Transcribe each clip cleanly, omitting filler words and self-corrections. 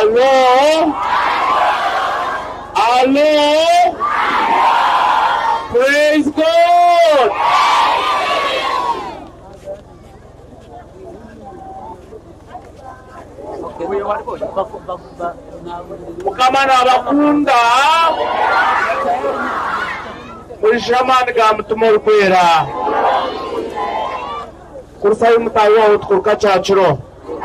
Hello? Hello? Praise God! Mukamana abakunda Urishamani ga mutumo rukwera Kurusayo mutayi waho twuruka cyaciro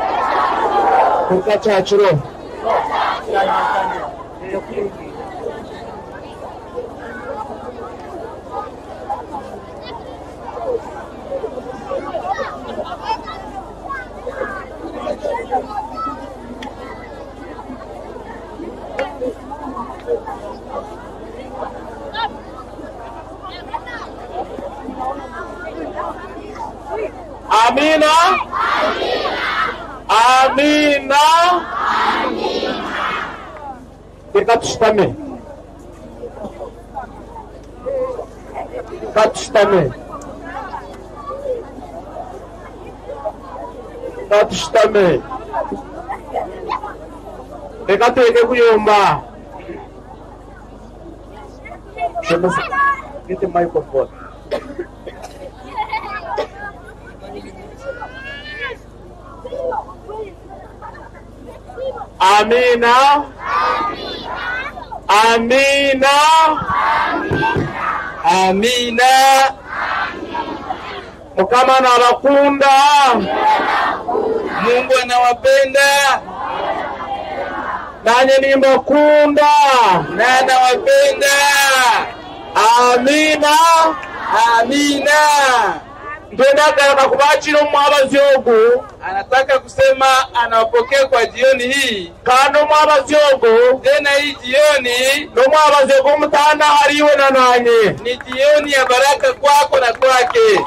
Amina. Amina. Reka tushitame. Reka tuweke kuyomba. Get the microphone. Amina. Amina. Amina. Mukama anawapenda. Mungu anawapenda. Nanye nimbakunda. Na anawapenda. Amina. Amina. Ndenda kubachiro mwabazyogo anataka kusema anawapokea kwa jioni hii kano mwabazyogo tena hii jioni no mwabazyogo mutana hariwe na nanye ni jioni ya baraka kwako na kwake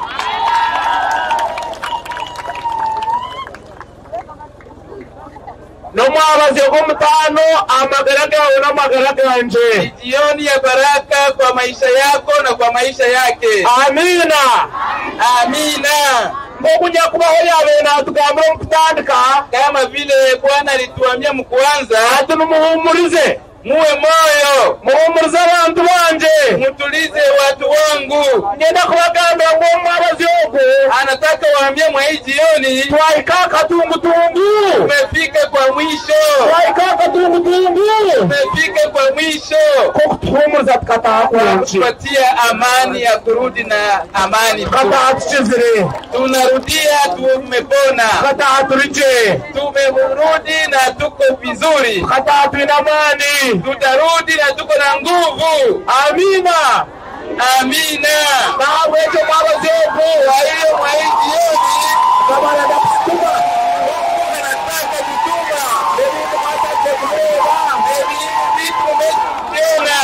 no mwabazyogo mutano amagaraka na magaraka yanje ni jioni ya baraka kwa maisha yako na kwa maisha yake. Amina. Amina. Mungu kubaho yawe na tukambira mkutandika kama vile Bwana alituambia mkuanza atunumuhumurize muwe moyo muhumurize abantu banje mutulize watu wangu ngenda kubagambira ngo mwabazyogo anataka waambie mwa hii jioni twaikaka tungu tumefika kwa mwisho twaikaka tungu tumefika kwa mwisho kukuhumuriza kupatia amani ya kurudi na amani tukatachizire tunarudia tumepona tukatachurije tumerudi na tuko vizuri tukatachina amani tutarudi na tuko na nguvu. Amina. Amina. Na wewe mama zetu wa hiyo maiti yote kama anakusuka anataka kutuma ndio hata kuelewa ndio vitu tena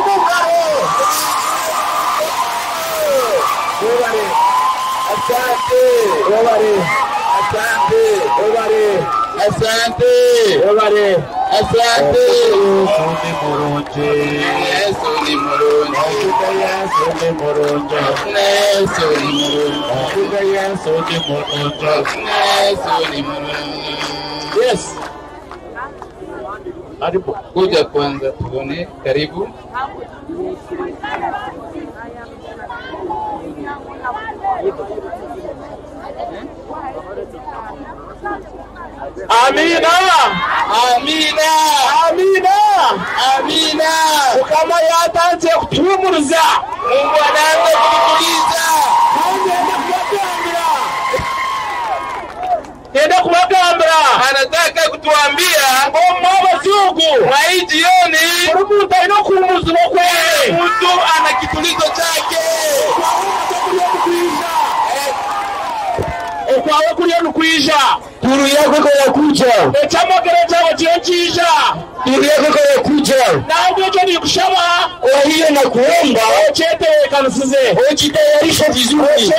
asante Asante. Yes. Kuja kwanza tuone, karibu. Amina. Amina. Amina. Amina. Kama yatanze kutumuriza Mungu anaanza kutuliza. Nenda kubagambira anataka kutuambia mama zugu na hii jioni mtu ino kumuzwa kweli mtu ana kitulizo chake okwawe kuriyo kwisha turu yako kwa yakuja echamagera cyawe cyoncisha turu yako kwa yakuja nawe cyo nikushaba kwa hiyo na kuomba chete kanisize ojitayarisha vizuri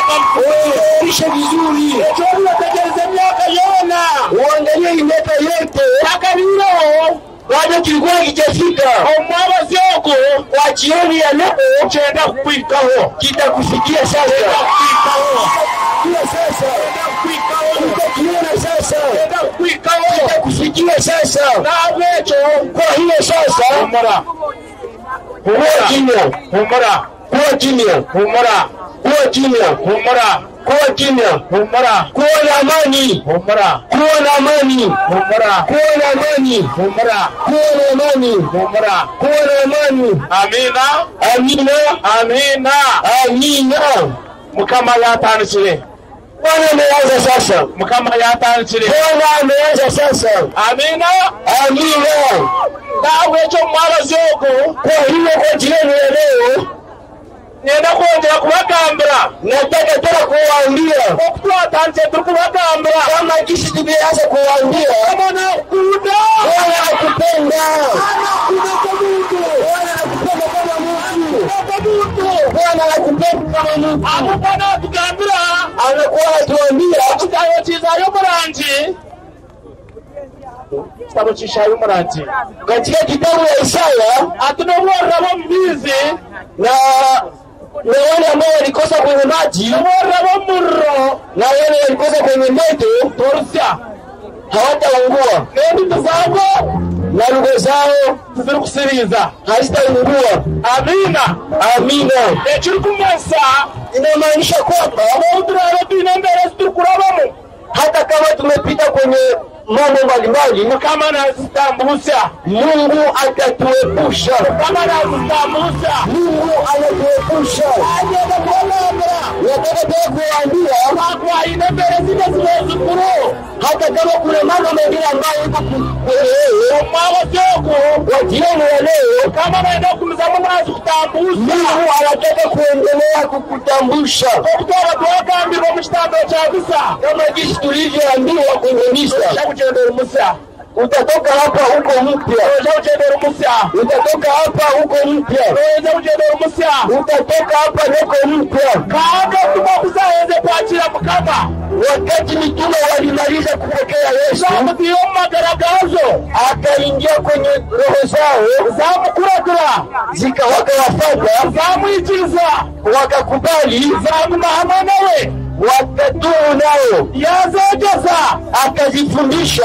cyo unategereza miaka yona uangalie imeta yote takalilo waje kilikuwa kijafika omwabazi yako kwa jioni ya leo chenda kukwikaho kitakufikia sasa kukwikaho sasa kukwikaho sasa kufikia sasa. Kwa hiyo sasa kuwa kimya, kuwa kimya, kuwa kimya, kuwa kimya, kuwa na amani, kuwa na amani, kuwa na amani, kuwa na amani, kuwa na amani. Amina, amina, amina, amina. Mukama yatanishire. Bwana ameanza sasa. Mukama yatanishire. Bwana ameanza sasa. Amina, amina. Nawe cyo mwala zoko. Kwa hiyo kwa jirani ya leo nenda kuongera kubagambira. Nataka tena kuwaambia okutwatanze tukubagambira kama kisi tumeanza kuwaambia kama kuda Bwana akupenda. Bwana akupenda kama Mungu. Akupenda tugambira. Anakuwa atuambia kitayo chizayo murangi. Kitabu chishayo murangi. Katika kitabu ya Isaya atunobora bo mbizi na wale ambao walikosa kwenye maji, na wale walikosa kwenye moto, torsia hawataungua. Ndio tazabo na lugha zao zikusikiliza hazitaungua. Amina, amina. Echirikumasa inamaanisha kwamba hata kama tumepita kwenye mambo mbalimbali, kama nazitambusha Mungu atatuepusha. Kama nazitambusha Mungu anatuepusha. Nataka kuambia kwa ina mbele zile hata kama kuna mambo mengine ambayo iko mama zako wajieni wa leo, kama naenda kumzama mwazi kutambusha, Mungu anataka kuendelea kukutambusha. Kutoka tuwakambi kwa mshtambo cha visa kama jinsi tulivyoambiwa kwenye misa. Utatoka hapa huko mpya. Utatoka hapa huko mpya. Utatoka hapa huko mpya. Wakati mitume walimaliza kupokea Yesu, akaingia kwenye roho zao, wakawafata, wakakubali, wakatubu nao, akazifundisha,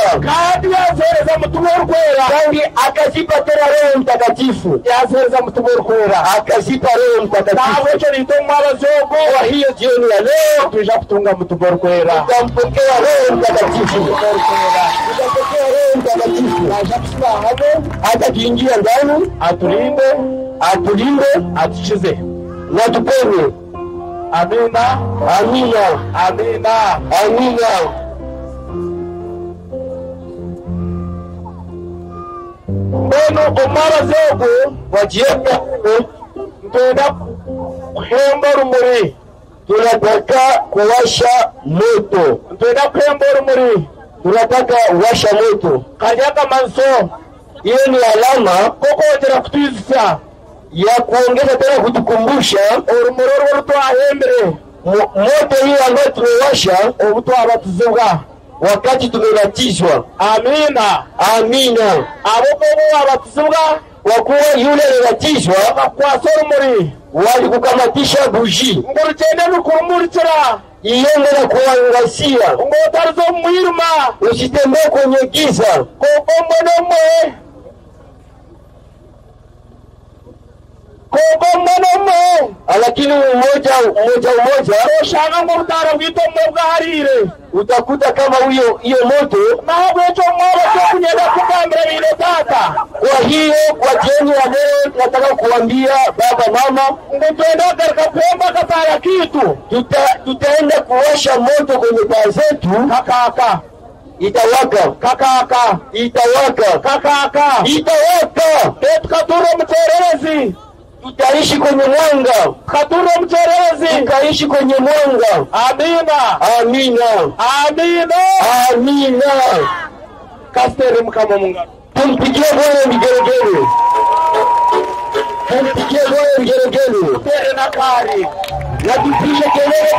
kandi akazipa tena Roho Mtakatifu, akazipa Roho Mtakatifu. Kwa hiyo jioni ya leo tutampokea Roho Mtakatifu, tutapokea Roho Mtakatifu, atatuingia ndani, atulinde, atuchize na tuponye. Amina, amina, amina, amina. Mbona omara zego wajieka mpenda kuhemba rumuri, tunataka kuwasha moto, mpenda kuhemba rumuri, tunataka kuwasha moto. Kanyaka manso, hiyo ni alama koko wajira kutuzisa ya kuongeza tena kutukumbusha urumuri rw'ahembere moto hiyo ambayo tumewasha ubutwabatizwa wakati tumebatizwa. Amina, amina. Abo abatizwa kwa kuwa yule alibatizwa kwa sorumuri walikukamatisha buji ngurutende nukumurikira iende na kuangazia ngotarizo mwiruma, usitembee kwenye giza. Koko mwe lakini umoja oshanga ngo utara bwito mwebwa harire utakuta kama hiyo moto ntabwo cyo mwaba cyo kunyenda kugambira bino tata. Kwa hiyo kwa jioni ya leo tunataka kuambia baba mama, ngotenda katika kuomba kataya kitu tutaenda kuwasha moto kwenye taa zetu. Kaka itawaka, kaka itawaka, kaka itawaka. Tukaturo mtererezi, tutaishi kwenye mwanga. Katuro mtererezi, tukaishi kwenye mwanga. Amina, amina, amina, amina. Kastere mkama Mungu. Tumpigie Bwana vigelegele. Tumpigie Bwana vigelegele. Tere na kari. Na tupige kelele.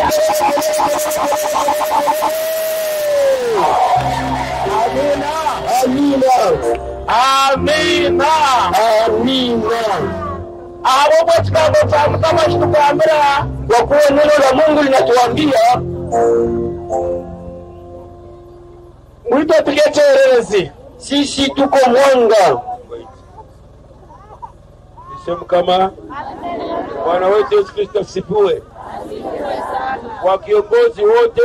Amina, amina, amina. Abo bwachikabo cha mutama chitukwambira, kwa kuwa neno la Mungu linatuambia Mwito tugecherezi. Sisi tuko mwanga. Nisema kama Bwana wetu Yesu Kristo asifiwe. Kwa kiongozi wote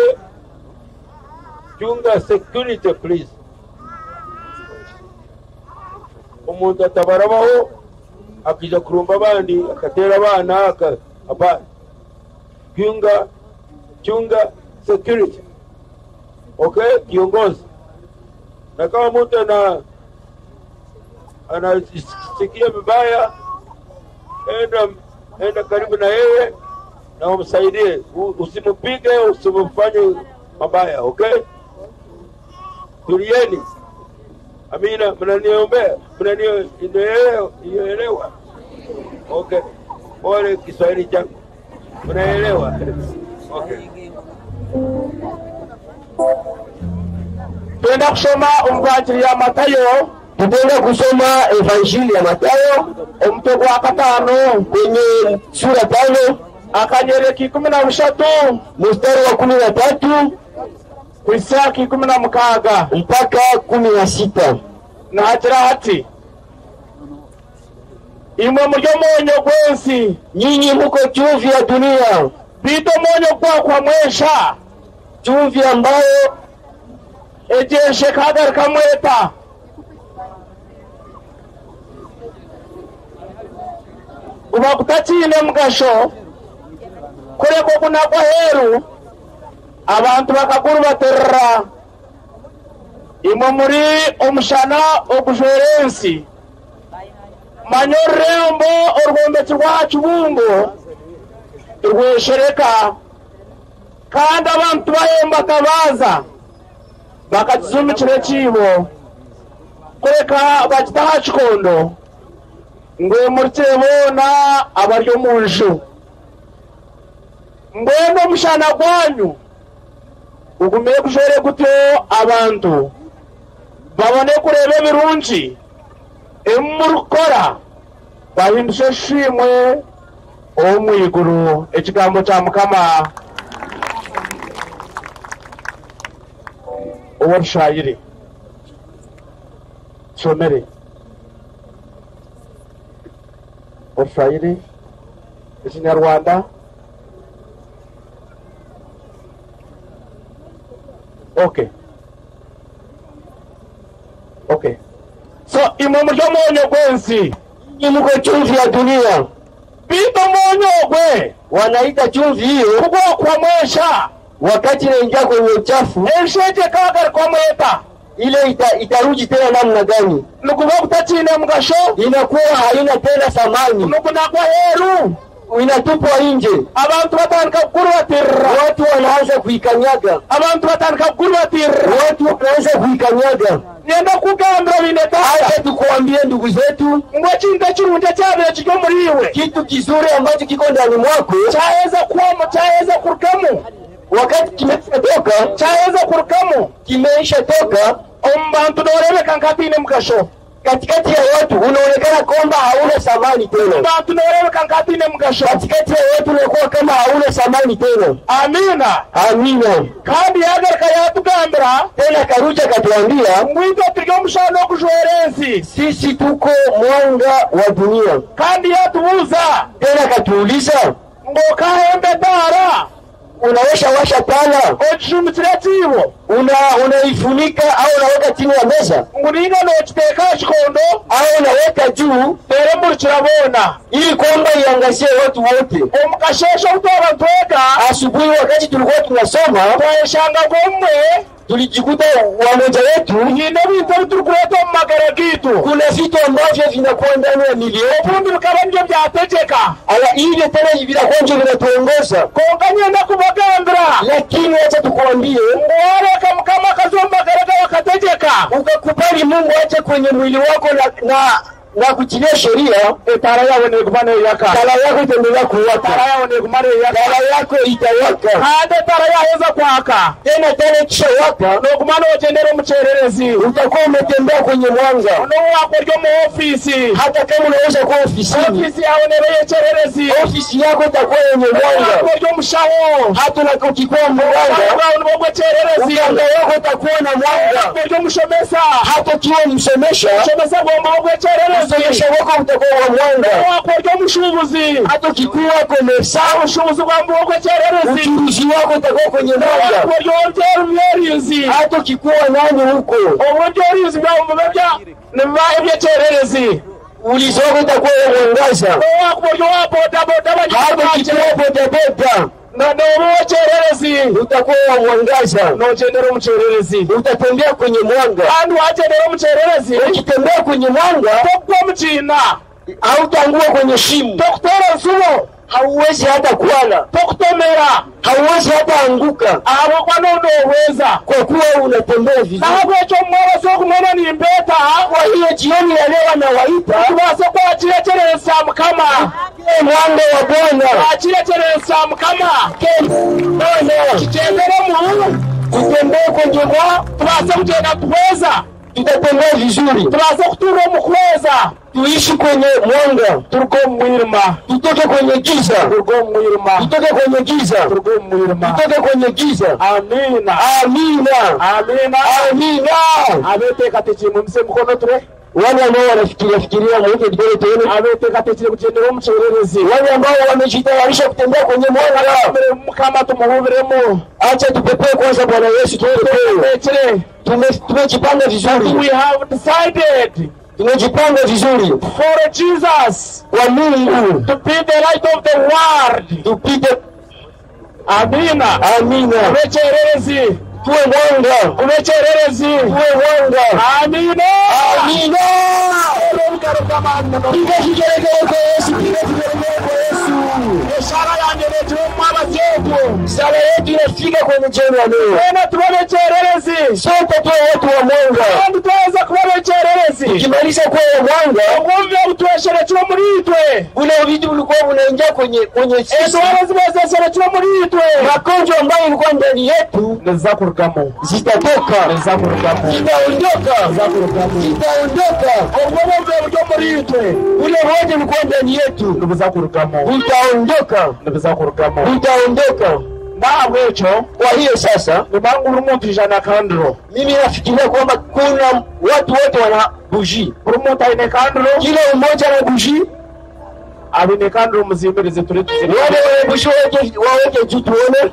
chunga security please. Umuntu atabarabaho akija kurumba abandi akatera abana hapana. Chunga security. Okay, kiongozi. Na kama mtu anasikia vibaya, enda karibu na yeye na umsaidie. Usimupige, usimfanye mabaya, okay? Tulieni. Amina, mnaniombea, mnanielewa. Okay. Pole Kiswahili changu. Mnaelewa? Okay. Tuenda kusoma Injili ya Mathayo. Tutaenda kusoma Evanjili ya Mathayo Umutego wa 5 kwenye sura 5 akanyereki 13 mstari wa 13 kuisaki 16 mpaka 16. Na hagira hati imwe muryo monyo gwensi, nyinyi muko chumvi ya dunia. bito monyo kwa mwesha, chumvi ambayo ejeshe kadar kamweta. Uba kutachine mugasho kureko kunagwa heru abantu bakaguru baterra imwe muri omushana ogujwerensi manyorembo orwombeki rwacu bungo rweshereka kandi abantu bahemba tabaza bakazumikire kibo kureka bakitaha chikondo ngwe murtebona abaryo munju mbwene mushana gwanyu ugume kujere gutyo abantu babone kurebe birungi emurukora bahindushe shimwe omwiguru. Ekigambo kya Mukama obushayire somere obushayire Ekinyarwanda. Okay. So imwe muryo monyo gwensi, muko chumvi ya dunia. bito monyo gwe Wanaita chumvi hiyo kugo kwa mwesha, wakati inaingia kwenye uchafu ensheje kagar kwa mweta ile itaruji tena namna gani? nukuba kutachine mugasho, Inakuwa haina tena thamani, nukunagwa heru, inatupwa nje. abantu batandika kurubatirra, Watu wanaanza kuikanyaga, abantu batandika kurubatirra, watu wanaanza kuikanyaga. Nyenda kugambira bineta. Acha tukuambie ndugu zetu, ngwe chinda chirunje cyabe kiko muriwe, kitu kizuri ambacho kiko ndani mwako chaweza kurukamu, wakati kimetoka chaweza kurukamu, kimeisha toka, ombantu norebeka nkatine mugasho, katikati ya watu unaonekana kwamba hauna thamani tena. Ombantu norebeka nkatine mugasho, Katikati ya watu unakuwa kama hauna thamani tena. Amina. Amina. Kandi yagarika yatugambira Tena karuja katuambia, ngwito turyo mushano kujwerensi, sisi tuko mwanga wa dunia. kandi yatubuza Tena katuuliza, ngo kahembe dara unawasha tala, ochumitsire chibo unaifunika au unaweka chini ya meza, nguninga no chiteka chikondo au unaweka juu tere muri kirabona, ili kwamba iangazie watu wote. omukashesho utora twega Asubuhi wakati tulikuwa tunasoma, tweshanga gomwe tulijikuta wamoja wetu nyine bintu turukureta mu magara gitu, kuna vitu ambavyo vinakuwa ndani ya milio ubundi bikaba nibyo byategeka, ala ile tena vinakuwa ndio vinatuongoza. konka nyenda kubagambira, Lakini acha tukuambie, ngwareka mukama kazomagara wakategeka, ukakubali Mungu ache kwenye mwili wako na na kuchilia sheria, tara yao ni kumane yaka. tara yako itaendelea kuwaka. Tara yao ni kumane yaka. Tara yako itawaka. Hadi tara yao yaweza kuwaka. Tena tena kisha waka, no kumane ujendero mchererezi. utakuwa umetembea kwenye mwanga. No wako mu ofisi. Hata kama unaweza kuwa ofisini, ofisi yao ni chererezi. ofisi yako itakuwa yenye mwanga. Wako mshawo. Hata ukikuwa mwanga, wako chererezi. mwanga wako utakuwa na mwanga. Wako mshomesa. Hata kiwa msomesha, mshomesa wako chererezi. msomesha wako utakuwa wa mwanga. Wako mshubuzi. Hata ukikuwa komesa, mshubuzi wako chererezi. uchuruzi wako utakuwa kwenye mwanga. Hata ukikuwa nani huko, oburyorizi bwa mubabya nibaye chererezi. ulizoko utakuwa mwangaza. Wako boda Hata ukikuwa bodaboda, na chererezi utakuwa mwangaza. no chendero mchererezi. Utatembea kwenye mwanga. Andu achendero mchererezi. Ukitembea kwenye mwanga, kwa mchina hautaangua kwenye shimo. Doktora sumo Hauwezi hata kuala. Tokutomera Hauwezi hata anguka. abo kwa nono uweza. Kwa kuwa unatembea vizuri. Na hapo chomwa soko mwana ni mbeta. Kwa hiyo jioni ya leo nawaita Tuwase kwa chilechere sam kama mwanga wa Bwana. Chilechere sam kama Bwana. Chitembere mu Tutembee kwenye mwanga. tuwase kutenda kuweza. Tutatembea vizuri. Tuwase kutura mu kuweza. Tuishi kwenye mwanga. Turko mwirima. Tutoke kwenye giza. Turko mwirima. Tutoke kwenye giza. Turko mwirima. Tutoke kwenye giza. Amina. Amina. Amina. Amina. Abete katichi mumse mkono ture. Wale ambao wanafikiria mwenge vidole tena. Abete katichi kujendero mchererezi. Wale ambao wamejitayarisha kutembea kwenye mwanga. Kama tumuhubiremo. Acha tupepee kwanza Bwana Yesu, tupepee. Tumejipanga vizuri. We have decided. Tumejipanga vizuri. For Jesus. Kwa Mungu. To be the light of the world. Tupite. Amina. Amina. Umechererezi. Tuwe mwanga. Umechererezi. Tuwe mwanga. Amina. Amina. Piga kigelegele kwa Yesu. Piga kigelegele kwa Yesu. Ishara yangu ni mwaba zetu. Sala yetu inafika kwenye jioni ya leo. Tena tumechererezi. Sote tuwe watu wa mwanga. Ndio tuweza kuwa chererezi. Ukimaliza kuwa mwanga, ngombe utweshere cyo muritwe. Ule vitu ulikuwa unaingia kwenye sisi. Wazibazeshere cyo muritwe. Magonjwa ambayo ilikuwa ndani yetu ndaza kurugamo. Zitatoka. Ndaza kurugamo. Zitaondoka. Ndaza kurugamo. Zitaondoka. Ngombe cyo muritwe. Ule wote ulikuwa ndani yetu ndaza kurugamo. Utaondoka. Ndaza kurugamo. Utaondoka. Na wecho. Kwa hiyo sasa, nibangu rumuntu ijana kandro. Mimi nafikiria kwamba kuna watu wote wana buji. Rumuntu ine kandro. Kila mmoja na buji. Abine kandro mzimbirize turi tuzire. Wale buji waweke juu tuone.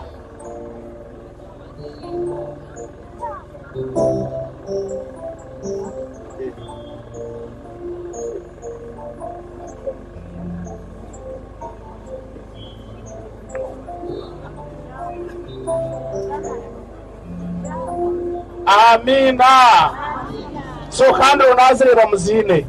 Amina. So kando unazireba muzine.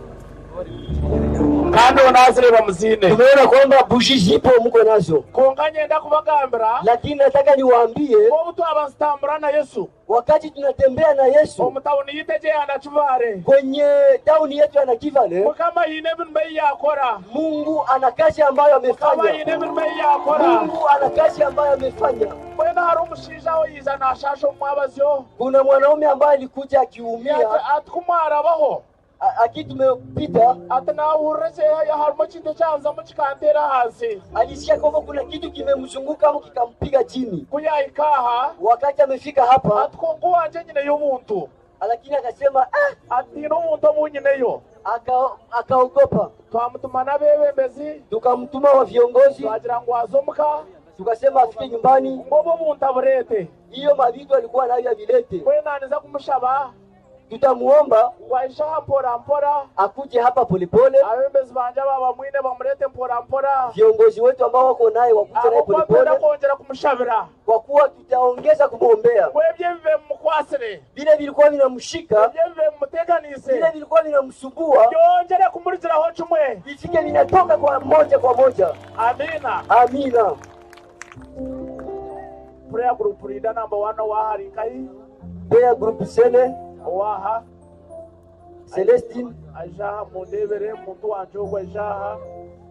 Kando unazireba muzine. Tumeona kwamba bushi zipo mko nazo. Konganye nda kubagambira. Lakini nataka niwaambie, mtu abastambura na Yesu. Wakati tunatembea na Yesu, omutawuni yiteje anachuvare. Kwenye tauni yetu ya Nakivale, kama yine bintu yakora. Mungu ana kazi ambayo amefanya. Kama yine bintu yakora. Mungu ana kazi ambayo amefanya. Kwenda harumushisha oyiza na shasho mwabazyo. Kuna mwanaume ambaye alikuja akiumia. Atkumara baho. Akitumepita atana urese ya harmo chinto chanza mchikantera hasi. Alisikia kwamba kuna kitu kimemzunguka au kikampiga chini. Kuya ikaha. Wakati amefika hapa, atkongoa nje nyine y'umuntu. Lakini akasema atino muntu munyine yo. Akaogopa. Twamtumana bebembezi. Tukamtuma wa viongozi. Twagira ngo azomka. Tukasema afike nyumbani. Ngobo muntu aburete. Hiyo mavitu alikuwa nayo vilete. Wewe naniza kumshaba. Tutamuomba waisha mpora akuje hapa polepole. Abembezi banja baba mwine bamurete mpora. Viongozi wetu ambao wako naye wakuje naye polepole. Kuongera kumshabira. Kwa kuwa tutaongeza kumuombea. Kwebye bive mukwasire. Vile vilikuwa vinamshika. Vile bive muteganise. Vile vilikuwa vinamsumbua. Yongere kumurizira ho chumwe. Vifike vinatoka kwa moja. Amina. Amina. Prayer group leader number 1 wa hari kai. Prayer group sene waha Celestine ajaha mundebere muntu wanje ogwa ajaha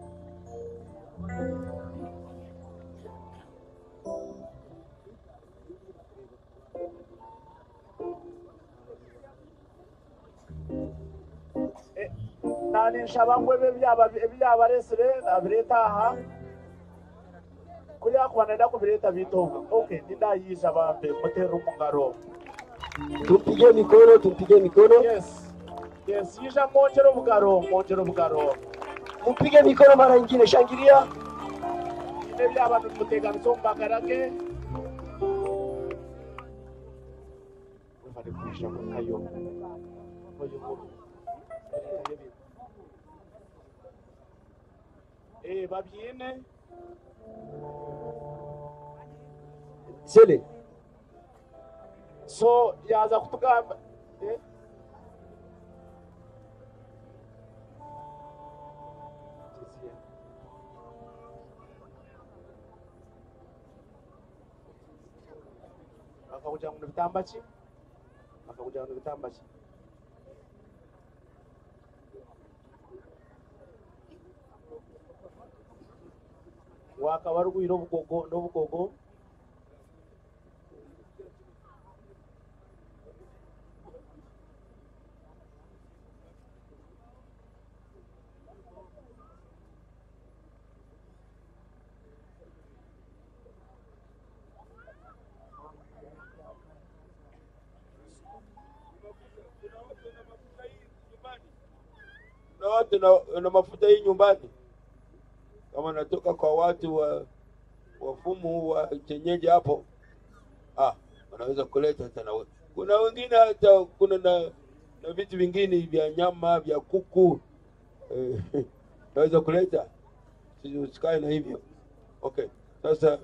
nani nshabangwe ebyabaresire abiretaha kuya kwanenda kubireta bitoga. Okay, ndayisha bambe mutera umungaro. tumpige mikono. Yes, yisha monjero bugaro. Mpige mikono mara nyingine, shangilia. Ile by'abantu mutegana so mbagarake. Ufade kuisha mukayo. Babyine. Sele. So yaza kutugamba akakuja mu bitambachi wakabarugwira n'ubugogo na watu na mafuta hii nyumbani, kama natoka kwa watu wa wafumu wa chenyeji hapo, wanaweza kuleta hata na kuna wengine hata kuna na vitu vingine vya nyama vya kuku naweza kuleta, usikae na hivyo. Okay, sasa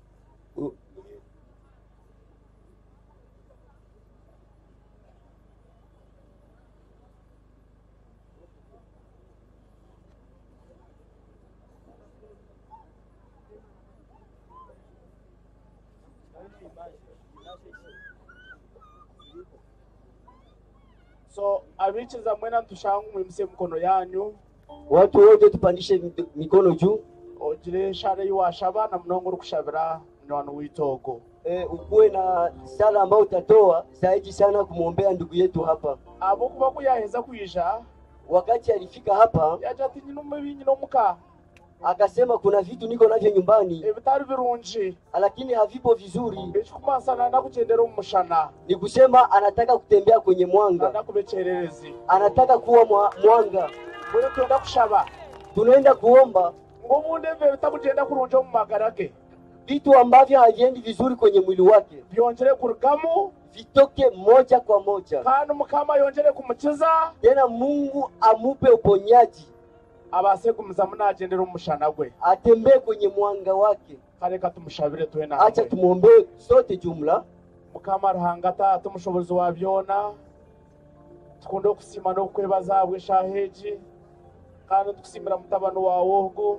so abichiza mwena ntushangu mwimse mkono yanyu, watu wote tupandishe mikono juu. Ojire share yuwashaba na mnongoro kushabira nwana witogo. Ukuwe na sala ambao utatoa zaidi sana kumuombea ndugu yetu hapa. Abo kuba kuyaheza kuisha, wakati alifika hapa yaje ati nyinumubinyi no muka, akasema kuna vitu niko navyo nyumbani bitari birunji lakini havipo vizuri. Echukumasana na kuchendera umushana, ni kusema anataka kutembea kwenye mwanga, na kubechererezi, anataka kuwa mwanga. Wewe tuenda kushaba, tunaenda kuomba ngo mundeve bitakugenda kurunja mu magarake, vitu ambavyo haviendi vizuri kwenye mwili wake byongere kurugamu, vitoke moja kwa moja, kandi mukama yongere kumukiza, tena Mungu amupe uponyaji, abase kumuza munagendera umushana gwe, atembee kwenye mwanga wake. Kareka tumushabire twena, acha tumuombe sote jumla. Mukama ruhangata tumushobozi wabyona, tukunde kusima no kwebaza bwe shaheji, kandi tukusimira mutabano wawo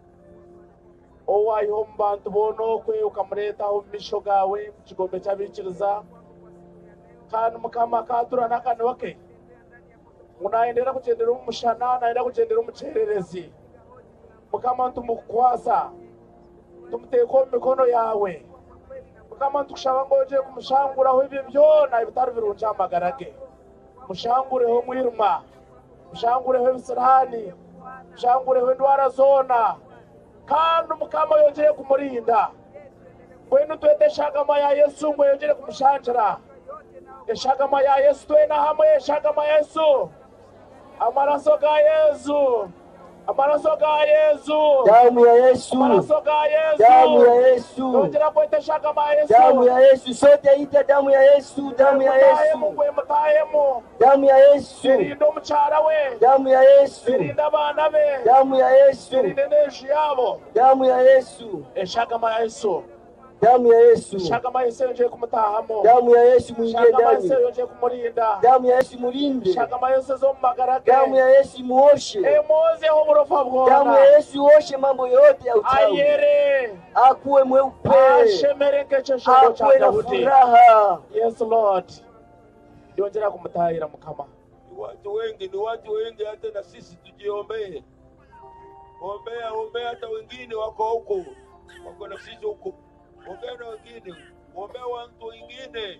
owayiho mu bantu bono kwe ukamuretaho mu misho gawe mu kigombe cy'abikiriza, kandi mukama katura nakane wake munaendera kugendera umushana, naenda kugendera umucererezi. Mukama tumukwasa, tumuteko mikono yawe, mukama tukushaba ngoje kumushanguraho ibyo byona ibitari birunja amagarage, mushangureho mwiruma, mushangureho ibisirani, mushangureho indwara zona, kandi mukama yongere kumurinda. Kwenu twete shagama ya Yesu ngo yongere kumushanjira, eshagama ya Yesu twena hamwe, eshagama ya Yesu, amaraso ga Yesu, amaraso ga Yesu, damu ya Yesu, amaraso ga Yesu, damu ya Yesu, yongera kwete shagama ya Yesu, damu ya Yesu, sote ita damu ya Yesu, damu ya Yesu, mutayemo, damu ya Yesu, irindo muchara we, damu ya Yesu, irinda bana be, damu ya Yesu, irinde neshi yabo, damu ya Yesu, eshagama ya Yesu, damu ya Yesu, shagama ya Yesu yongere kumutahamo, damu ya Yesu muingie shagama ya ndani, Yesu yongere kumurinda, damu ya Yesu mulinde, shagama ya Yesu zo mumagarage, damu ya Yesu muoshe, emoze ho burofa bwona, damu ya Yesu oshe mambo yote ya uchawi, ayere akuwe mweupe, ashemere ngecho shoro cha akuwe na Daudi. furaha. Yes Lord, yongera kumutahira mukama, Ni watu wengi hata na sisi tujiombee. Ombea hata wengine wako huko. Wako na sisi huko. Ombea na wengine. Ombea watu wengine.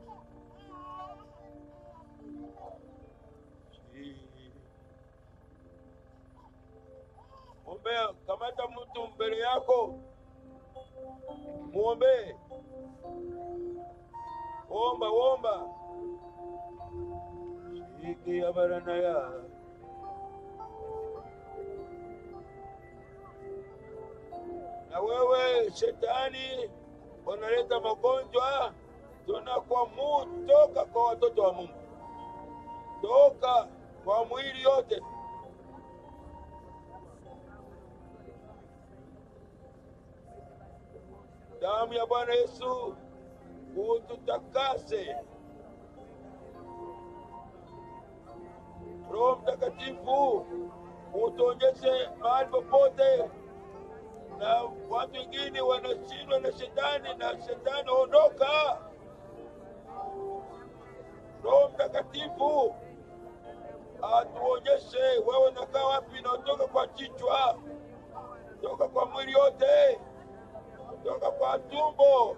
Ombea, kamata mtu mbele yako. Muombe. Omba. Shiki abaranaya. Na wewe shetani unaleta magonjwa, tunakuwa toka kwa watoto wa Mungu. Toka kwa mwili yote. Damu ya Bwana Yesu ututakase. Roho Mtakatifu utuonyeshe mahali popote na watu wengine wanashindwa na shetani ondoka. Roho Mtakatifu atuonyeshe wewe unakaa wapi, na utoka kwa kichwa, toka kwa mwili yote, toka kwa tumbo.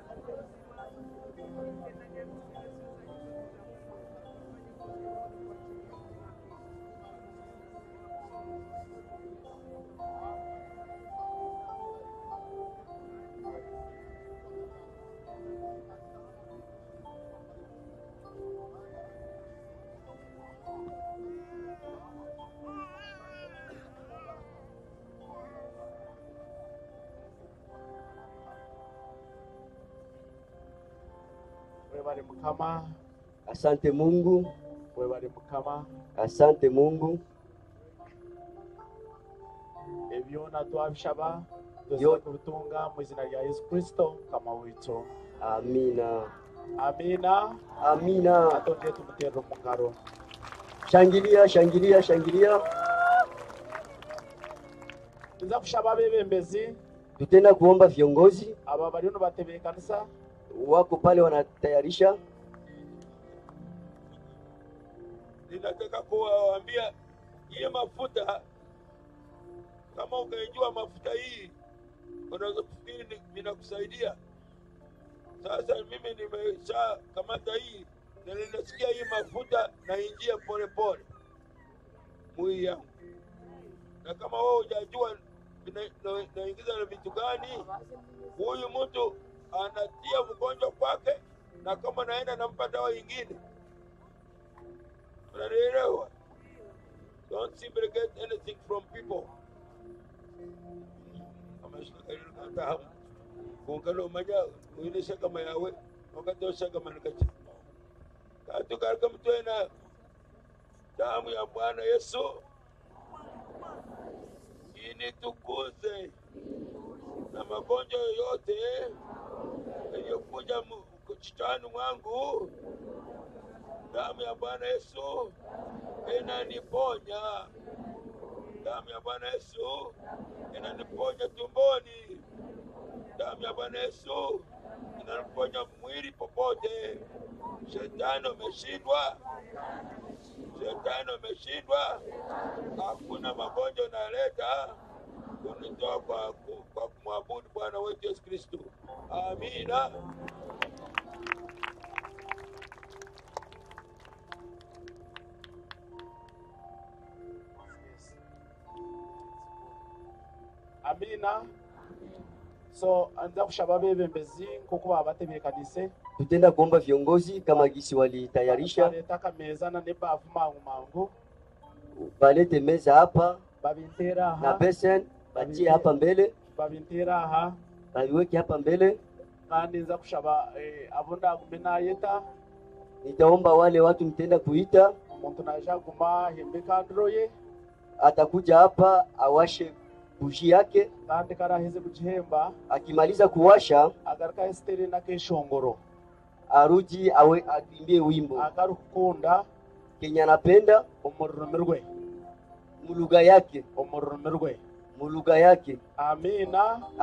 Asante Mungu. Asante Mungu. Ebyona twabishaba tuzo kutunga mu izina rya Yesu Kristo kama wito. Amina. Atonde tumutero mungaro. Shangilia. Tuza kushaba bebembezi. Tutenda kuomba viongozi. Aba baliono batebe kanisa wako pale wanatayarisha. Ninataka kuwaambia hii mafuta, kama ukijua mafuta hii unaweza kufikiri ninakusaidia. Sasa mimi nimesha kamata hii na ninasikia hii mafuta na ingia pole mwili yangu. Na kama wewe hujajua naingiza na vitu gani, huyu mtu anatia mgonjwa kwake, na kama naenda nampa dawa nyingine. Unanielewa? Don't simply get anything from people. Kama shaka kungalo maja uinesha kama yawe wakatosha kama nikachi. Katu karika mtwena damu ya Bwana Yesu initukuze na magonjwa yote yaliyokuja kichwani mwangu. Damu ya Bwana Yesu inaniponya. Damu ya Bwana Yesu inaniponya tumboni. Damu ya Bwana Yesu inaniponya mwili popote. Shetani umeshindwa. Hakuna magonjwa unaleta kunitoa kwa kumwabudu Bwana wetu Yesu Kristo. Amina. So anza kushaba bebembezi kuko abatebe kanise. Tutenda kuomba viongozi kama gisi walitayarisha. Nataka meza na neba mangu. Balete meza hapa. Babintera ha. Na besen batie hapa mbele. Babintera ha. Baliweke hapa mbele. Kandi nza kushaba abunda kumena yeta. Nitaomba wale watu mtenda kuita. Mtu naja kuma himbika ndroye. Atakuja hapa awashe buji yake. Kandi kara heze bujihemba. Akimaliza kuwasha agarika esteri na keshongoro. Aruji awe akimbie wimbo. Akarukunda Kenya anapenda umurumirwe. Muluga yake. Umurumirwe. Muluga yake.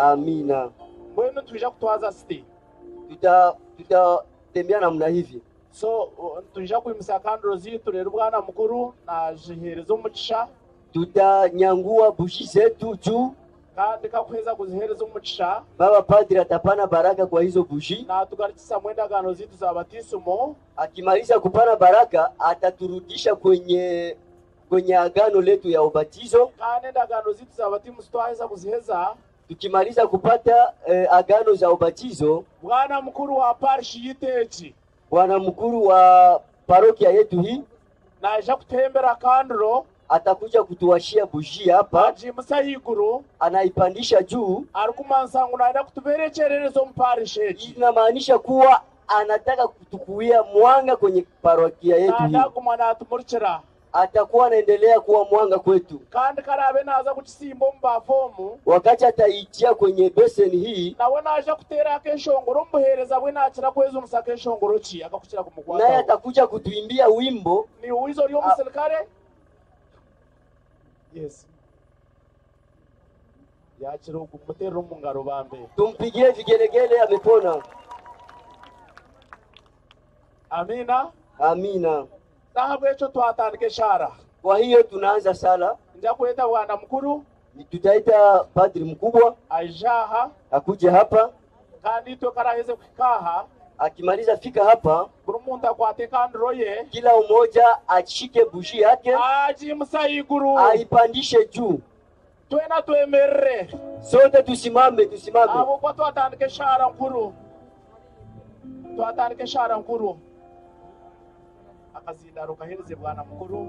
Amina. Mbona tuja kutwaza sti? Tutatembea namna hivi. So tujja kuimisa kandro zitu rero bwana mukuru na jiherezo umugisha. Tutanyangua bushi zetu juu Kandi kakuheza kuzihereza umugisha. Baba Padri atapana baraka kwa hizo bushi. Na tugarikisa mwendagano zitu za batisumo. Akimaliza kupana baraka ataturudisha kwenye agano letu ya ubatizo. Kandi ndagano zitu za batimu sitwaheza kuziheza. Tukimaliza kupata agano za ubatizo, bwana mkuru wa parishi yiteji, bwana mkuru wa parokia yetu hii na aje kutembera kandro, atakuja kutuwashia buji hapa. Aji musayiguru anaipandisha juu. Arikumansangu naenda kutuberechererezo mparishi. Inamaanisha kuwa anataka kutukuia mwanga kwenye parokia yetu hii. Kumana atumurikira. Atakuwa anaendelea kuwa mwanga kwetu. Kandi karabe naza kuchisimbo mbafomu. Wakati ataitia kwenye beseni hii. Na wana aje kutera keshongoro mbuhereza bwe nakira kwezo musaka keshongoro chi akakuchira kumukwata. Naye atakuja kutuimbia wimbo. Ni uizo lyo muserikare? Yes. Yachira kumutera mungaro bambe. Tumpigie vigelegele, amepona. Amina. Amina. Nahabwecho twatandike shara. Kwa hiyo tunaanza sala. Nja kuita bwana mkuru. Tutaita padri mkubwa ajaha akuje hapa. Kandi to karaheze kikaha. Akimaliza fika hapa, burumuntu akwate kandroye. Kila umoja achike bushi yake. Aji musayiguru. Aipandishe juu. Twena tuemerre. Sote tusimame. Abo kwa twatandike shara mkuru. Twatandike shara mkuru. Akazinda kahereze bwana mkuru.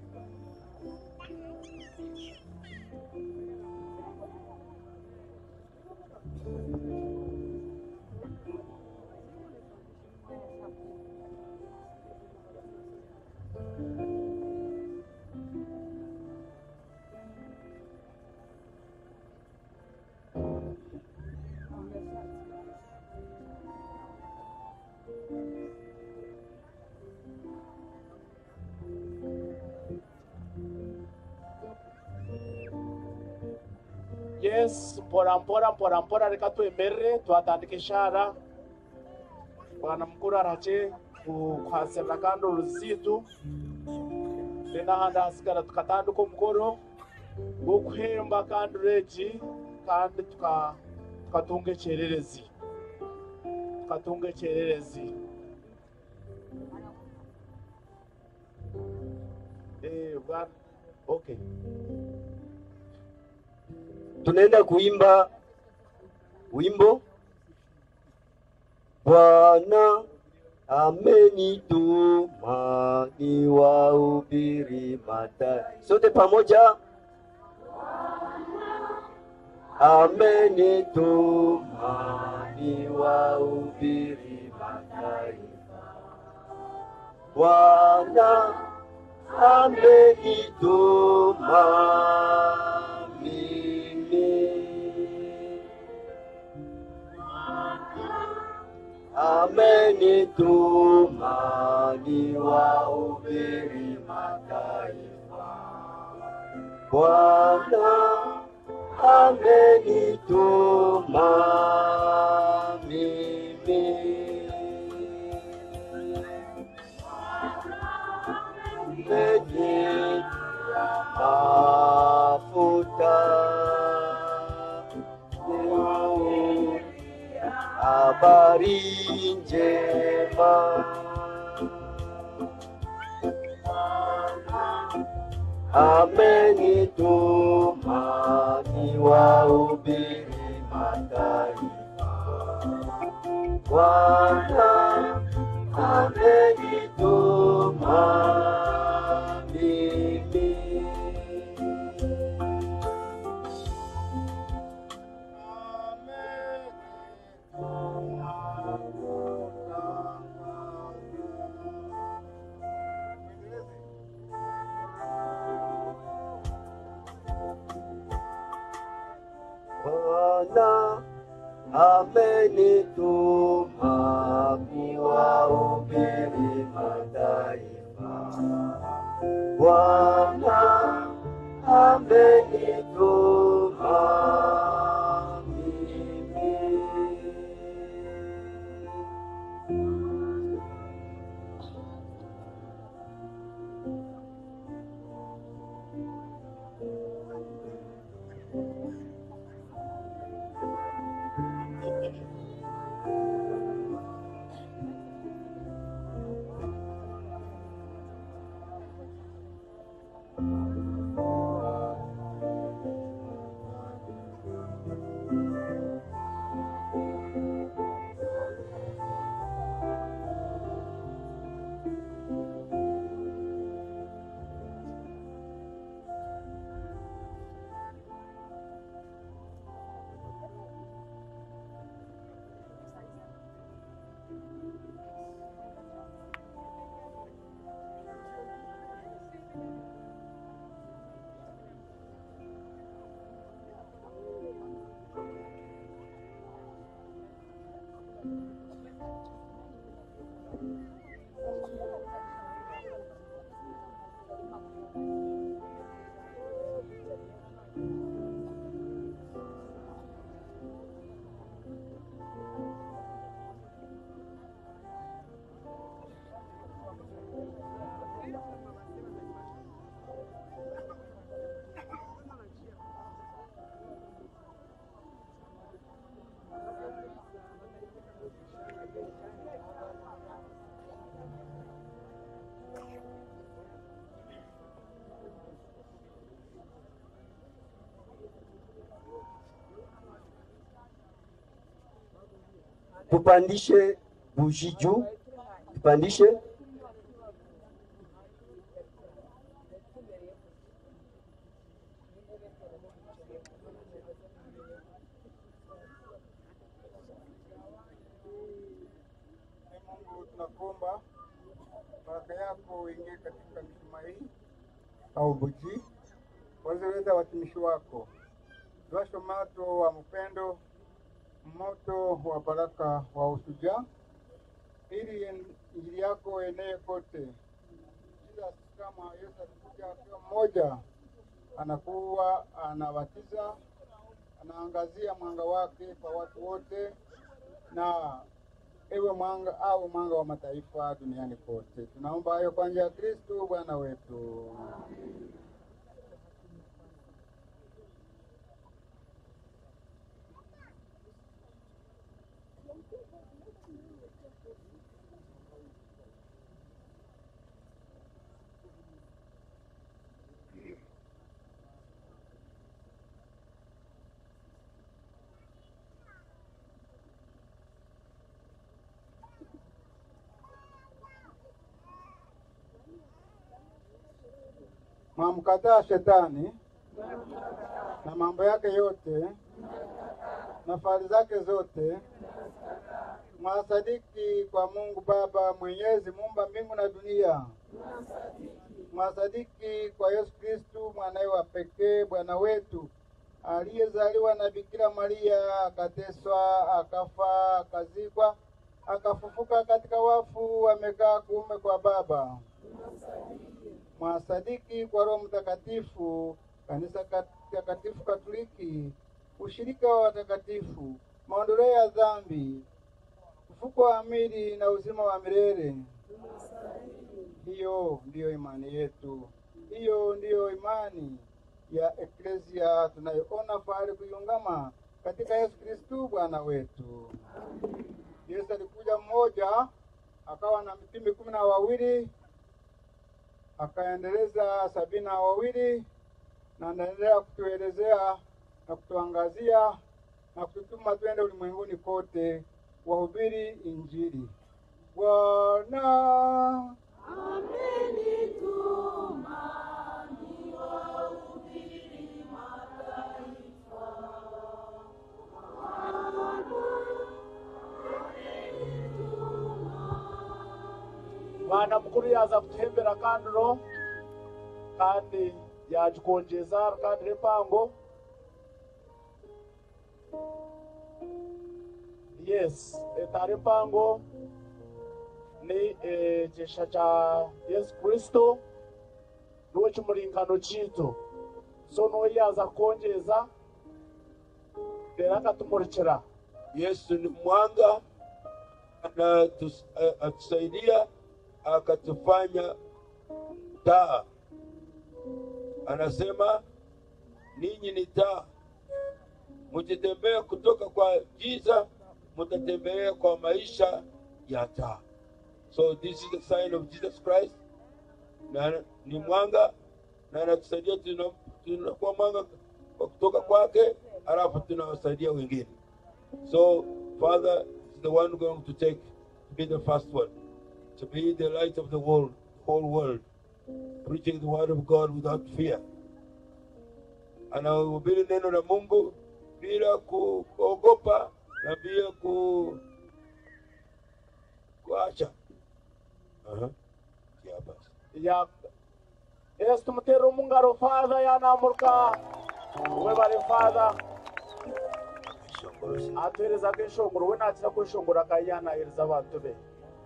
Yes, mpora reka tuemerre twatandike shara. Bwana mkuru arache kuhasera kando ruzitu. Tena handa hasigara tukatanduka mkoro guhemba kandi reji kandi tukatunge chererezi. Bwana okay. Tunaenda kuimba wimbo Bwana amenituma niwahubiri mataifa. Sote pamoja. Amenituma niwahubiri mataifa. Bwana amenituma amenituma niwahubiri mataifa. Bwana amenituma mimi. Mwenye mafuta habari njema. Amenituma niwahubiri mataifa. Bwana amenituma mimi. Bwana amenituma kuwahubiri mataifa. Bwana amenituma mimi. tupandishe buji juu, tupandishe. Mungu tunakuomba baraka yako uingie katika mishumaa hii au buji, wazileta watumishi wako, washo moto wa mpendo, moto wa baraka wa ushujaa, ili injili yako enee kote. Kama Yesu alikuja akiwa mmoja, anakuwa anabatiza, anaangazia mwanga wake kwa watu wote, na ewe mwanga au mwanga wa mataifa duniani kote. Tunaomba hayo kwa njia ya Kristo Bwana wetu. Mwamkataa shetani na mambo yake yote na fahari zake zote, mwasadiki kwa Mungu Baba Mwenyezi, muumba mbingu na dunia. Mwasadiki kwa Yesu Kristo mwanawe wa pekee Bwana wetu, aliyezaliwa na Bikira Maria, akateswa, akafa, akazikwa, akafufuka katika wafu, amekaa kuume kwa Baba. Mwasadiki kwa Roho Mtakatifu, kanisa takatifu Katoliki, ushirika wa watakatifu, maondoleo ya dhambi, ufufuko wa mwili na uzima wa milele. Hiyo ndiyo imani yetu. Hiyo ndiyo imani ya Eklesia tunayoona fahari kuiungama katika Yesu Kristo Bwana wetu. Yesu alikuja mmoja, akawa na mitume 12, akaendeleza 72, na anaendelea kutuelezea na kutuangazia na kututuma twende ulimwenguni kote wahubiri injili. Bwana amenituma niwahubiri mataifa. Bwana mukuru yaza kutembera kanduro kandi yajikonjeza kandi repango. Yes, etare pango ni jesha cha Yesu Kristo nuwe chumuringano chito. So nuwe yaza konjeza deraka tumurikira. Yesu ni mwanga, atusaidia, akatufanya taa. Anasema ninyi ni taa, mujitembea kutoka kwa giza, mutatembea kwa maisha ya taa. So this is the sign of Jesus Christ. Na ni mwanga, na anatusaidia tunakuwa mwanga kutoka kwake, alafu tunawasaidia wengine. So Father is the one going to be the first one, to be the light of the world, whole world, preaching the word of God without fear. Anahubiri neno la Mungu bila kuogopa na bila kuacha. Ya Yesu mtero mungaro Father yanamurka webale Father atwereza keshongoro we natira kweshongora kayana yereza abantu be.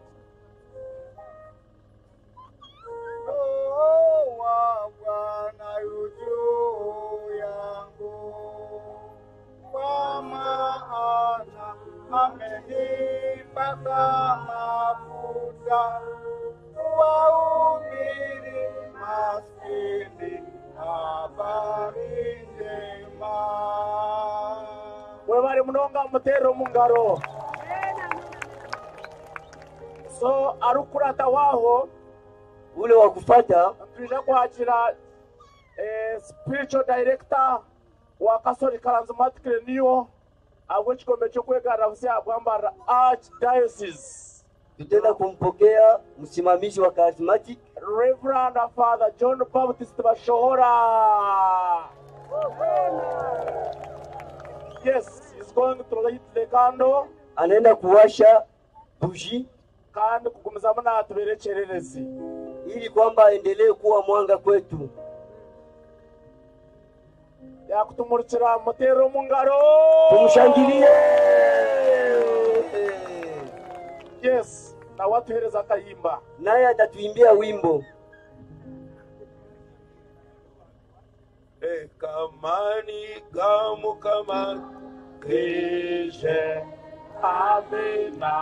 Bwana yuju yangu, kwa maana amenipaka mafuta kuwahubiri maskini habari njema. Webale munonga mutero mungaro. So arukurata waho ule wa kufuata tuja kuachira spiritual director wa Catholic Charismatic Renewal Abuchikombe chokwegara kusia kwamba Archdiocese. Tutenda kumpokea msimamizi wa charismatic Reverend Father John Baptist Bashobora. Yes, he's going to light the candle. Anaenda kuwasha buji Kandi kukumizamana atuberechererezi. ili kwamba aendelee kuwa mwanga kwetu. Ya kutumurikira mutero mungaro. Tumshangilie. Yes, na watu hereza kayimba. Naye atatuimbia wimbo. Kamani gamu kama kishe Amina.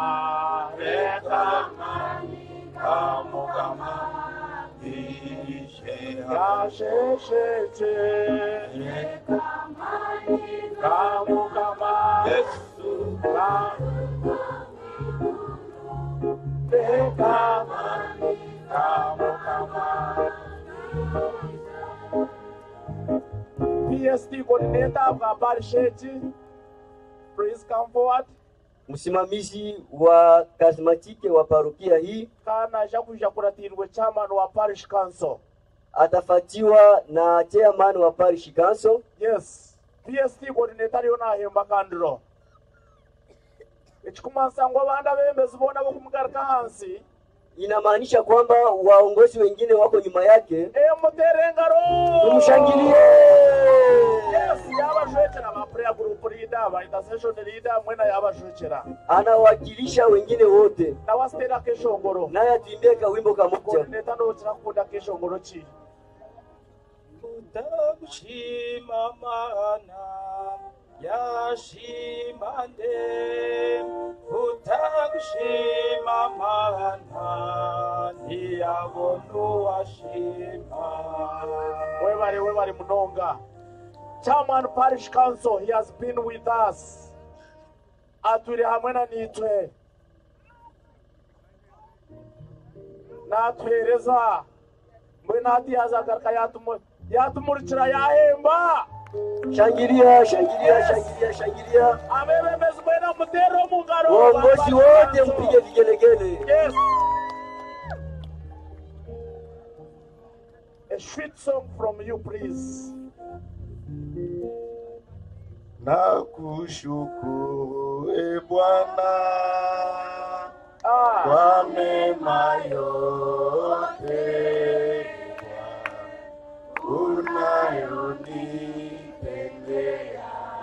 Kamani gamu kama kishe Yasheshete. Kamu kama. Yesu PSD coordinator of Barsheti, please come forward. Msimamizi wa charismatic wa parokia hii Kana jakuja kuratirwe chairman wa parish council. atafatiwa na chairman wa parish council. Yes, PSD coordinator yona hemba kandro. Echikumansa ngo banda bembezi bona bo kumugarika hansi. Inamaanisha kwamba waongozi wengine wako nyuma yake. Muterengaro. Tumshangilie. Yes, yabashwechera ba prayer group leader, ba intercession leader mwena yabashwechera. Anawakilisha wengine wote. Na wastera kesho ngoro. Naye atuimbie wimbo kamupya. Coordinator no chira kuda kesho ngoro chi. Utakushima mana yashimande utakushima mana niyabonu washima. Webari munonga. Chairman Parish Council, he has been with us. Aturi hamwe na nitwe. Natwereza. Mwena ati azagarka yatumurikira yahemba. Shangilia, shangilia, shangilia, shangilia. Amebembezi mwena mutero mungaro. Waongozi wote mpige vigelegele. Yes. A sweet song from you, please. Nakushukuru e Bwana kwa mema yote unayonitendea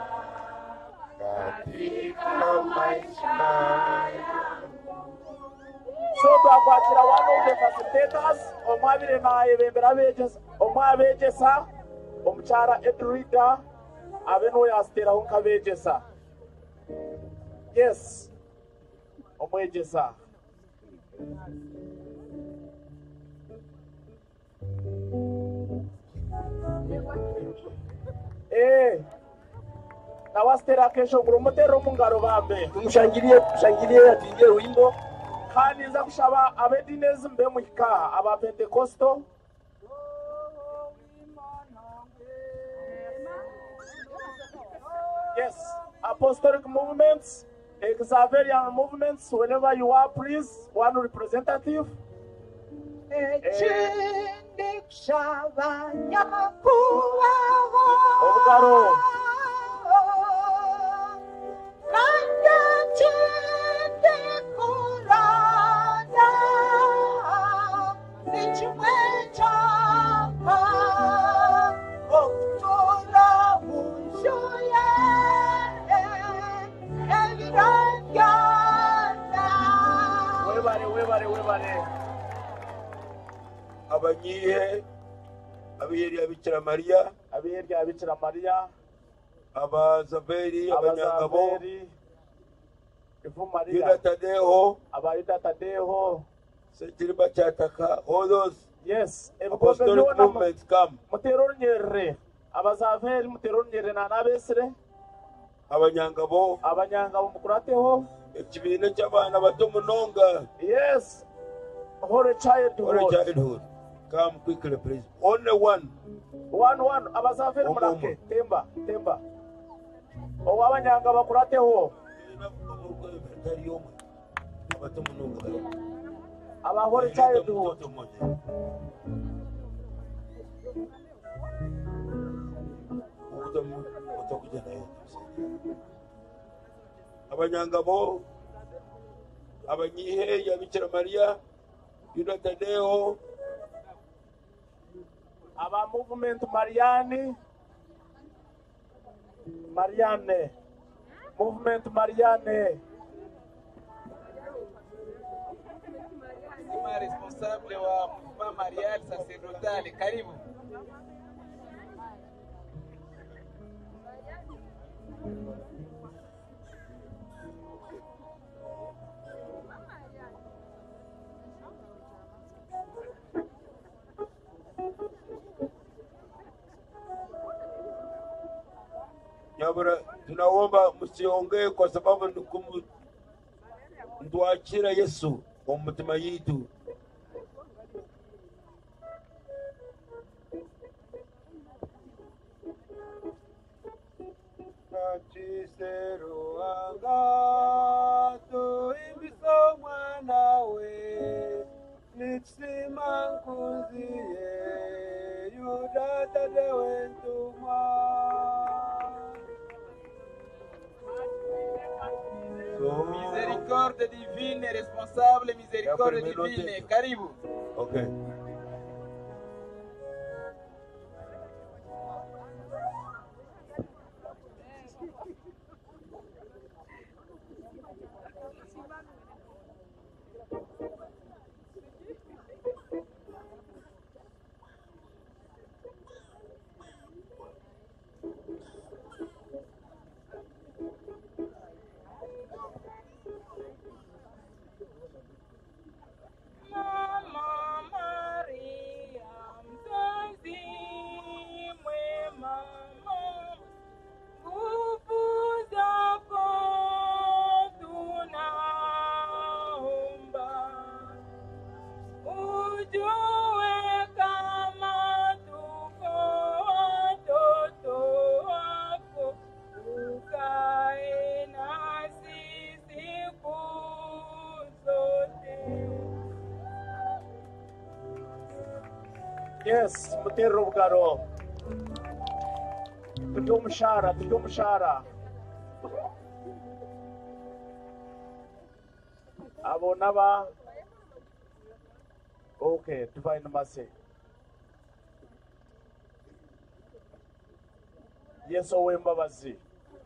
katika maisha yangu. So twakwakira one of the facilitators omwabire naye bembera begesa omwabegesa omuchara Edrida abe no yastera honkabegesa. Yes, omwegesa. Na wastera kesho ngurumutero mungaro bambe. Tumshangilie, tushangilie, atuimbie wimbo. Kandi nza kushaba abedinezi mbe muhika aba Pentecostal. Yes, apostolic movements, Xaverian movements, whenever you are, please, one representative. Obugaro. Abanyihe abiyeri abikira Maria, abiyeri abikira Maria, abazaveri abanyangabo, Ifu Maria, Yuda Tadeho, abayuda Tadeho, Sekiriba Chataka, all those. Yes, apostolic movements come. Mutero nyerere, abazaveri mutero nyerere na nabesere, abanyangabo mukurateho, ekibine cy'abana bato munonga. Yes, Holy childhood. Come quickly, please. Only one. One. Abazaveri munake. Temba. owabanyanga bakurateho abahore cyayo duho abanyangabo abanyihe ya Bikira Maria Yuda Tadeo aba movement Mariane movement Mariane Sima responsable wa mouvement marial sacerdotal karibu Nyabura tunaomba msiongee kwa sababu nduachira Yesu kwa mtima yetu. Chisero angato imiso mwanawe nitsima nkuziye Yuda Tadeo ntuma miséricorde divine responsable miséricorde divine karibu Okay. Yes, mutero bugaro. Tujo mushara. Abo naba. Okay, tuvaye namase. Yes, owe mbabazi.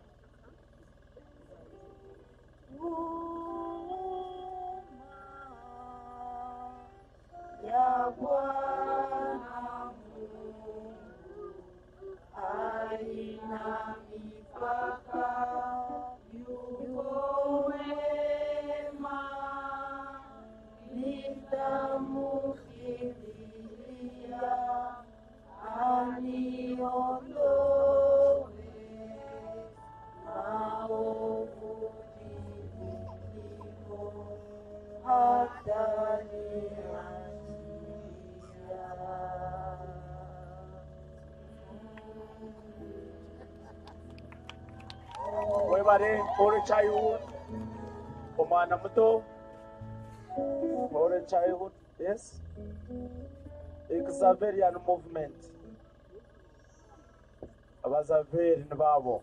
Ya Bwana Mungu haina mipaka, yuko wema, nitamkimbilia aniondoe maovu niliko hata Webare for childhood. Omana muto. For childhood, yes. Xaverian movement. Abazaveri nbabo.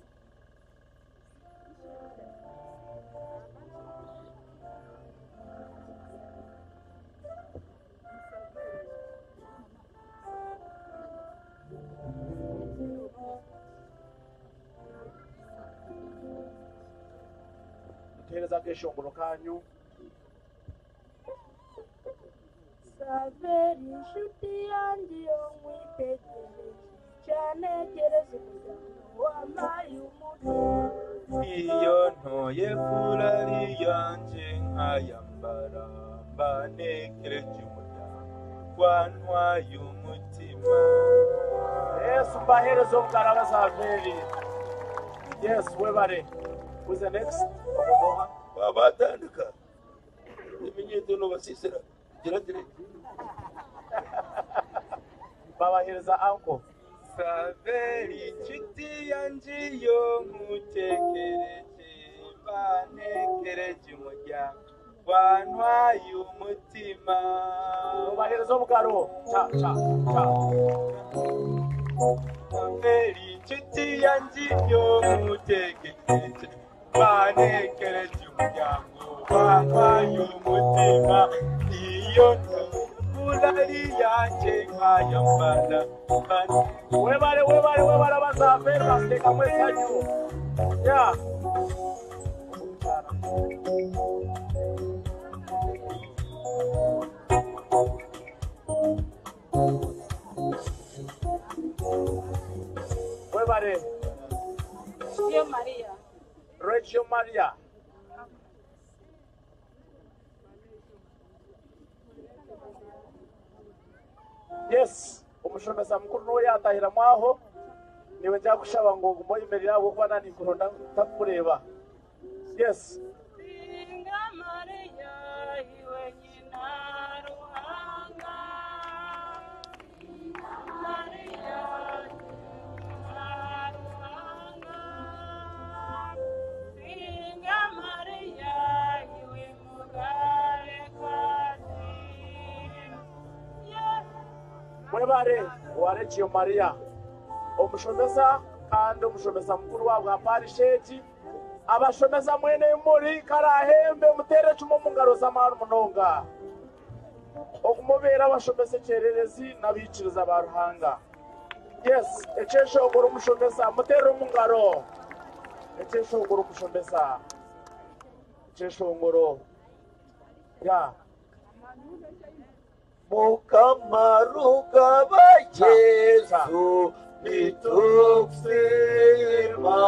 Tereza keshongolo kanyu. Saveri inshuti yanjye yo mwitegereje cyane gereza umuryango wampaye umutima iyo ntoye furari yanje nkayambara mbanekereje umuryango wantwaye umutima. Yes, mbaherezo bugara Saveri. Yes, webare. Who's the next? Babatandika. Iminyeto no basisira. Dire. Baba, here's the uncle. Saveri inshuti yanjye yo nkutekereje banekereje umuryango wantwaye umutima ubahereza umugaro Saveri inshuti yanjye yo nkutekereje banekereje umuryango wantwaye umutima iyo Ulari yanjye nkayambara webare bazavera baseka mwese hanyu ya webare Reggio Maria yes umushomeza mukuru no yatahira mwaho niwe njya gushaba ngo gumo imbere yabo kuba nani kuronda takureba yes Inga Maria iwe nyina ruhanga Inga Maria nyina ruhanga Inga Maria iwe mugare kazi webare wa Reggio Maria umushomeza kandi umushomeza mukuru wabo aparisheti abashomeza mwene muri karahembe mutere cumo mungaro z'amahoro munonga okumubera abashomeze cererezi nabiciriza baruhanga yes ecesho ogoro umushomeza mutere mungaro ecesho ogoro umushomeza ecesho ngoro ya Mukamaruka ba Yesu nituksirma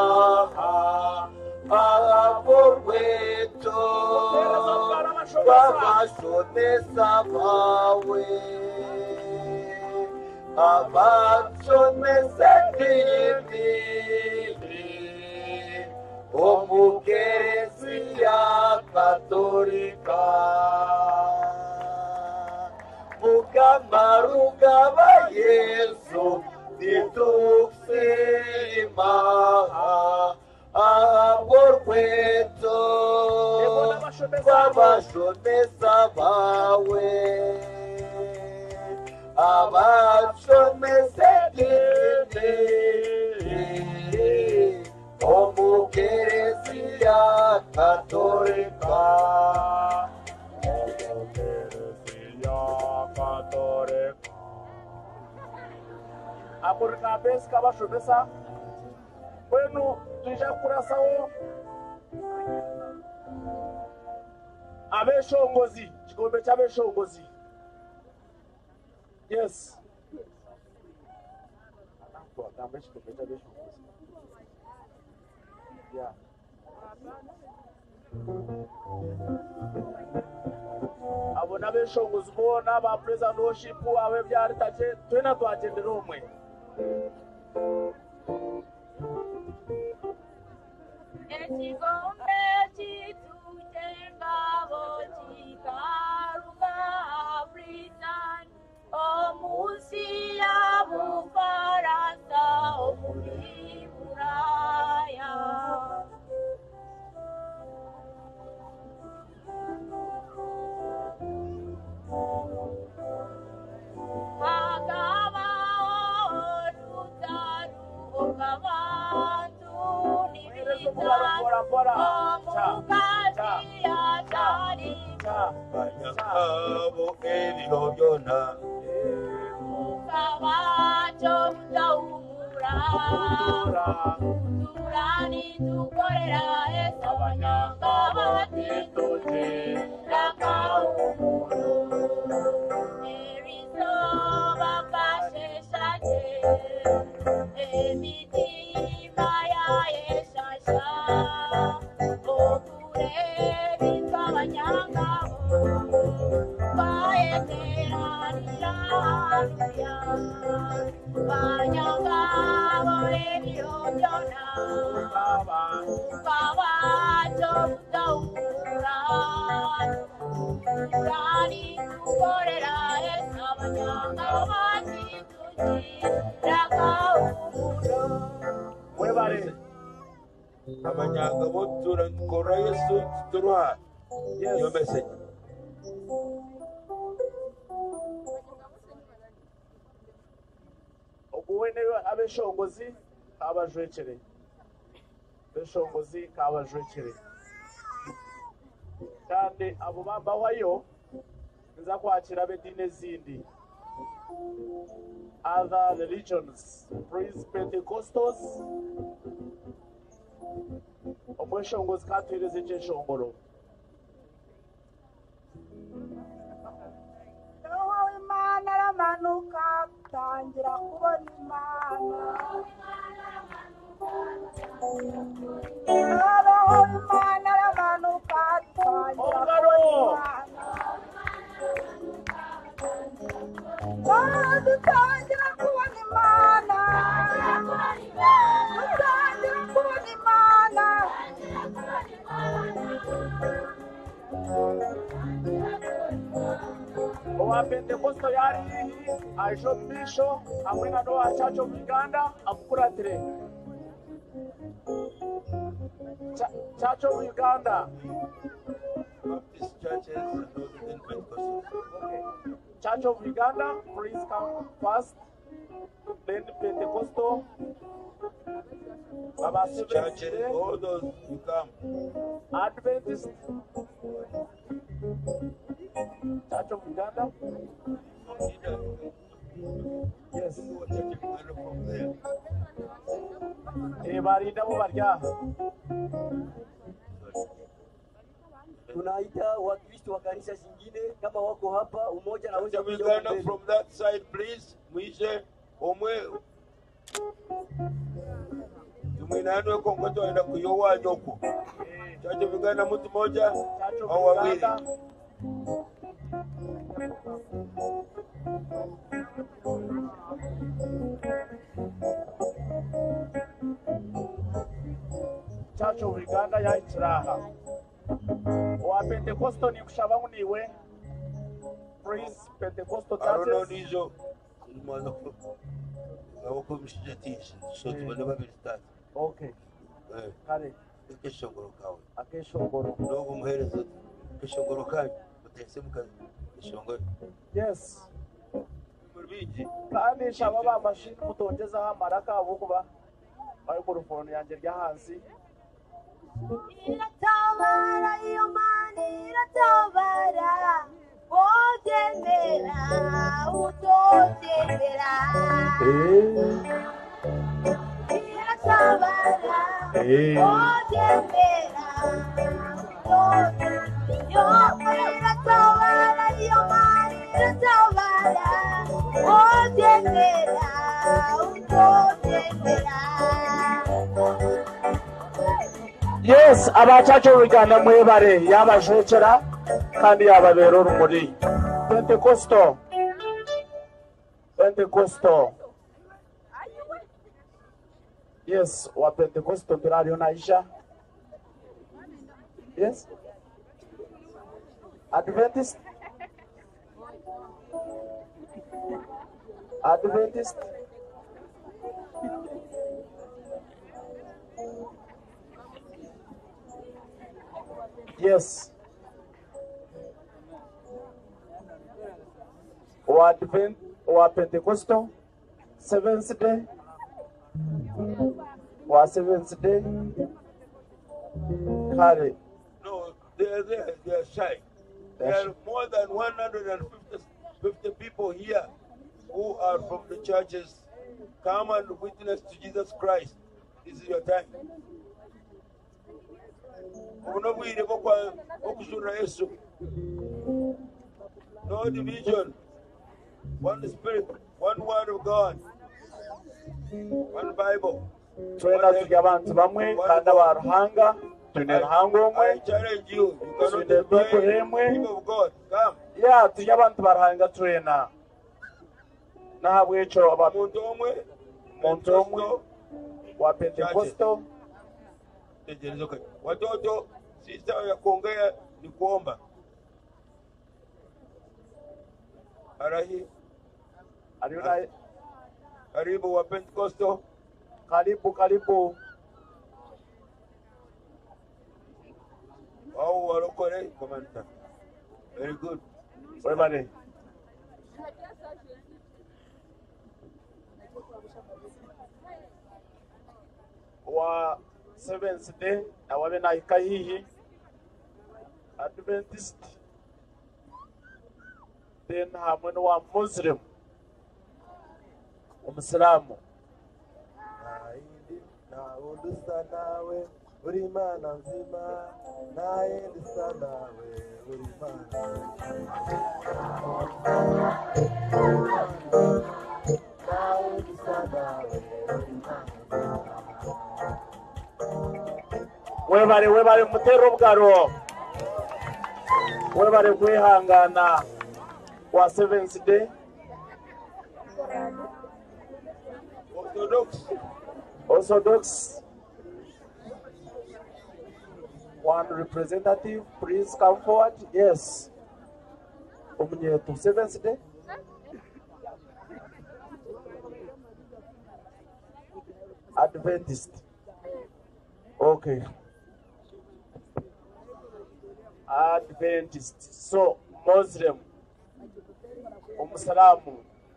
aporweto babashonesa bawe abashonesa dini omukeresia katolika Mukamaruka ba Yesu nituksirma aporweto babashonesa bawe abashonesa dini omukeresia katolika Aporika besi kabashomesa kwenu tuja kurasaho abeshongozi kikombe cy'abeshongozi yes yeah abona abeshongozi ubona ba president worship abe byaritaje twena twagendera umwe Ekigombe kitutengabo kikaruga Britain omunsi ya Bufaransa omuli Buraya Akaba olutaru okabantu Banyakabo ebiro byona Kabacho mutaumura Uturani tukorera esabanyanga batitote Rakaumuru Erizo bakasheshaje Emitima ya yeshasha Okure bitwabanyanga Banyangabo ebiro byona Kabacho mutaumura Uturani tukorera esabanyanga batituji Rakau Amanyanga botura nkora Yesu turuha. Your message. Ubuwene abeshongozi abajwekere. Beshongozi kabajwekere. Kandi abo bambawayo nza kwakira bedine zindi. Other religions, praise Pentecostals. Omweshongozi katwireze cyeshongoro. Roho Imana aramanuka tangira kubona Imana. Roho Imana aramanuka tangira kubona Imana. Dutangira kubona Imana. Dutangira kubona Imana. Owa Pentecosto yari aisho bisho amwina no achacho Uganda amukuratire. Chacho Uganda. Baptist churches and all the Pentecostals. Okay. Church of Uganda, please come first. Then Pentecostal. Baptist churches, all those you come. Adventist. Church of Uganda. Yes. From there. Tunaita wakristo wa kanisa zingine kama wako hapa umoja naweza Uganda from that side please. Mwishe omwe tumwinanwe kongoto aenda kuyowa nyoko. Chacho Uganda mtu moja au wawili. Church of Uganda ya Itiraha. Wa Pentecostal ni kushabangu niwe. Praise Pentecostal I don't know churches. nizo. Ngawoko mshijatisha. So tubana start. Okay. Kale. Keshongoro kawe. Akeshongoro. Nogo muherezo. Keshongoro kawe. Mutese mukazi. Keshongoro. Yes. Murbiji. Kandi shaba ba mashini mutongeza amaraka abukuba. Bari ku rufono yanjye rya hansi. Iratabara iyo Mana iratabara. Wotembera utotembera. Iratabara. Wotembera utotembera. Iratabara iyo Mana iratabara. Wotembera utotembera. Yes, abachacho Uganda mwebare yabajwekera kandi yababera urumuri. Pentecostal. Yes, wa Pentecostal turari onaisha. Yes. Adventist. Yes. Or Pentecostal, Seventh Day, or Seventh Day. Carry. No, they are shy. There are more than 150 people here who are from the churches. Come and witness to Jesus Christ. This is your time. No division. One Spirit, one Word of God, one Bible. Twenda tujya abantu bamwe kandi abaruhanga tuneruhanga umwe. I challenge you. You cannot deny people of God. Come. Yeah, tujya abantu baruhanga twena. Nahabwe ico Muntu omwe wa Pentecostal. Watoto sister ya kuongea ni kuomba. Arahi. Karibu wa Pentecostal. Karibu. Oh, walokole, Commander. Very good. Webale. Wa Seventh Day awabe na ikahihi Adventist then hamwe wa Muslim Umusilamu na udusa nawe uri Imana nzima naye dusa nawe uri Imana nawe dusa nawe uri Imana webale mutero bwaro webale kwihangana wa Seventh Day Orthodox. One representative, please come forward. Yes. Omunyeto, Seventh Day. Adventist. Okay. Adventist. So, Muslim. Salamu.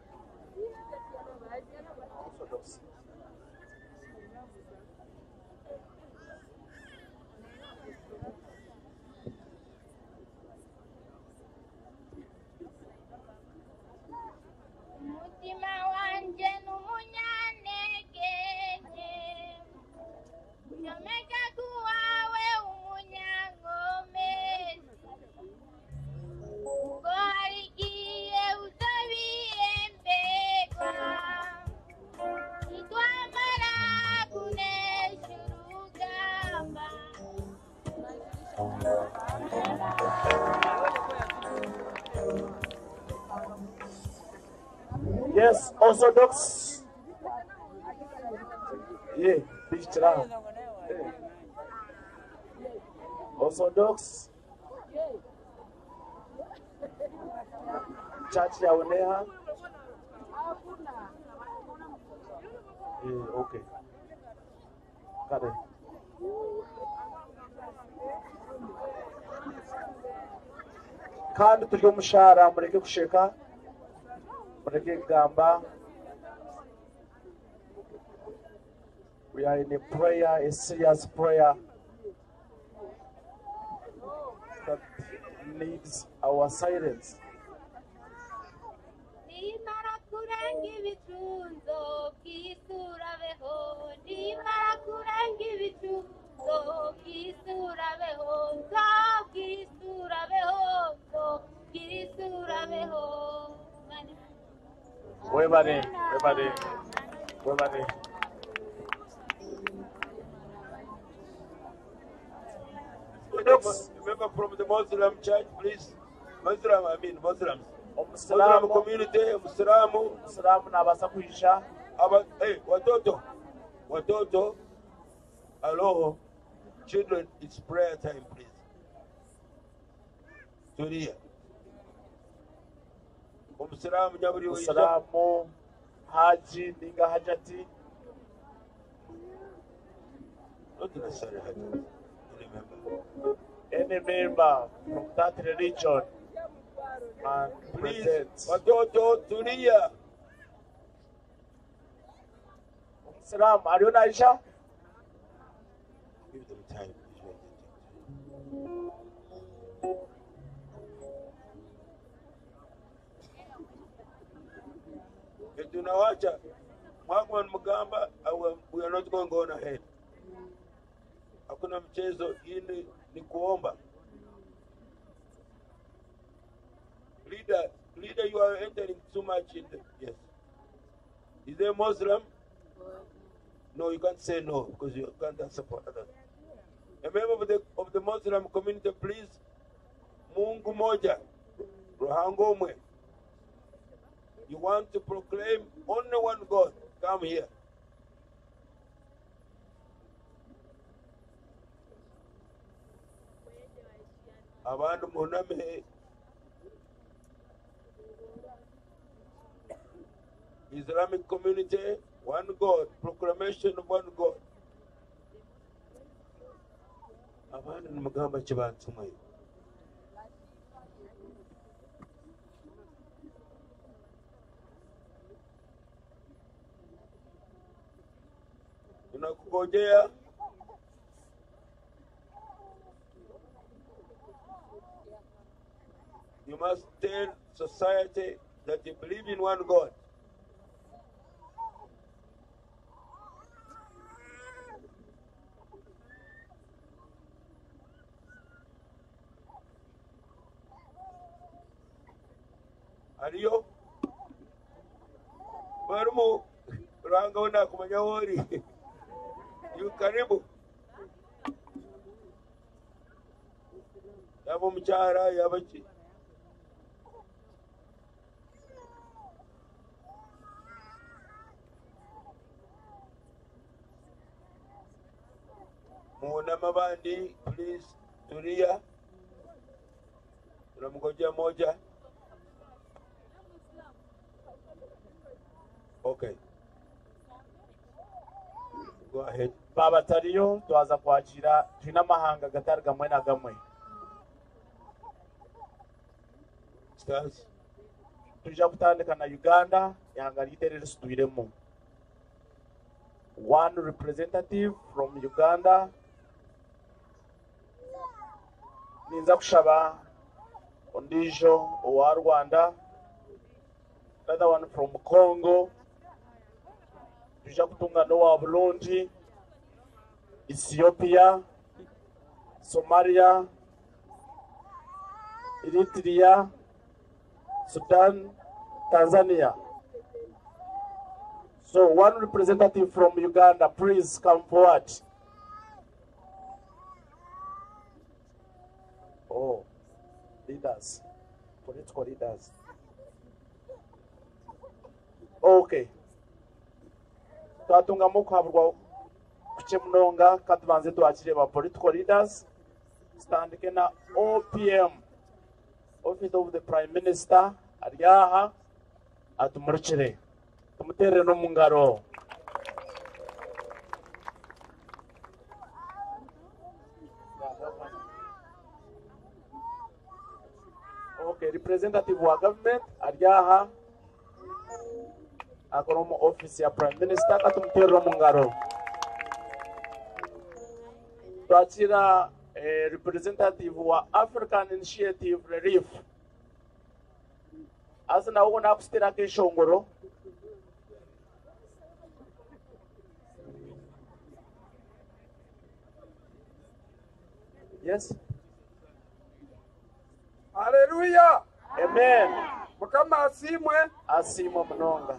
Orthodox. Mutima wanje n'umunyantegenke yomeka kuwawe umunyangomezi ngo hari igihe uzabiremberwa nitwamara kunesha urugamba. Yes, Orthodox. Yeah, picture. Orthodox. Church ya Uneha. Yeah, okay. Kade. Kandi turi umushara mureke gusheka. We are in a prayer, a serious prayer that needs our silence. Nimara kurenga ibitunzo by'isurabeho, nimara kurenga ibitunzo by'isurabeho, by'isurabeho. Webale. Remember from the Muslim church, please. Muslims. Muslim community, Muslimu nabasa kuisha. Hey, watoto. Hello. Children, it's prayer time, please. Tulia. Muslimu Haji Ninga Hajati. Not necessarily Hajati. Any member from that religion and please, present. watoto tulia. Muslimu, are you Aisha? Give them time. Tunawacha Mwagwan Mugamba, we are not going to go on ahead. Hakuna mchezo, ili ni kuomba. Leader, you are entering too much in the, yes. Is there Muslim? No, you can't say no because you can't support others. A member of the Muslim community, please. Mungu moja, Rohango mwe. You want to proclaim only one God, come here. Abantu muname. Islamic community, one God, proclamation of one God. Abantu mugamba kibantumwe tunakungojea. You must tell society that you believe in one God. Ariyo? Barumu, ranga una kumanya wori. Yu karibu. Yabo mchara yabachi. Muona mabandi, please, tulia. Tunamngojea moja. Okay. Go ahead. Baba tariyo twaza kwakira twina mahanga gatari gamwe na gamwe. Stars. Tuja kutandika na Uganda yanga literere situiremo. One representative from Uganda. Ninza kushaba ondijo owa Rwanda. Another one from Congo. Tuja kutunga no wa Burundi, Ethiopia, Somalia, Eritrea, Sudan, Tanzania. So one representative from Uganda, please come forward. Oh, leaders, political leaders. Okay. Twatunga mukwabwa kuchemnonga katubanze twakire ba political leaders standike na OPM, Office of the Prime Minister ariyaha atumurikire tumutere no mungaro. Okay, representative wa government ariyaha akoromo office ya Prime Minister katumutero mungaro. Twakira representative wa African Initiative Relief asina uko na kustira keshongoro. Yes. Hallelujah. Amen. Mukama asimwe mnonga.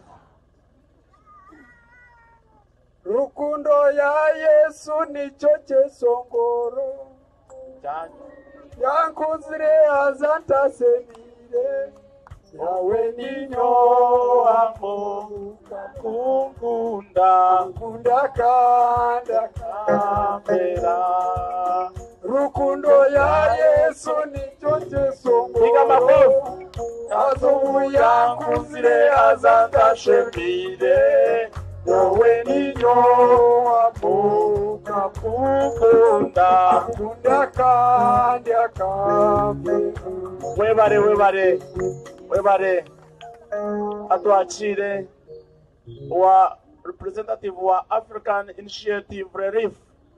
Rukundo ya Yesu nicho chesongoro yankuzire azanta semire yawe ninyo amo kukunda kanda kamera. Rukundo ya Yesu nicho chesongoro azubu yankuzire azanta semire yawe ninyo amuka kukunda kandi akambe. Webare atwakire wa representative wa African Initiative Relief.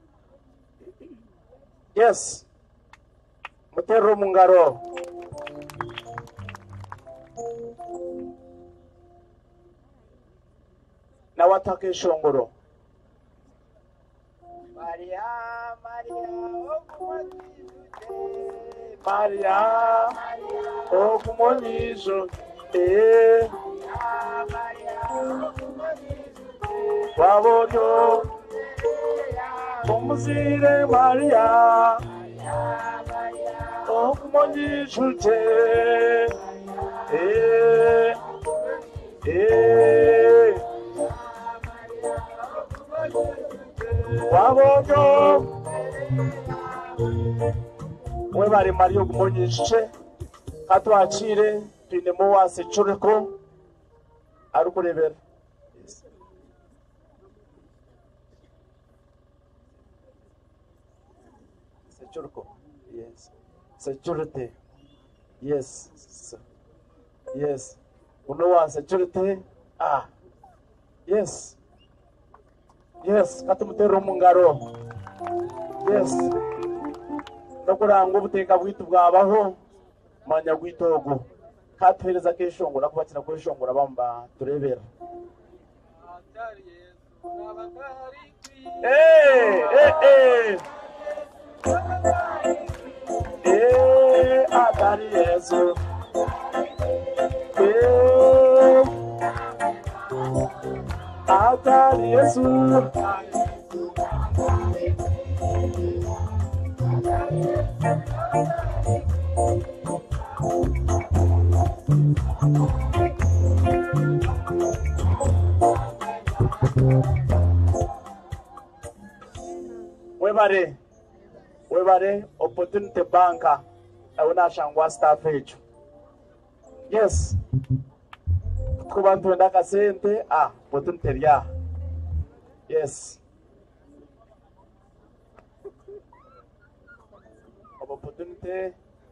Yes. Mutero mungaro. Na watake shongoro. Maria okumonizo wabonyo omuzire Maria okumonizo wabonyo webare Mario kumonyeshe katwakire twinemo wase chureko arukurebera. Yes. Security. Yes. Yes. Unowa security. Ah. Yes. Yes. Katumutero mungaro. Yes. Nokuranga ubuteka bwitu bwabaho manya gwitogo. Katwereza keshongora kubatira kweshongora bamba turebera. Atari Yesu. Atari Yesu. Webare opportunity banka awuna shangwa staff echo. Yes. Kubantu wenda kasente opportunity ya. Yes. Opportunity.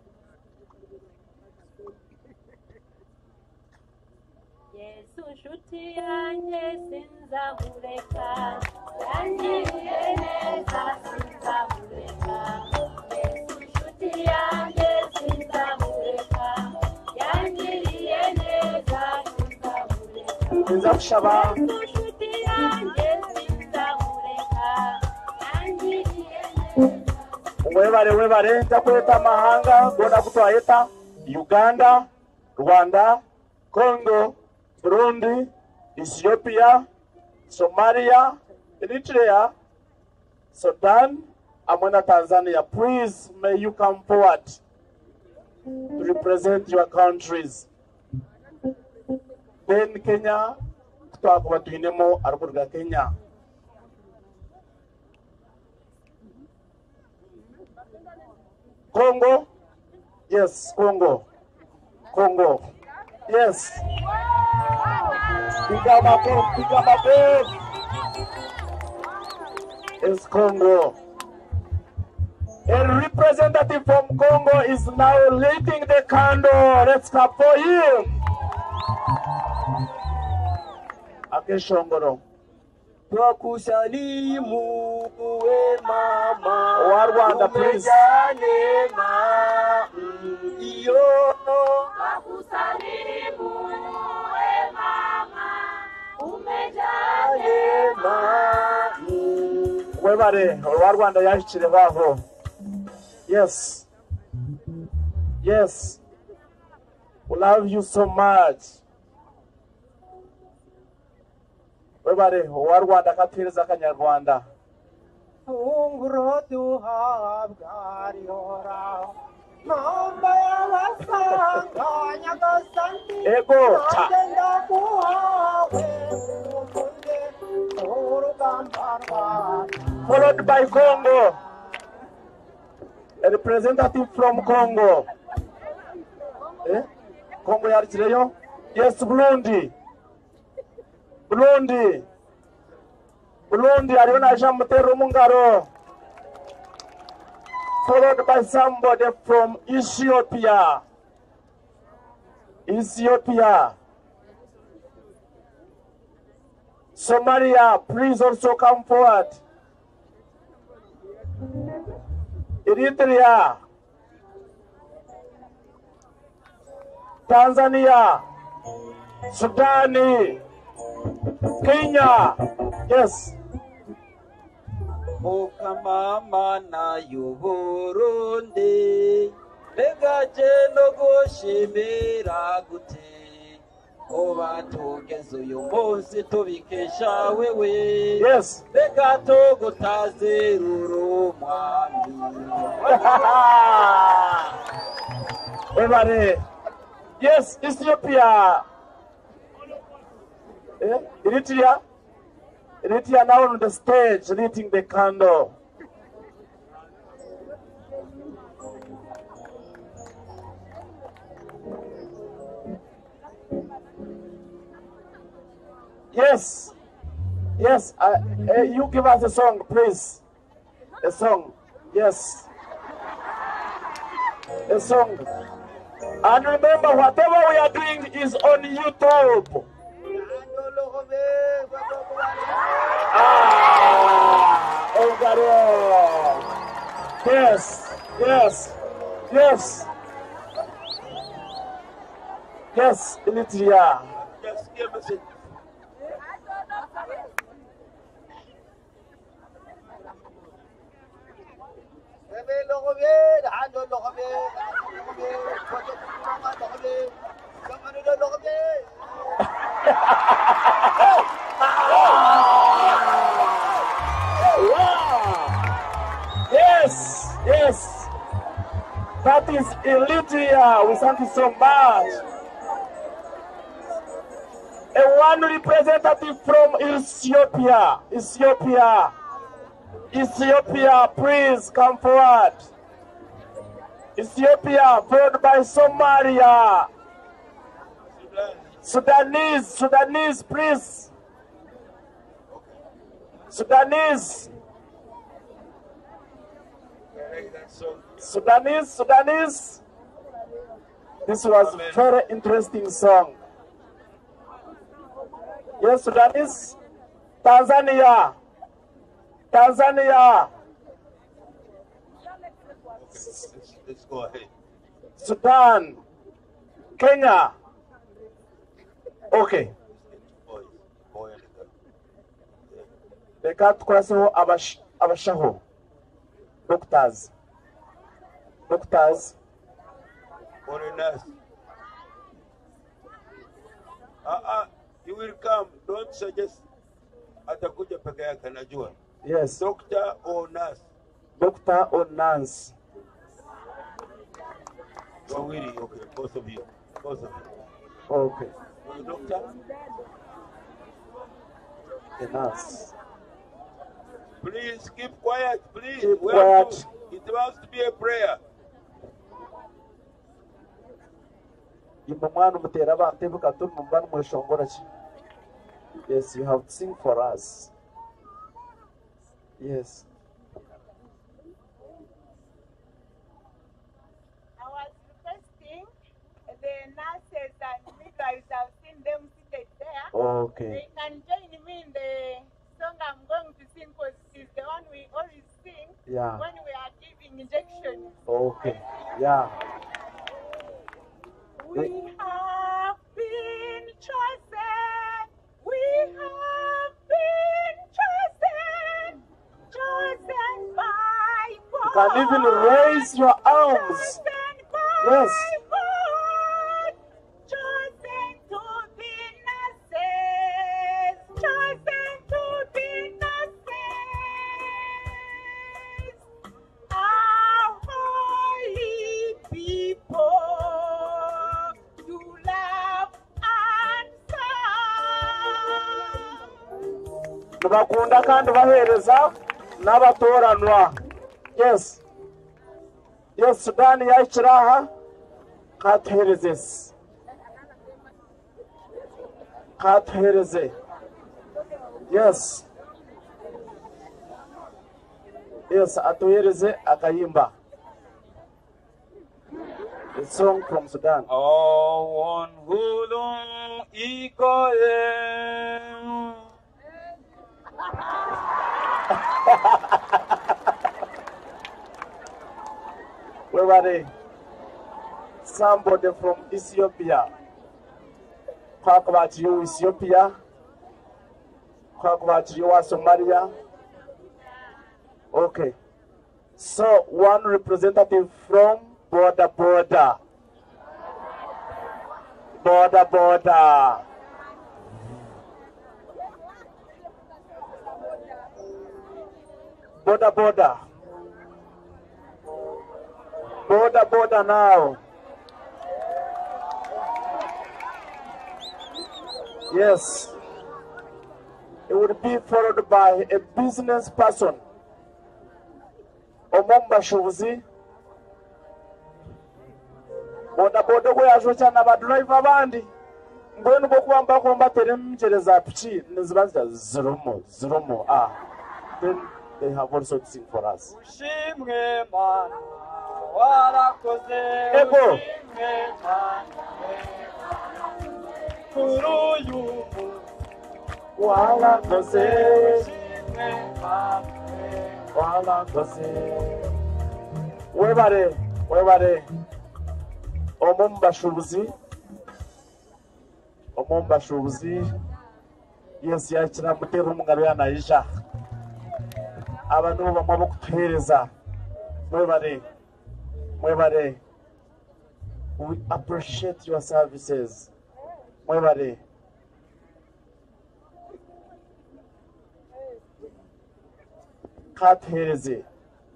Yesu nshuti yanjye sinzamureka, yangiriye neza sinzamureka. Yesu nshuti yanjye sinzamureka, yangiriye neza sinzamureka. Nzakushaba. Yesu nshuti yanjye sinzamureka, yangiriye neza. Webare nzakweta amahanga gona kutwayeta Uganda, Rwanda, Congo, Burundi, Ethiopia, Somalia, Eritrea, Sudan, Amona, Tanzania. Please, may you come forward to represent your countries. Then Kenya, tutakuwa tuinemo arukurga Kenya. Congo, yes, Congo. Yes. Pigamabo. It's Congo. A representative from Congo is now leading the candle. Let's clap for him. Akeshongoro. Twakusalimu uwe mama wa Rwanda, please. Iyo Twakusalimu uwe mama, umejane ma. Webare wa Rwanda yashikire baho. Yes. We love you so much. Webare wa Rwanda katwiriza Kanyarwanda. Unguro duhabwa rihora mamba y'abasanga nyagasanti Ego ta. agenda kuhawe ukunde urugamba rwawe. Followed by Congo. A representative from Congo. Congo yarikireyo. Yes, Burundi ariyo naje mutero mungaro. Followed by somebody from Ethiopia. Somalia, please also come forward. Eritrea, Tanzania, Sudan, Kenya. Yes. Mukamama na y'Uburundi begaje no gushimira gute oba tugeze uyu munsi tubikesha wewe. Yes. Bega tugutaze rurumwami. Everybody. Yes, Ethiopia. Eritrea now on the stage, lighting the candle. Yes. You give us a song, please. A song. Yes. A song. And remember, whatever we are doing is on YouTube. Oh God. Yes, yes, yes. Yes, Ilitria. Just give us it. Yes, yes. That is Ilitria. We thank you so much. One representative from Ethiopia. Ethiopia, please come forward. Ethiopia, followed by Somalia. Sudanese, please. Sudanese. This was a very interesting song. Yes, Sudanese. Tanzania. Let's go ahead. Sudan. Kenya. Okay. Reka tukuraseho abashaho. Doctors. Foreigners. You will come. Don't suggest atakuja peke yake najua. Yes. Doctor or nurse. Wawili, okay, both of you. Okay. Doctor? The nurse. Please keep quiet, please. Keep quiet. It wants to be a prayer. Yes, you have to sing for us. Yes. I was requesting the nurses and midwives. I've seen them seated there. Okay. They can join me in the song I'm going to sing, because it's the one we always sing when we are giving injections. Okay. Yeah. We have been chosen. We have been chosen by God. You can even raise your arms. Chosen by Yes. God. Chosen to be nurses. Chosen to be nurses. Our holy people. Bakunda kandi bahereza n'abatoranwa. Yes. Yes, Sudani yayiciraha katuherezes. Katuhereze. Yes. Yes, atuhereze akayimba. A song from Sudan. On hulun ikoye. Where were they? Somebody from Ethiopia. Talk about you, Ethiopia. Talk about you, Somalia. Okay. So, one representative from border. Border. Now. Yes. It would be followed by a business person. Omombashobuzi. Boda gwe yajocha n'abadriver abandi. Mbwenu bwo kwamba komba teremchereza piki nizibanza ziromo. Then they have also to sing for us. Ushimwe mana Ego. Webare. Omumbashubuzi. Yes, yakira mutera umugabo yanayisha. Abantu bamwe kutuhereza. Webare. We appreciate your services. Webare. Katuhereze.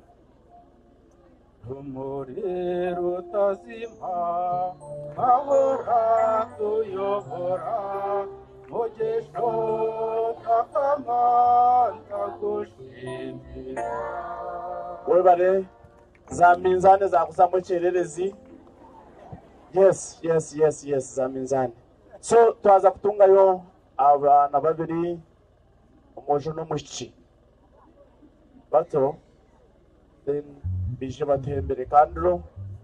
Umuriro utazima, ahora tuyobora, mugisho takamanta gushimira. Webare, za minzane zakuzamuchererezi. Yes, za minzane. So, twaza kutungayo abana babiri, umujo n'umushi. Bato, then bije batembere kandro.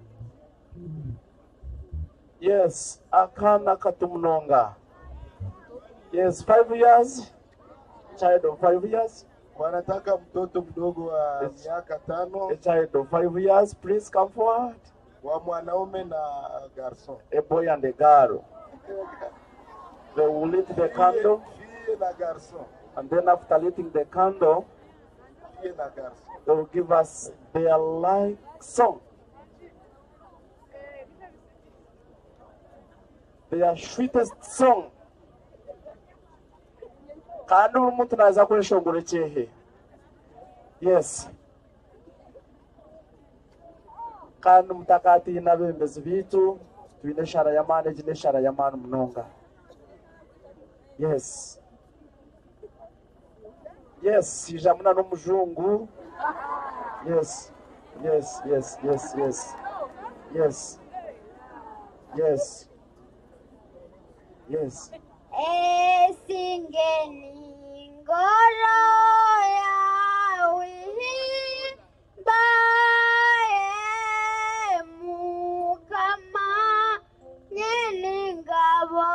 Yes, akana katumunonga. Yes, 5 years. Child of 5 years. Wanataka mtoto mdogo wa miaka 5. A child of 5 years, please come forward. Wa mwanaume na garson. A boy and a girl. They will lit the candle. Fille na garson. And then after lighting the candle, Fille na garson. they will give us their like song. Their sweetest song. Kandi umuntu naza kureshongore cyehe. Yes. Kandi mutakati nabembezi bitu twine shara ya manage ne shara ya manu mnonga. Yes. Yes, ijamuna no mujungu. Yes. Esingeni ngoro yawe bae mukama nyeningabo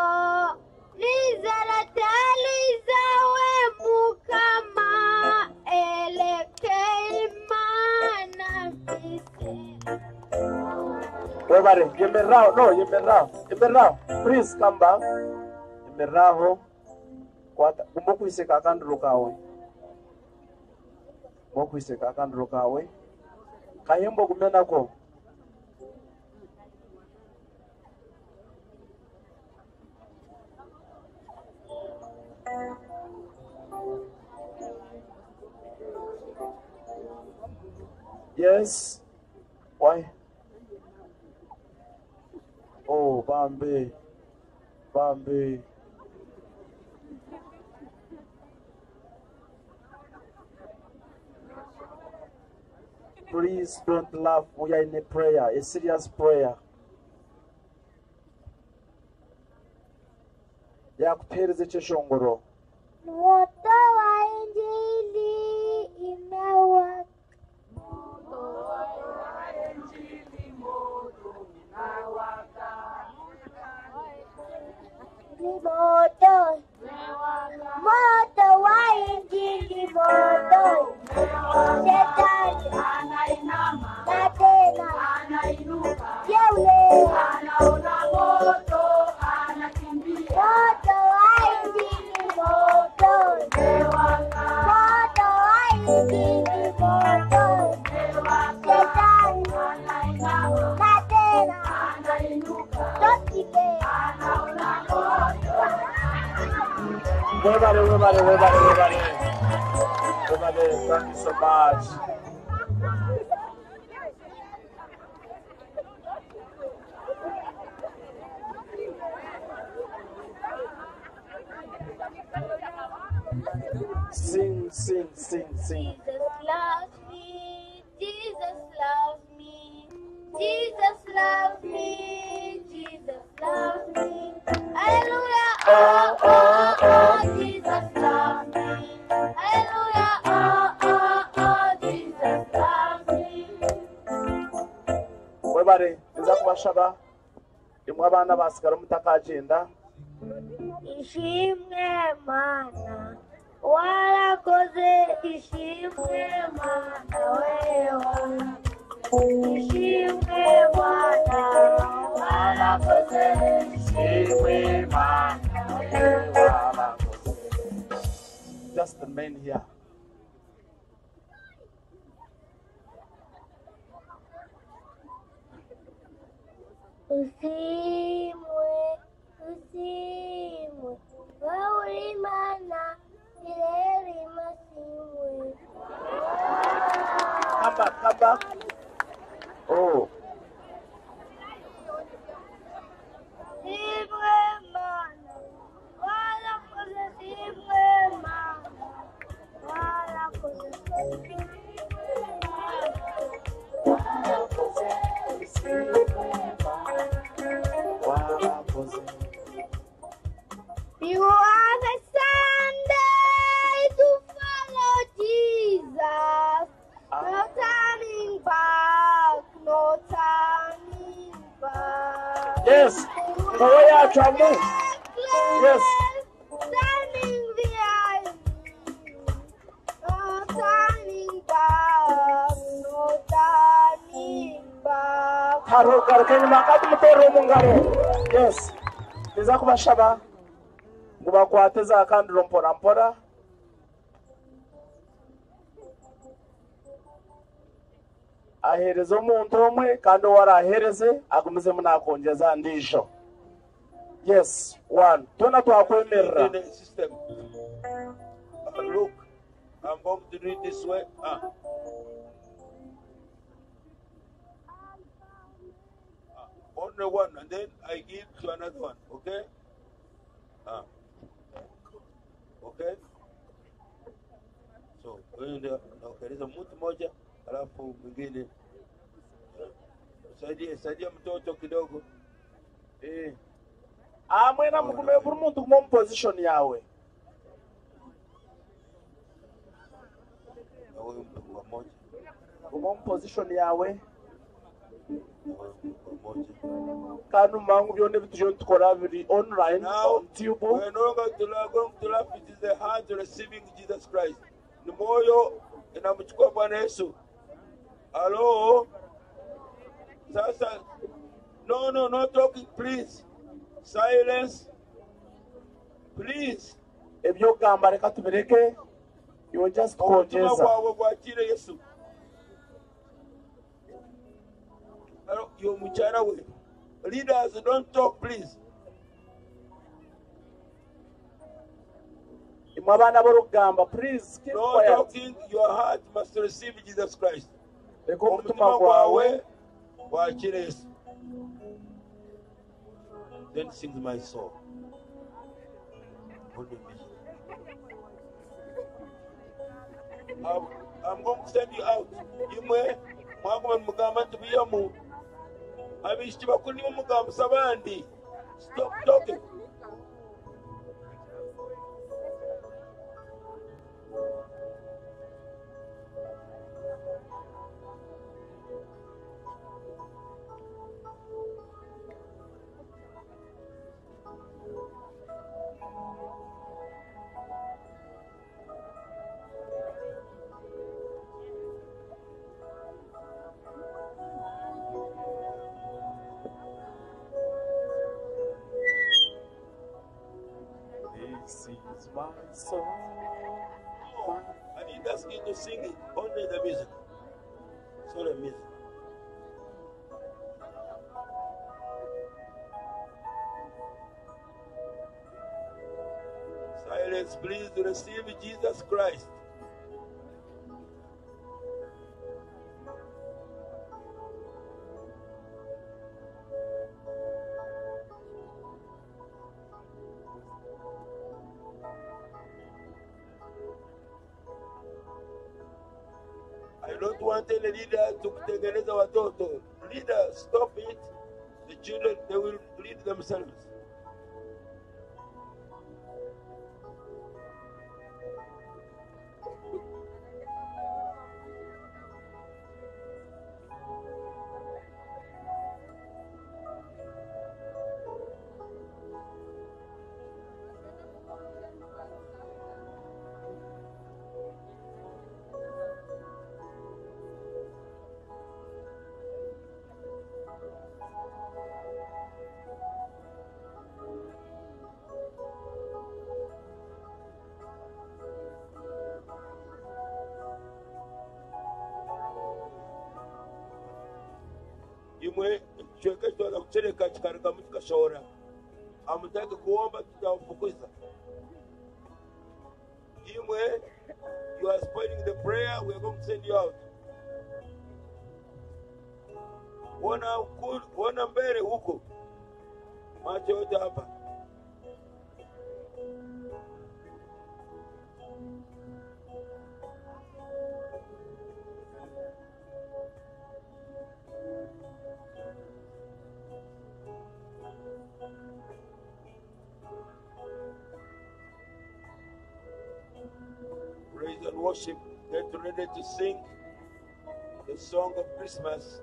nizaratali zawe mukama eleke imana fisi. Webare, Yemerao. Please come back. Yemerao. Mokuiseka akandro kawe. Kayembo kumena ko. Yes. Why? Oh, Bambi. Please don't laugh. We are in a prayer, a serious prayer. Yakupereze cheshongoro. Moto wa injili inawaka. Moto wa injili moto. Shetani anainama na tena anainuka. Yeule anaona moto anakimbia. Moto wa injili moto. Moto wa injili moto. Shetani anainama na tena anainuka. Tokike anaona moto. Everybody, thank you so much. Sing. Jesus loves me. Jesus loves me. Jesus loves me. Jesus loves me. Hallelujah. Oh, Jesus loves me. Hallelujah. Oh, Jesus loves me. kubashaba imwe abana basigara mutakagenda ishimwe mana warakoze ishimwe mana wewe ishimwe mana warakoze ishimwe mana wewe. Just the men here. Usimwe, usimwe, wauri mana, ileri masimwe. Come back. Oh. Simwe mana, wala koze simwe mana, wala koze simwe You are the Sunday to follow Jesus. No turning back, no turning back. Yes. Korea Chamu. Yes. Standing behind me. No turning back, no turning back. Haro garkeni makati mutoro mungaro. Yes. Niza kubashaba. Mubakwateza kandi mpora. Ahereze umuntu umwe kandi warahereze agumize munakongeza ndisho. Yes, one. Tuna twakwemerera. System. Look, I'm going to do it this way. Only one, and then I give to another one. Okay? Okay? So, ukaliza mtu moja alafu mwingine saidia mtoto kidogo. Mwena mukume buri muntu mu position yawe. Mu position yawe. Kanu mangu byone bituje tukora biri online on YouTube. We're no longer going to laugh. It is the hand receiving Jesus Christ. Ni moyo inamchukua Bwana Yesu. Hello? Sasa, no talking, please. Silence. Please. Ebyo gamba reka tubireke. You just kongeza. Yesu. You mchana we. Leaders, don't talk, please. Imabana borugamba, please keep no quiet. Talking, your heart must receive Jesus Christ. Umutima gwawe wakire Yesu. Then sings my soul. I'm going to send you out. Imwe mwagoma mugamba tubiyamu. Abishti bakuni mugamba sabandi. Stop talking. This is my song. I need us to sing it. Only the music. Sorry, music. Silence, please. Receive Jesus Christ. I don't want any leader to kutengeneza watoto. Leader, stop it. The children, they will lead themselves. imwe chwekeshwa na kuchereka chikarika mtu kashora amutaki kuomba tutawafukuza. Imwe you are spoiling the prayer, we are going to send you out. Wana mbele huko macho yote hapa. Praise and worship. Get ready to sing the song of Christmas.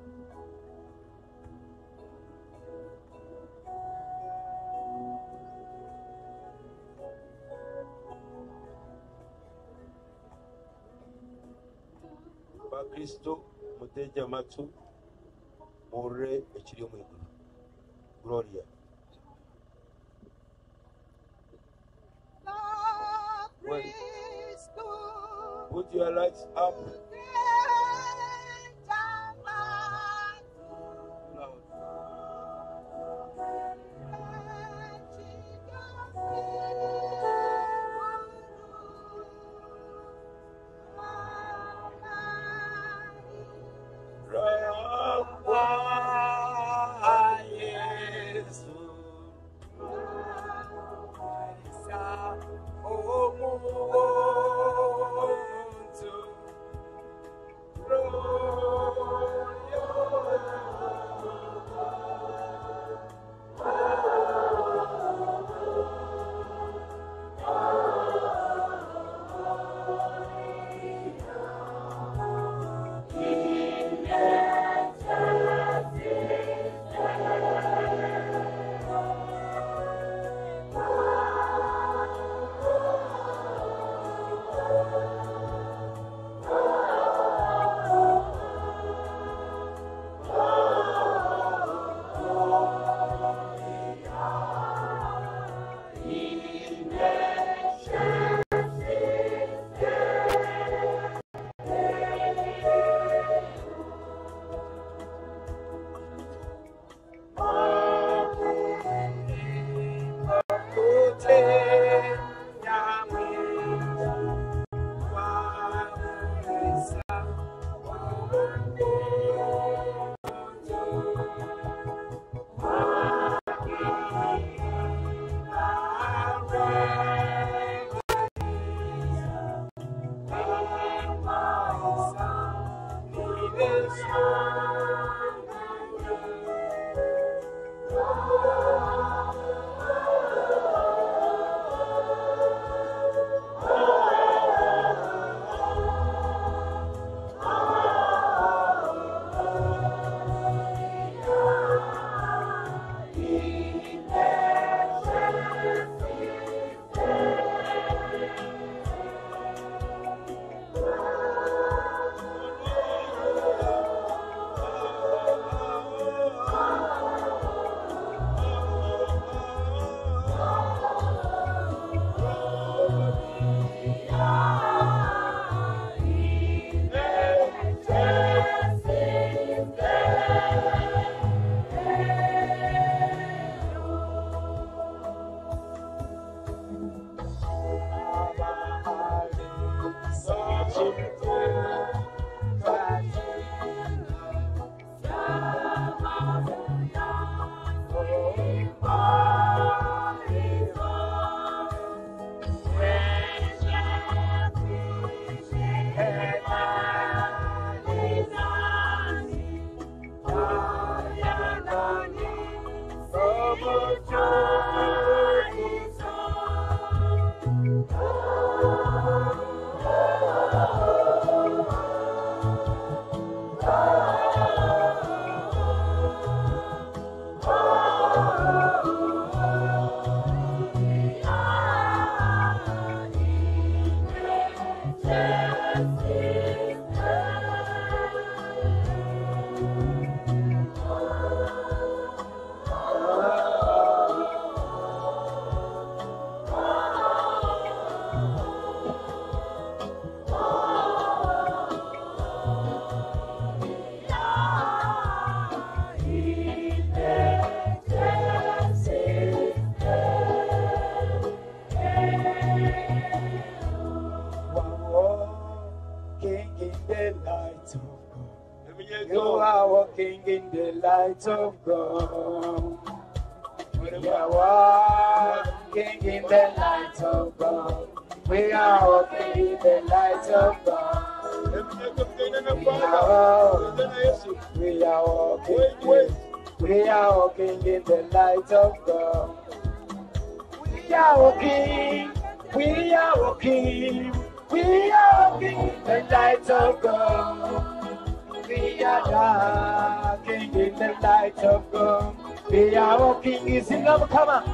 Kristo muteja matu mure ekiri mu iguru. Gloria. Put your lights up. the light of God. You are walking in the light of God. We are walking in the light of God. We are walking in the light of God. We are walking in the light of God. We are walking, we are walking, we are walking in the light of God. We are walking in the light of God. We are walking, is in love, come on.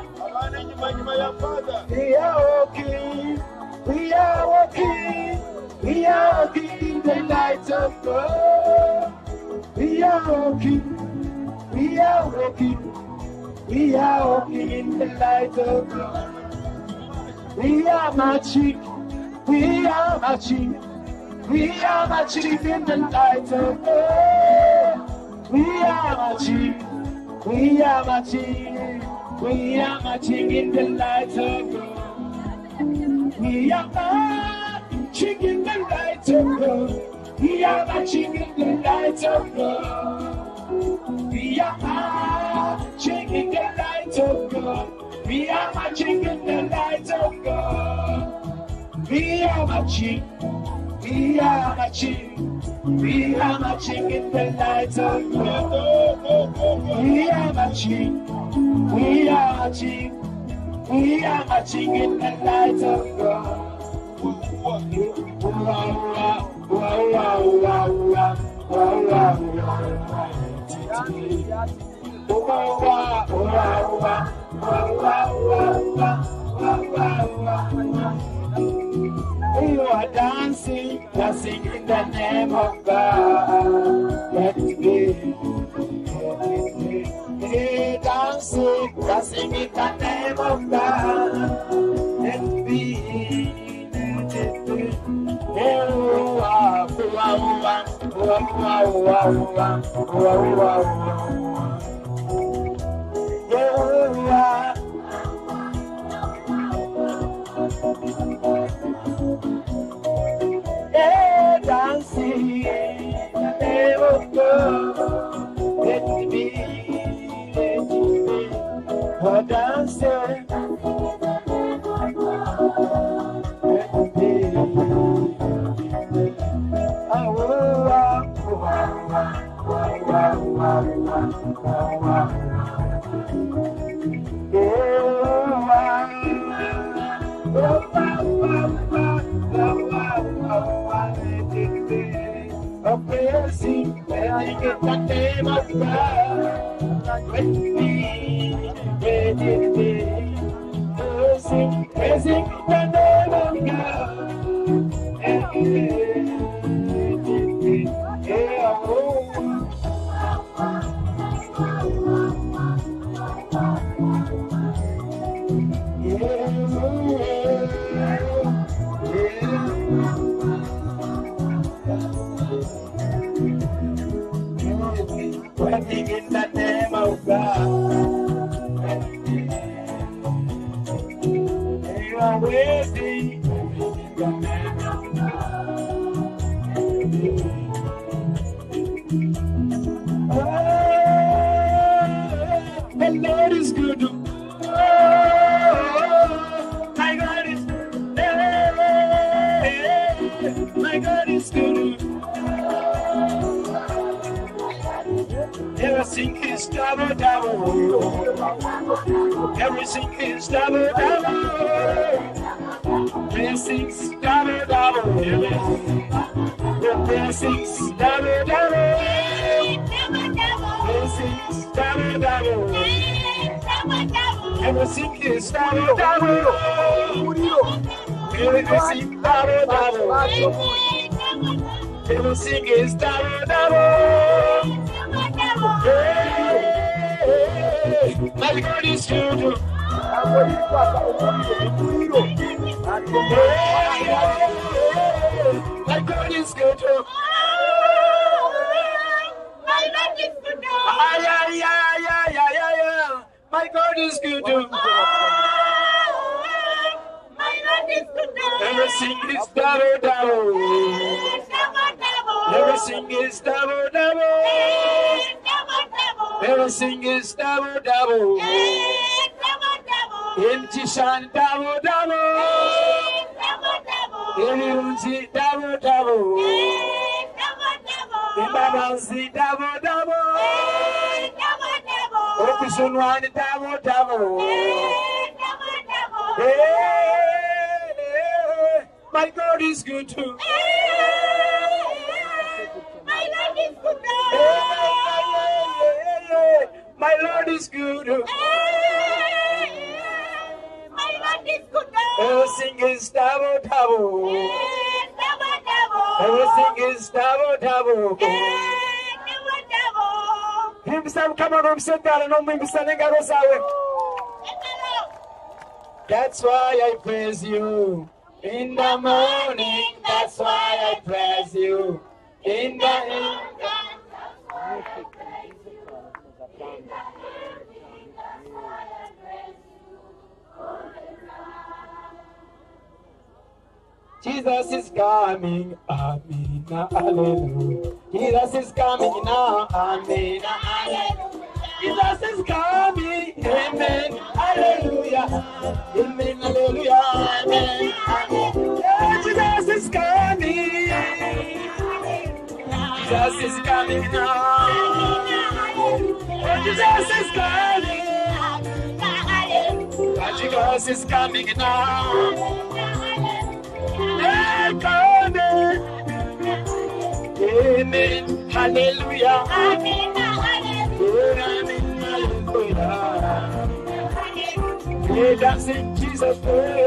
We are walking, we are walking, we are walking in the light of God. We are walking, we are walking, we are walking in the light of God. We are marching, we are marching, we are marching in the light of God. We are marching, we are marching, we are marching in the light of God. We are marching in the light of God. We are marching in the light of God. We are marching in the light of God. We are marching in the light of God. We are marching. We are marching. We are marching in the light of God. We are marching. We are marching. We are marching in the light of God. You are dancing, dancing in the name of God. Let it be. Dancing, dancing in the name of God. Let it be. Dancing in the name of God. Let it be, oh, dancing. Let it be. Praising the name of God. Praising the name of God. Working in the name of God. You are waiting in the name of God. Oh, the Lord is good. Oh, my God is good. My God is good. Everything is double, double. Everything is double, double. Blessings double, double. The blessings double, double. Blessings double, double. Everything is double, double. Everything double, double. Everything is double, double. My God is good. My God is good. My God is good. My God is good. My God is good. Everything is double, double. Blessing is double, double. Blessing is double, double. Empty-shan double, double. Everyone's double, double. Imbalansi double, double. Operation one double, double. My God is good too. My Lord is good. My Lord is good. My Lord is good. Everything is double, double. Everything is double, double. Himself, come on, himself, God, no me standing out of That's why I praise you. In the morning, that's why I praise you. In the evening. Jesus is coming, amen, hallelujah. Jesus is coming now, amen, hallelujah. Jesus is coming, amen, hallelujah. Amen, hallelujah, amen, hallelujah. Jesus is coming. Jesus is coming now. Jesus is coming. Jesus is coming now. Amen, hallelujah. Amen, hallelujah. We're dancing Jesus' name.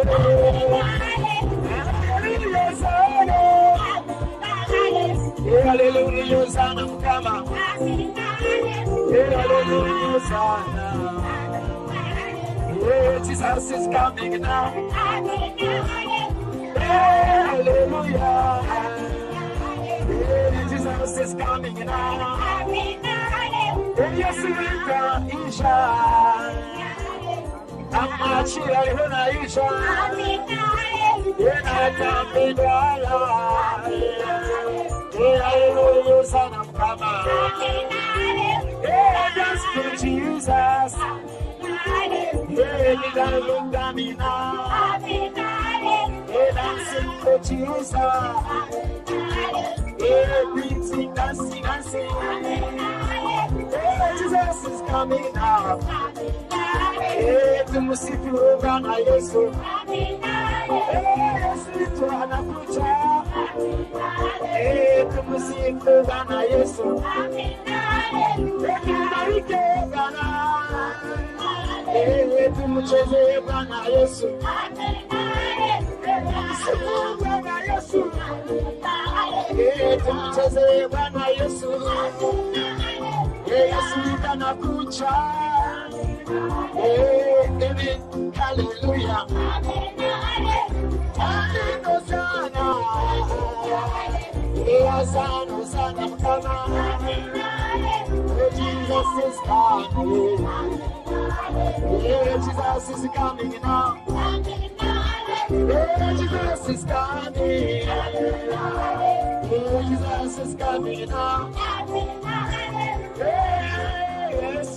Hallelujah, Hosanna, come on. Hallelujah, Hosanna. Jesus is coming now. Hallelujah. Jesus is coming now. Yes, Isha. Amachira Huna Isha. Hallelujah, Son of Kama. Just for Jesus. Look at me now. Dancing for Jesus. Everything dancing, dancing. Jesus is coming now. Tumusifu Bwana Yesu. Yesu anakuja. Tumusifu Bwana Yesu. Tubariki Bwana. Tumucheze Bwana Yesu. Bwana Yesu. Tumucheze Bwana Yesu. Yesu anakuja. Amen, hallelujah. Amen, Hosanna. Hosanna, come on. Jesus is coming. Jesus is coming now. Jesus is coming. Jesus is coming now. Yes,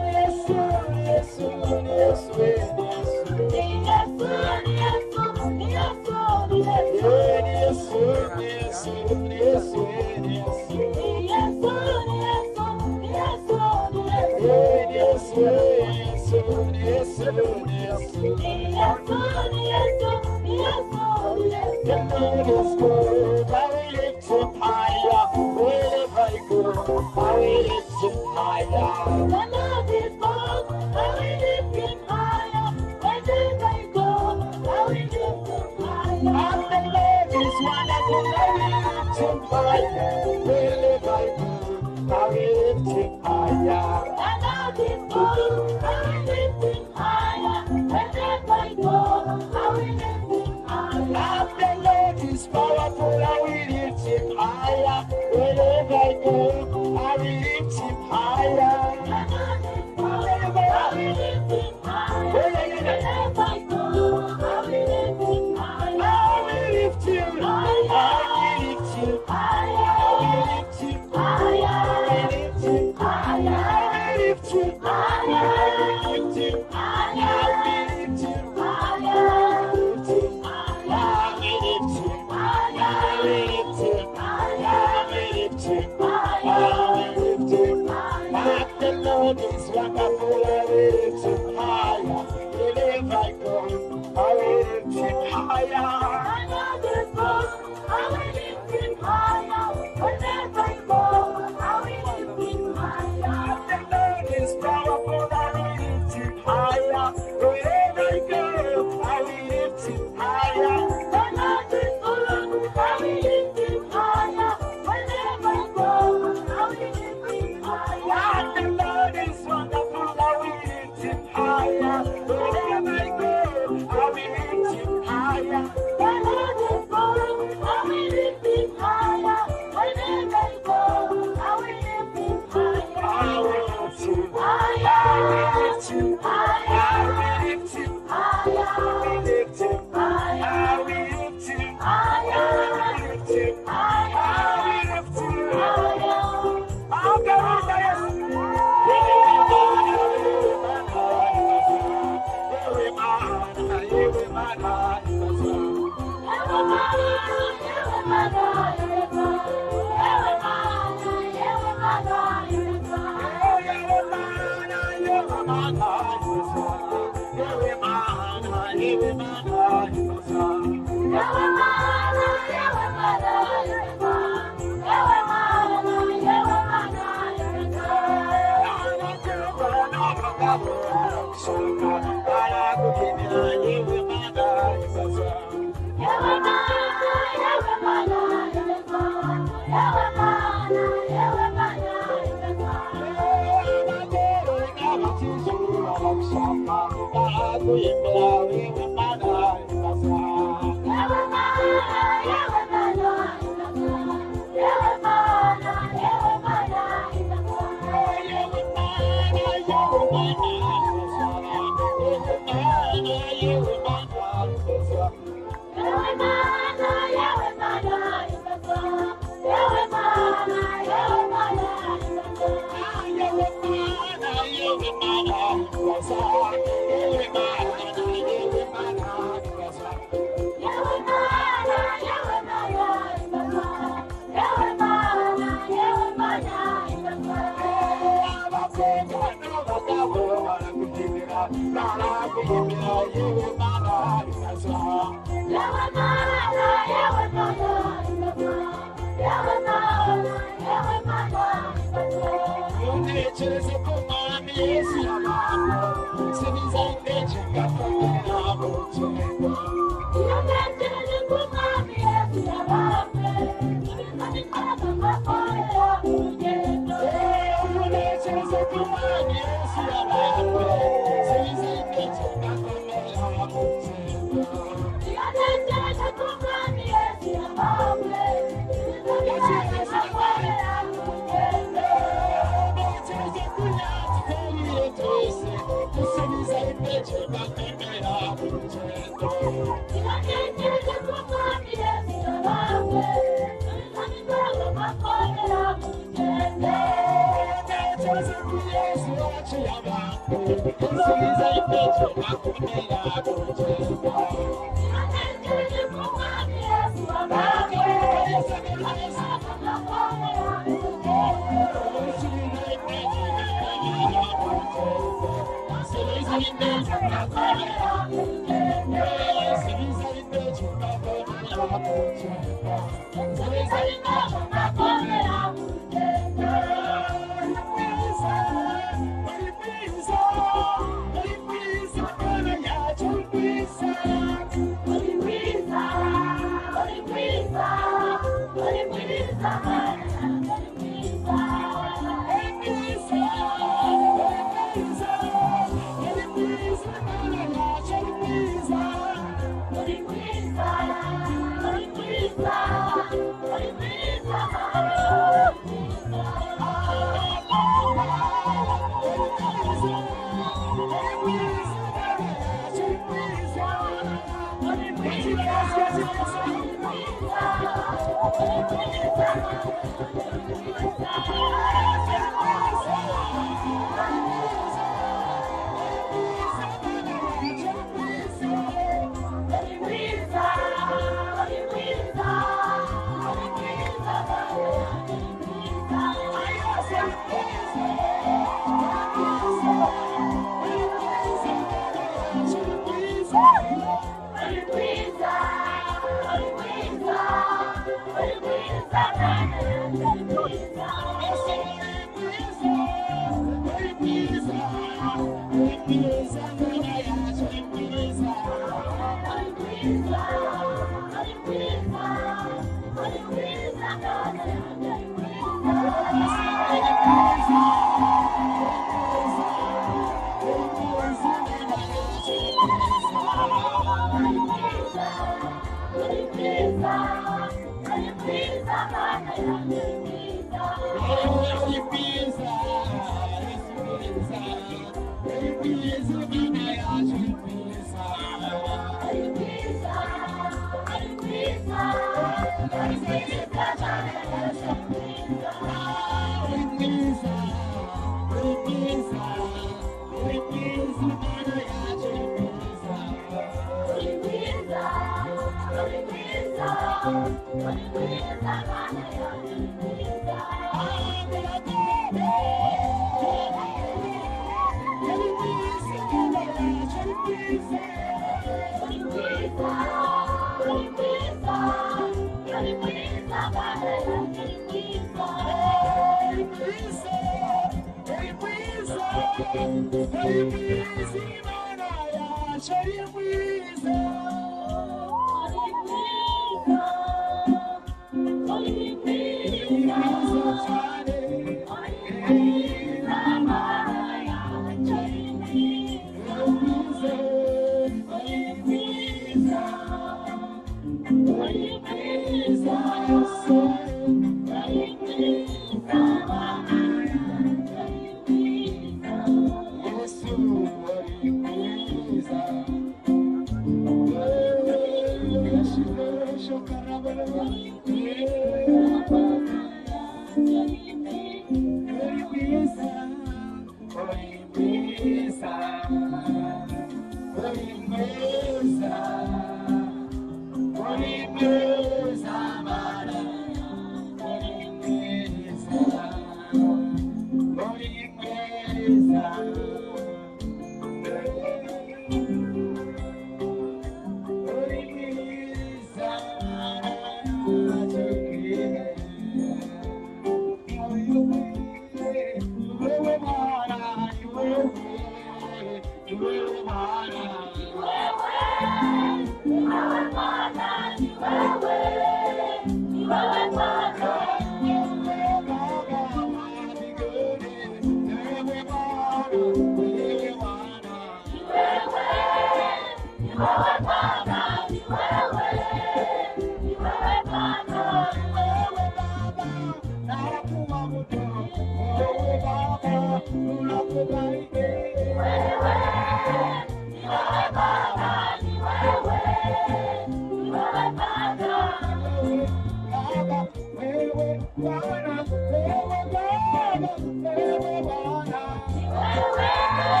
Wewe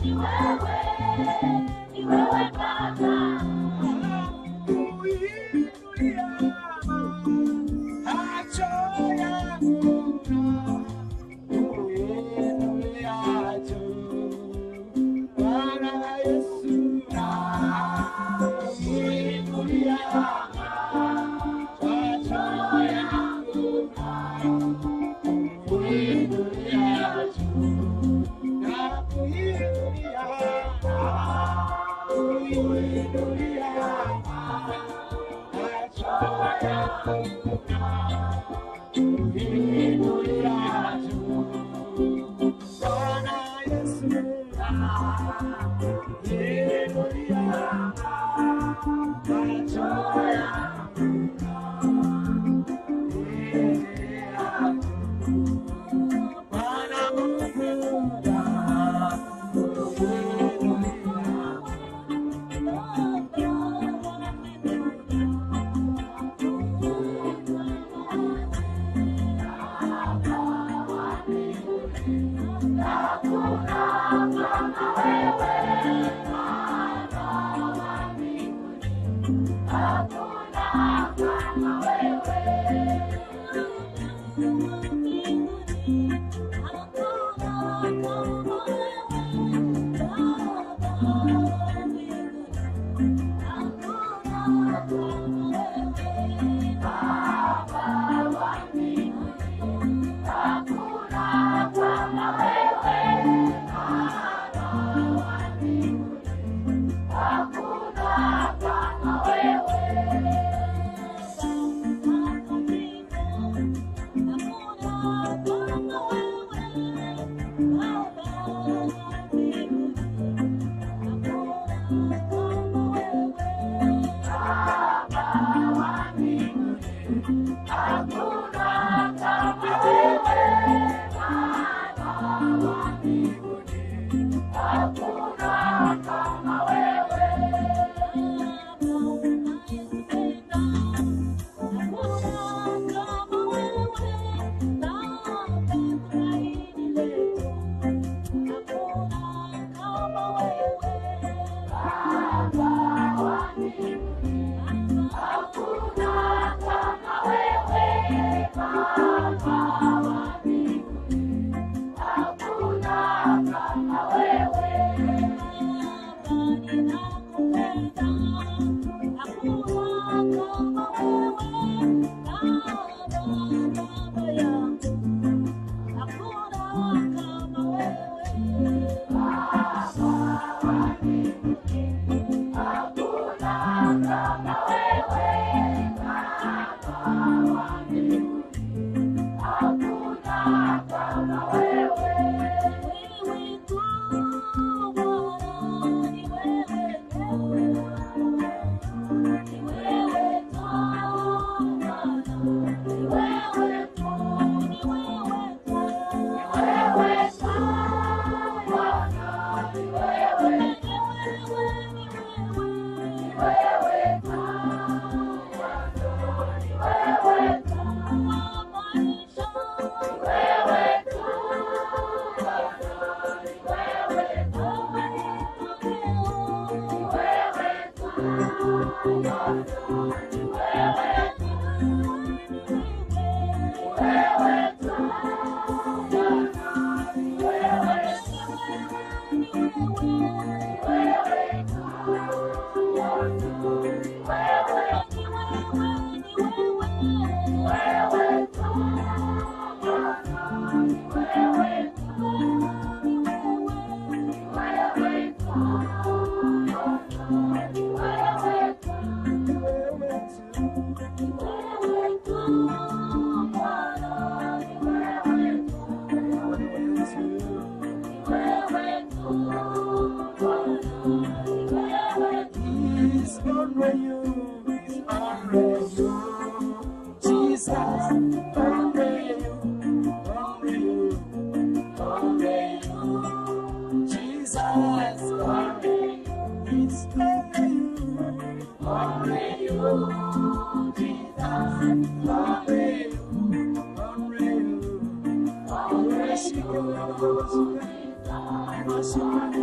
Only you,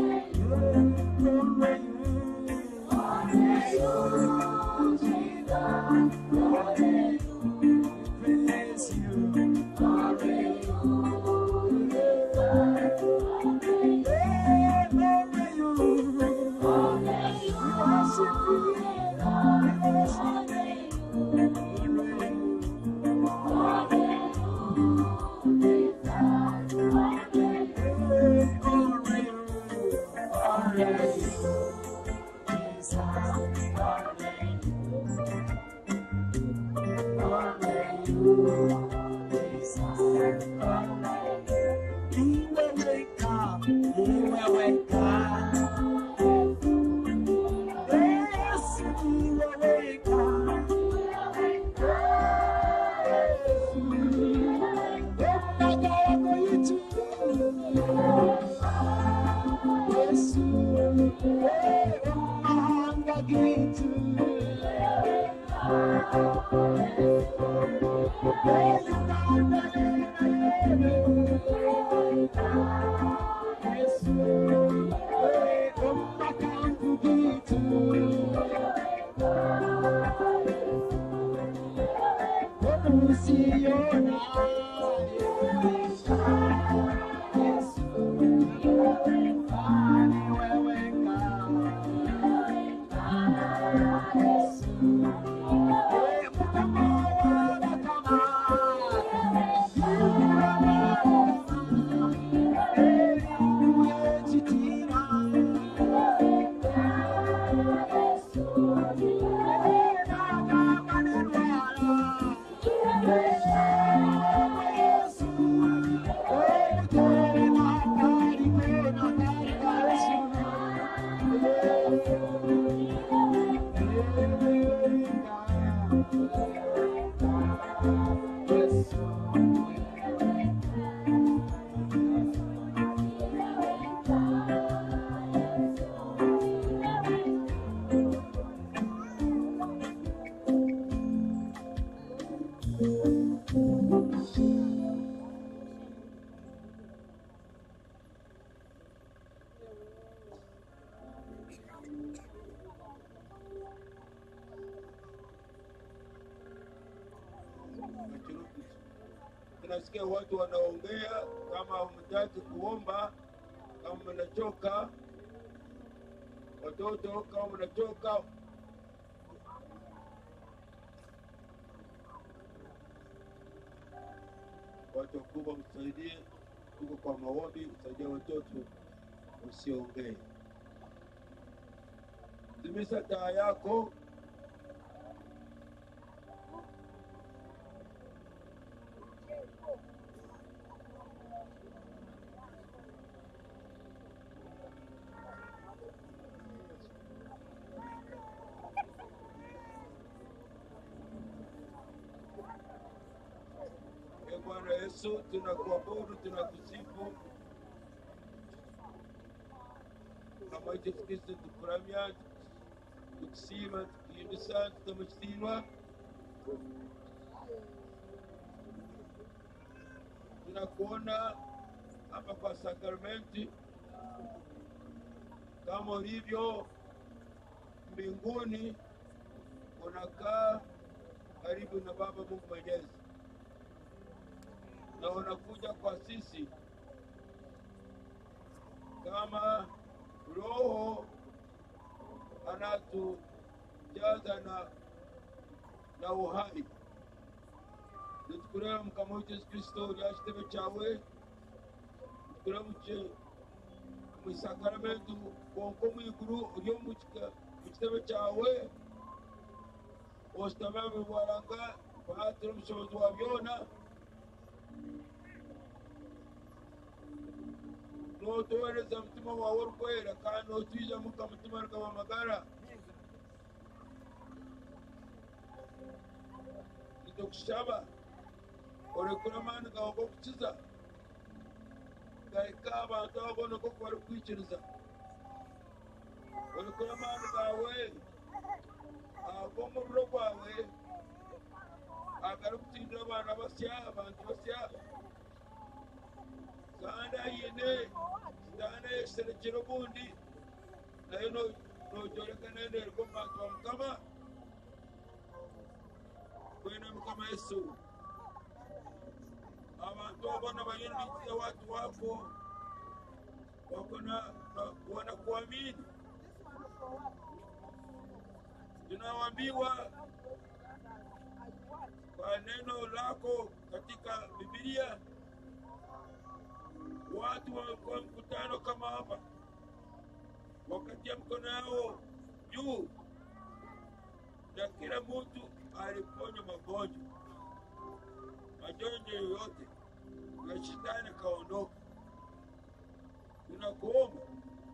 Tunasikia watu wanaongea, kama hamtaki kuomba, kama mnachoka, watoto kama mnachoka, watu wakubwa msaidie, tuko kwa maombi, msaidie watoto usiongee. Zimisha taa yako. Bwana Yesu, tunakuabudu, tunakusifu. Kama Yesu Kristo tukuramya, tukusima, tukiyibisa, tukamushtirwa. Tunakuona hapa kwa sakramenti kama ulivyo mbinguni, unakaa karibu na Baba Mungu Mwenyezi, na unakuja kwa sisi kama Roho anatujaza na uhai. Tukurema kama Yesu Kristo yashitebe chawe, tukurema mu sakramento konko mwiguru uriyo mu kitebe chawe, ostamame bwaranga patro mshozo wabyona. Notohereza mutima wawe urukwera kandi otwija muka mutima rukabamagara. Nitukushaba orekura amani gawe go kukiza, gaika abantu babona ko bari kwikiriza. Orekura amani gawe ago mu rugo rwawe agari gutindira abana basya, abantu basya, kandi ayine sitana yeserekera ubundi naye nojoleka nendere ku bantu ba Mukama kwena Mukama Yesu abantu wabona bayindikiza watu wako wanakuamini. Tunawaambiwa kwa neno lako katika Biblia, watu wa mkutano kama hapa wakati ya mkono yao juu na kila mtu aliponywa magonjwa yoyote na shetani kaondoka. Tunakuomba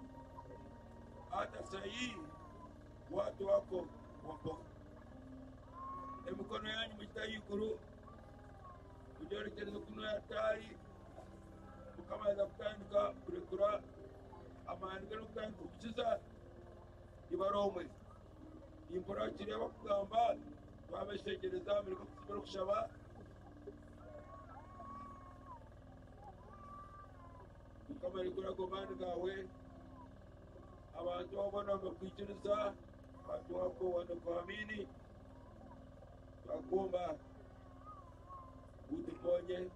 hata sahihi watu wako wapo mkono yanyu mjitahikuru ujorekereza kuno yatari kama za kutandika kurekura amandika kutandika kukiza ibaromwe impora kireba kugamba twabeshegereza muri kusibira kushaba kama rekura gomani gawe abantu babona bakwikiriza watu wako wanakuamini. Twakuomba utuponye,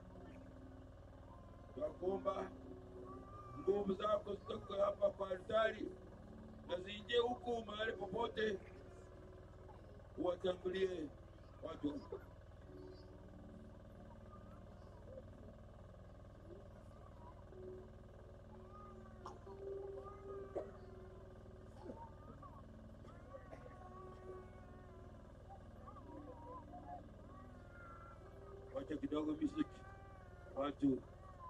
twakuomba nguvu zako zitoke hapa kwa altari na ziingie huku mahali popote, uwatangulie watu. Wacha kidogo muziki watu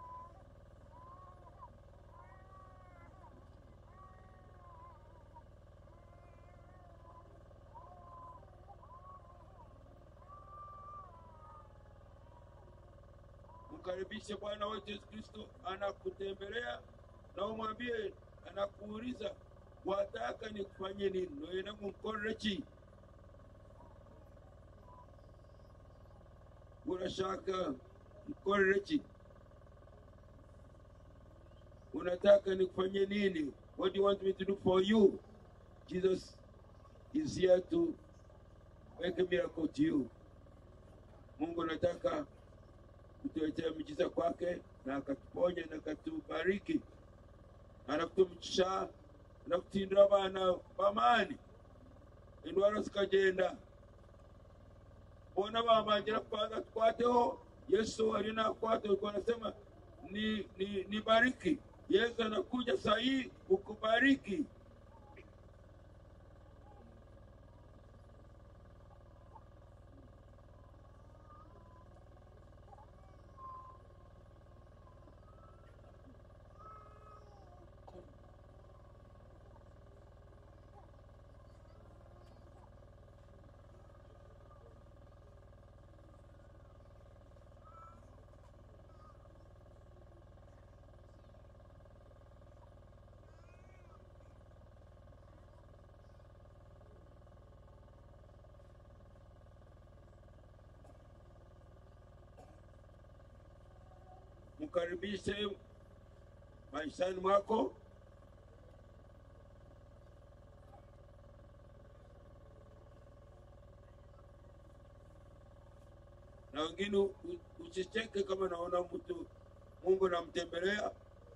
mkaribishe Bwana wetu Yesu Kristo anakutembelea na umwambie, anakuuliza wataka nikufanye nini? Noyena mkorechi unashaka mkorechi, unataka nikufanye nini? What do you want me to do for you? Jesus is here to make a miracle to you. Mungu nataka kutuletea miujiza kwake na akatuponya na akatubariki, anakutumisha na kutindira abana bamani indwara zikagenda. Bona bamangira kwanza tukwateho Yesu alina kwate kwa anasema ni bariki. Yesu anakuja sahi ukubariki. Mkaribishe maishani mwako, na wengine usicheke kama naona mtu Mungu namtembelea.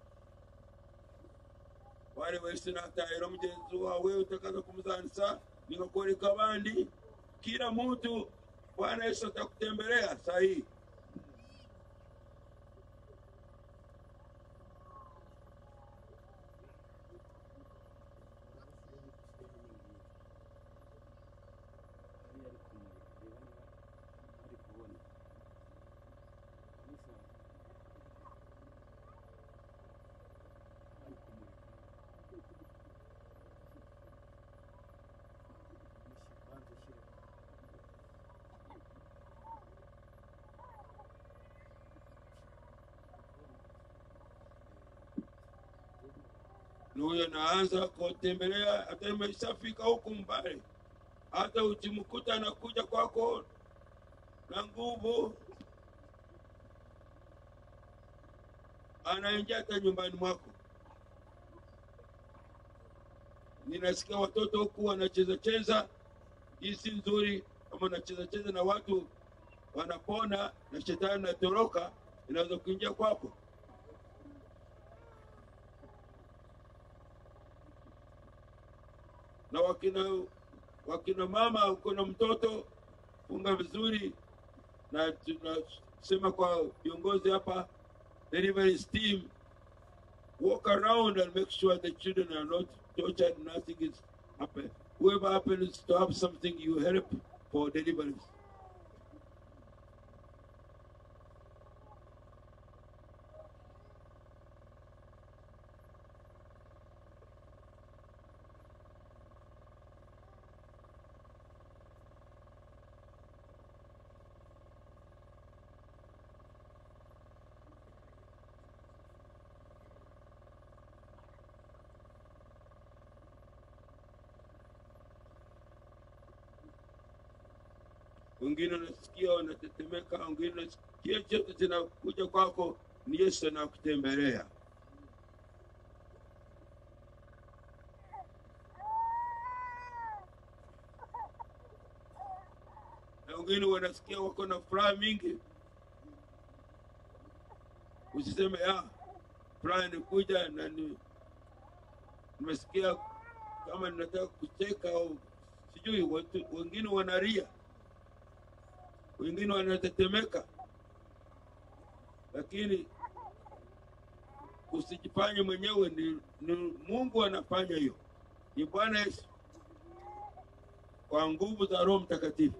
Wale wese na tairo mjenzi wawe utakaza kumzanisa nikakueleka abandi. Kila mtu Bwana Yesu atakutembelea sahi. Nuyo naanza kutembelea, hata imeshafika huku mbali, hata ukimkuta anakuja kwako na nguvu, anaingia hata nyumbani mwako. ninasikia watoto huku wanacheza cheza. Hii si nzuri. Kama wanacheza cheza na watu wanapona na shetani anatoroka, inaweza kuingia kwako. Na wakina mama uko na mtoto, funga vizuri. Na tunasema kwa viongozi hapa, delivery team, walk around and make sure the children are not tortured, nothing is happening. Whoever happens to have something, you help for deliveries. Wengine unasikia wanatetemeka, wengine unasikia chote zinakuja kwako, ni Yesu anakutembelea. Na wengine wanasikia wako na furaha mingi. Usiseme furaha inakuja na nimesikia kama ninataka kucheka au sijui. Wengine wanalia, wengine wanatetemeka, lakini usijifanye mwenyewe. Ni Mungu anafanya hiyo. Ni Bwana Yesu kwa nguvu za Roho Mtakatifu.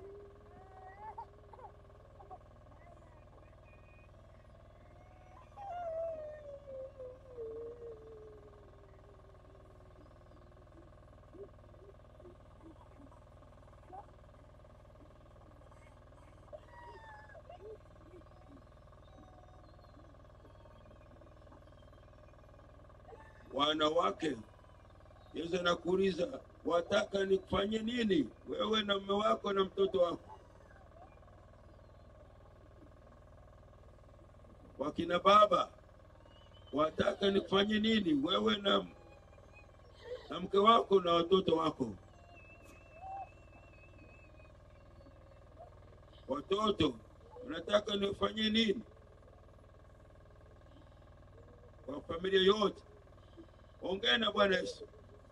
Wanawake, Yesu anakuuliza, wataka nikufanye nini wewe na mume wako na mtoto wako? Wakina baba, wataka nikufanye nini wewe na mke wako na watoto wako? Watoto, unataka nifanye nini kwa familia yote? Ongea na Bwana Yesu.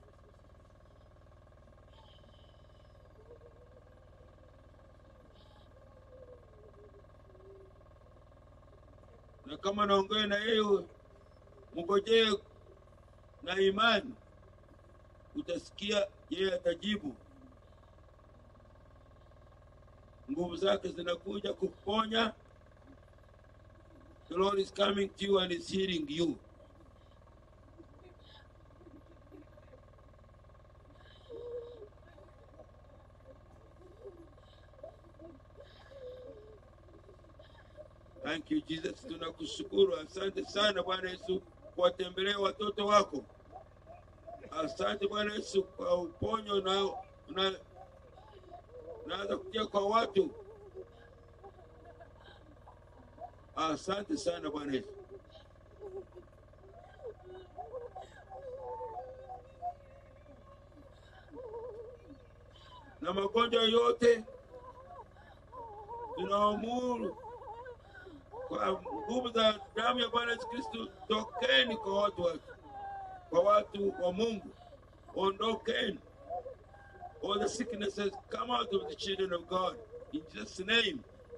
Na kama naongea na yeye, mngojee na imani, utasikia yeye atajibu. Nguvu zake zinakuja kuponya. The Lord is coming to you and is healing you. Thank you Jesus. Tunakushukuru. Asante sana Bwana Yesu kwa tembelea watoto wako. Asante Bwana Yesu kwa uponyo na kutia kwa watu. Asante sana Bwana Yesu. Na magonjwa yote tunaamuru kwa nguvu za damu ya Bwana Yesu Kristo, tokeni kwa watu wa Mungu. Ondokeni. All the sicknesses come out of the children of God in Jesus' name.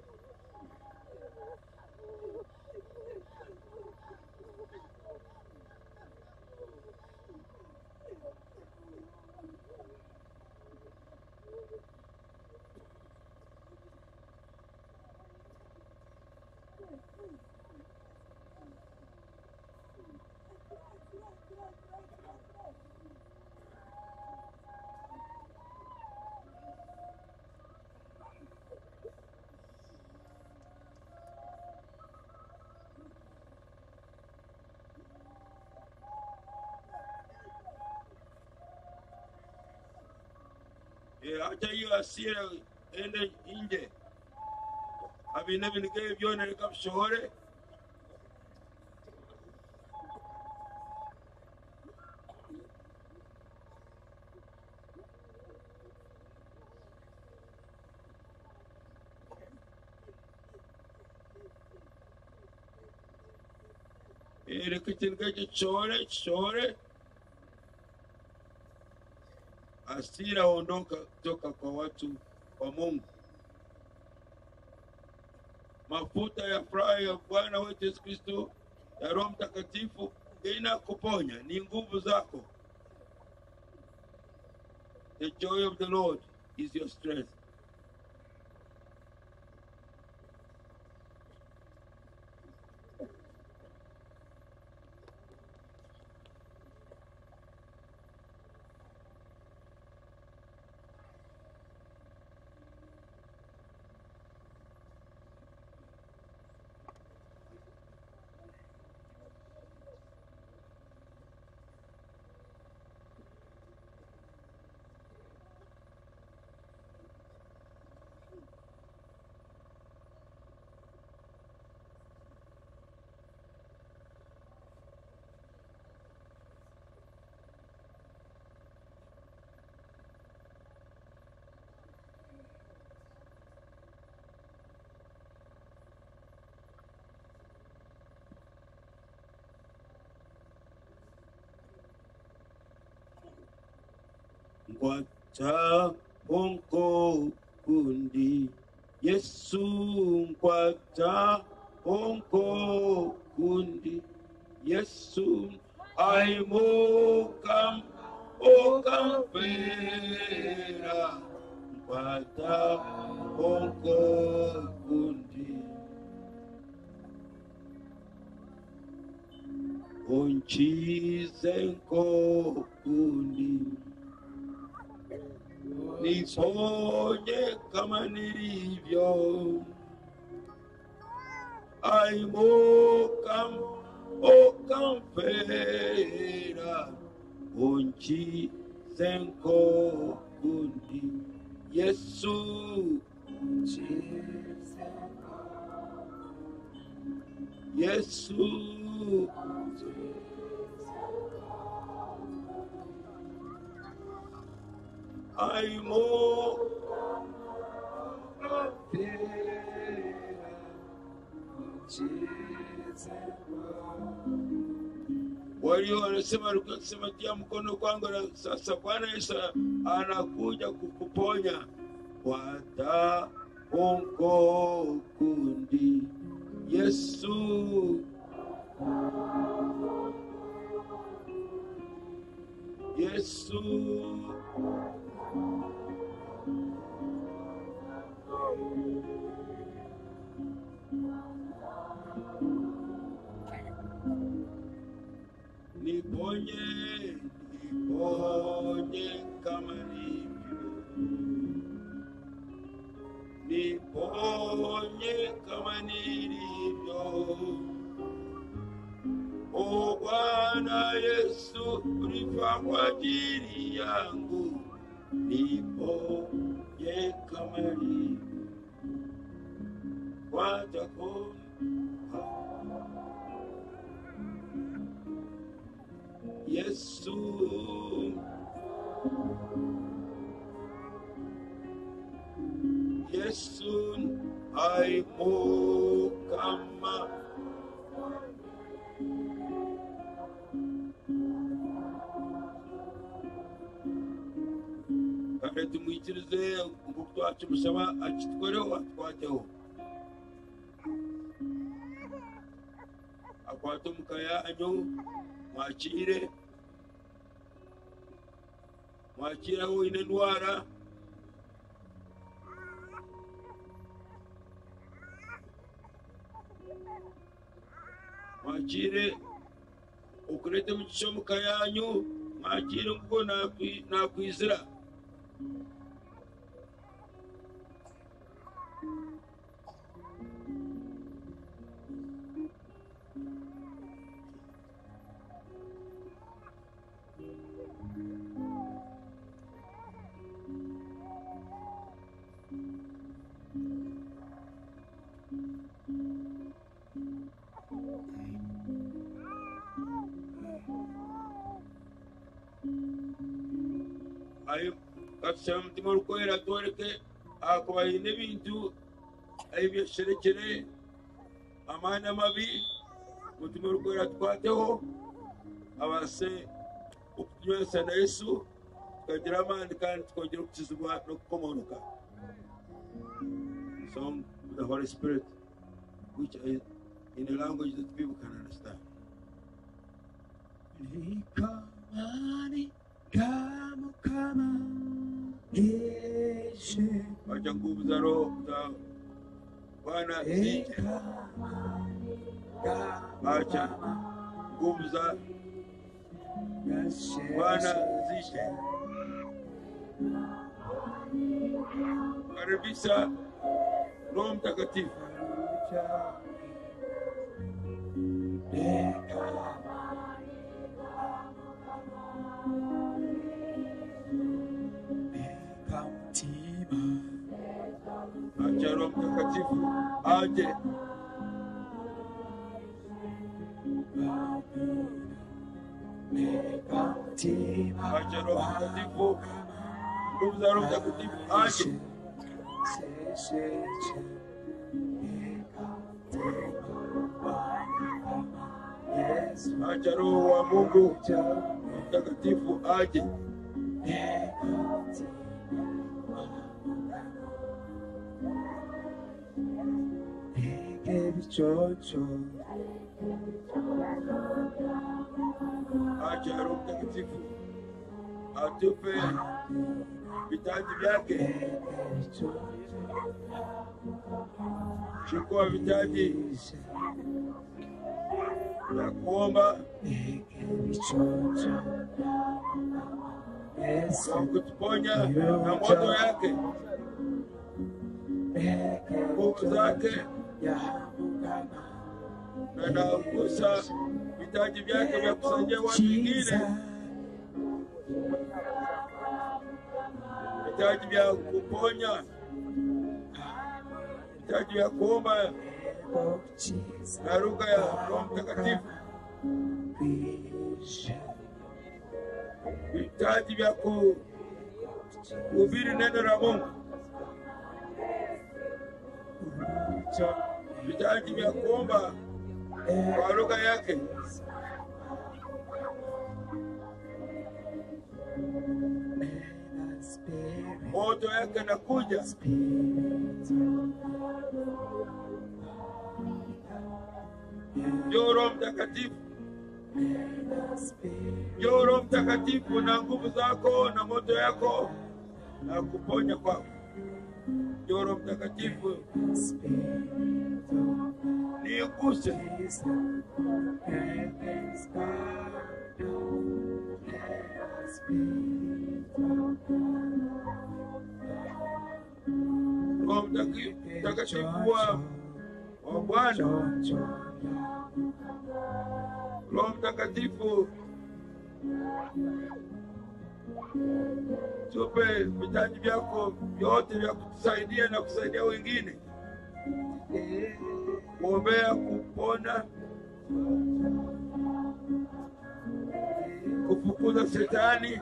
Acha hiyo hasira ende nje. Abine binige byone kapshore. Kereketenge chore. Hasira ondoka toka kwa watu wa Mungu. Mafuta ya furaha ya Bwana wetu Yesu Kristo ya Roho Mtakatifu inakuponya, ni nguvu zako. The joy of the Lord is your strength. Nkwata onko kundi Yesu nkwata onko kundi Yesu aimokam okampera nkwata onko kundi onchizenko kundi niponye kama nilivyo aimokam okampera onchi zenko kundi Yesu aimo walio wanasema kusema tia mkono kwangu na sasa Bwana Yesu anakuja kukuponya wata onko kundi Yesu niponye kama nilivyo niponye kama nilivyo O Bwana Yesu ulifa kwa ajili yangu niponye kama nilivyo watako Yesu aimokama kare tumwitirize nguko twacu musaba akitwereho atwateho akwato mukayanyu mwakiraho ine ndwara mwakire ukurete mugisho mukayanyu mwakire nguko nakwizira ayo kasema mtima rukwera toreke akubayine bintu ayibyo sherekere amana mabi mutima rukwera twateho abase ukunywesa na Yesu tukagira amani kandi tukongera gukizwa no kukomonoka. Song with the Holy Spirit, which is in a language that people can understand. Wacha nguvu za Roho za Bwana zije. Wacha nguvu za Bwana zije. Karibisha Roho Mtakatifu. Acha Roho Mtakatifu aje. Acha Roho Mtakatifu, nguvu za Roho Mtakatifu aje. Acha Roho wa Mungu Mtakatifu aje. Acha Roho Mtakatifu atupe vitaji vyake. Chukua vitaji vya kuomba na kutuponya na moto yake, nguvu zake, na nagusa vitaji vyake vya kusaidia watu wengine, vitaji vya kuponya, vitaji vya kuomba na lugha ya Roho Mtakatifu, vitaji vya kuhubiri neno la Mungu, vitaji vya kuomba kwa lugha yake. Moto yake nakuja. Njoo Roho Mtakatifu. Njoo Roho Mtakatifu na nguvu zako na moto yako na kuponya kwako. Njoo Roho Mtakatifu. Niuguse. Roho Mtakatifu wa Bwana. Roho Mtakatifu, tupe vitaji vyako vyote vya kutusaidia na kusaidia wengine, kuombea, kupona, kufukuza shetani,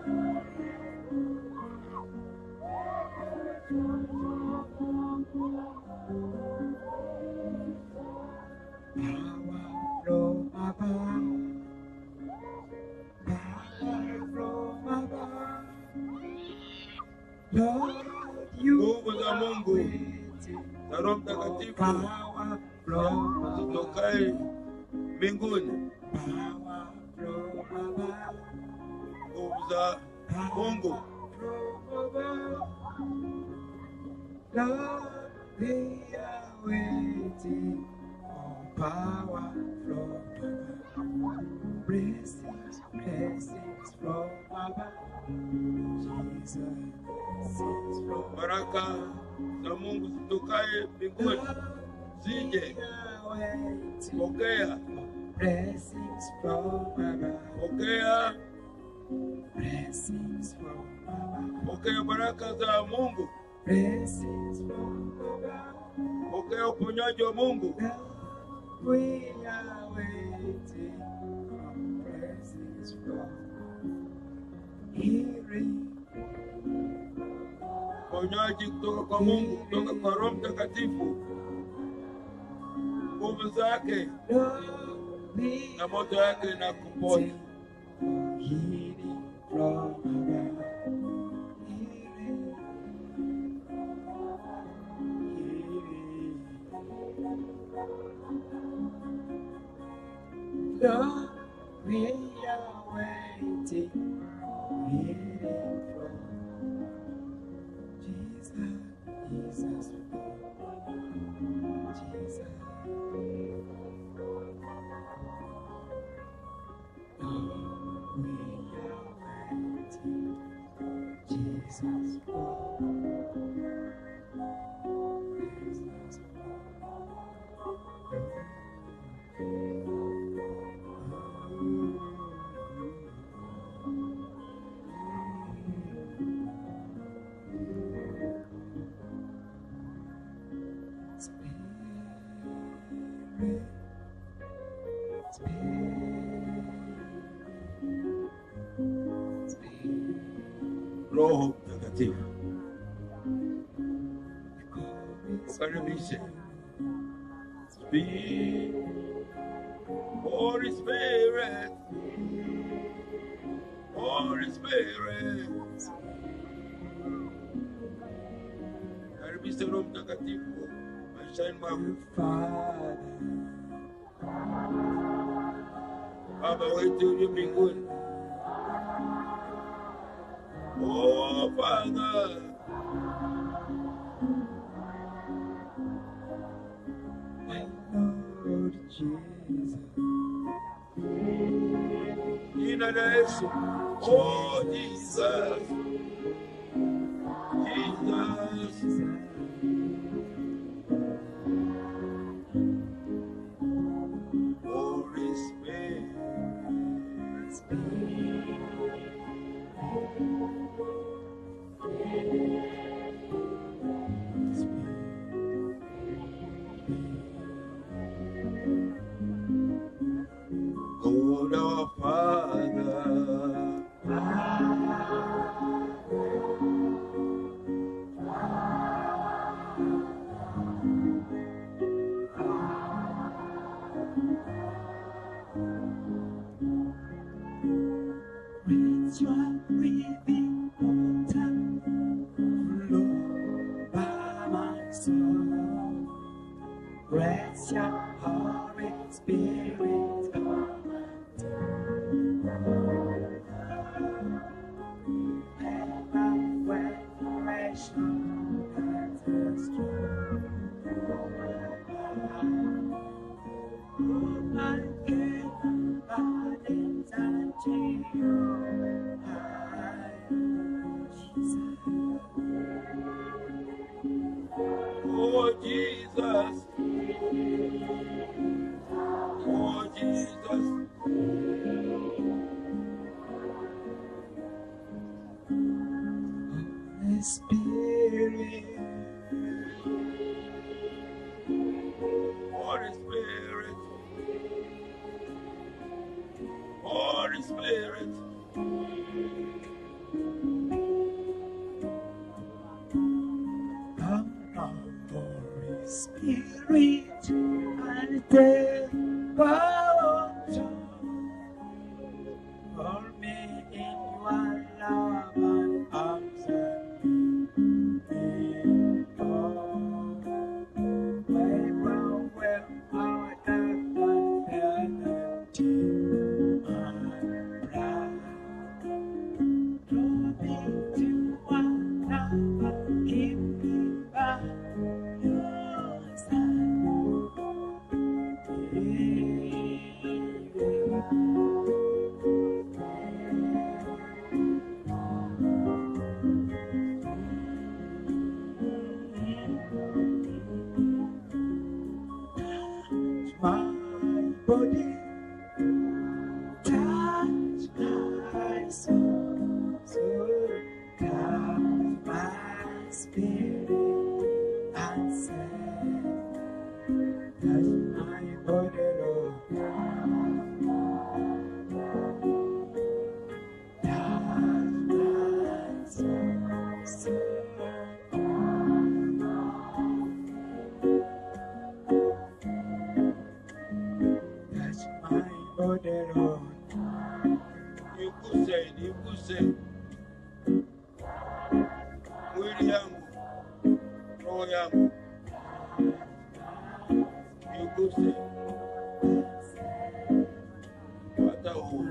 nguvu za Mungu na Roho Mtakatifu zitokae mbinguni. Nguvu za Mungu. Lord, we are waiting for power from above. Blessings, blessings from above. Jesus, blessings from above. Baraka za Mungu zitokae mbinguni. Zije. Pokea. Blessings from above. Pokea. Blessings from above. Pokea baraka za Mungu. Blessings from above. Pokea uponyaji wa Mungu. We are waiting for blessings from healing. Uponyaji kutoka kwa Mungu, kutoka kwa Roho Mtakatifu. Nguvu zake. na moto yake inakuponya. Lord, we are waiting, hearing from Jesus, Jesus, Jesus. Lord, we are waiting, Jesus, Jesus. Roho Mtakatifu, karibishe. Speak, Holy Spirit, Holy Spirit. Karibishe Roho Mtakatifu maishani mwako. Baba wetu uliye mbinguni. Oh, Father. My Lord Jesus. Jina la Yesu. Oh, Jesus. Jesus. Holy Spirit. God our Father, with your breathing water flow by my soul. Rest your Holy Spirit on my ever revelation that is true. I give burdens unto you. oh Jesus, oh Jesus, Holy Spirit, Holy Spirit, Holy Spirit. come on, Holy Spirit, and take power to hold me in your love and arms and wipe away our dark and empty and proud. Draw me to another, keep me by your side. My body, touch my soul, Niguse mwili yangu, roho yangu, niguse pata huu.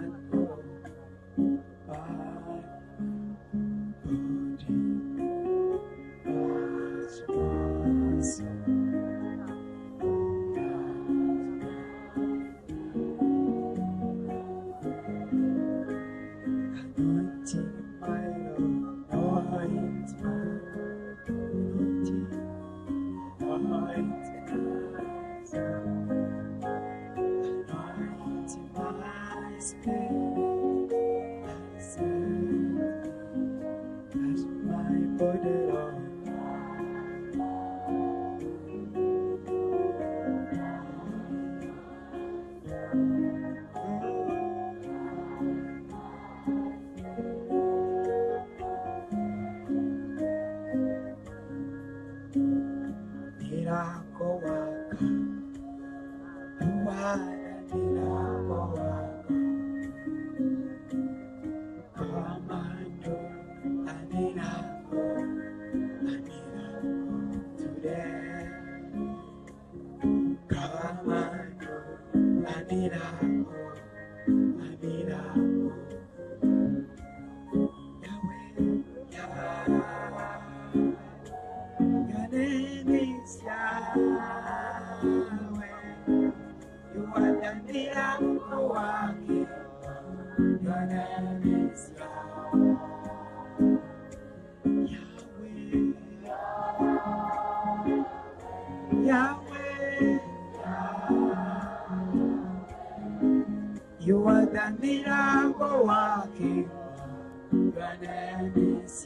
You are the miracle working, your name is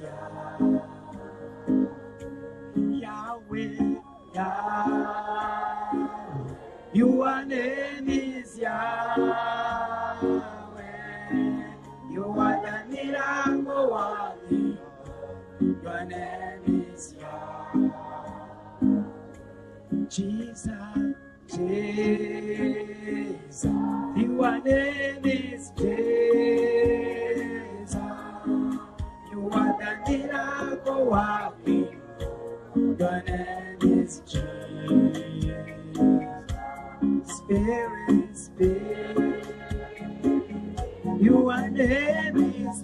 Yahweh, Yahweh. Your name is Yahweh. You are the miracle working, your name is Yahweh. Jesus, Jesus. Your name is Jesus. You are the miracle working. Your name is Jesus. Spirit, Spirit. Your name is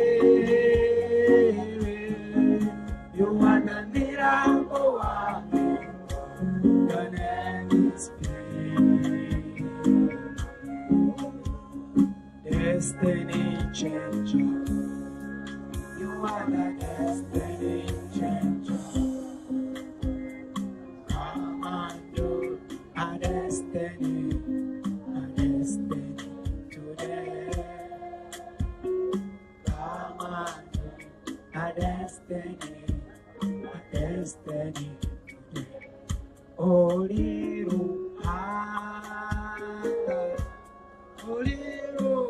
Spirit. You are the miracle working. Your name is Destiny changer. You are the destiny changer. Come on, do a destiny today. Come on, do a destiny today. Oh, little heart, oh, little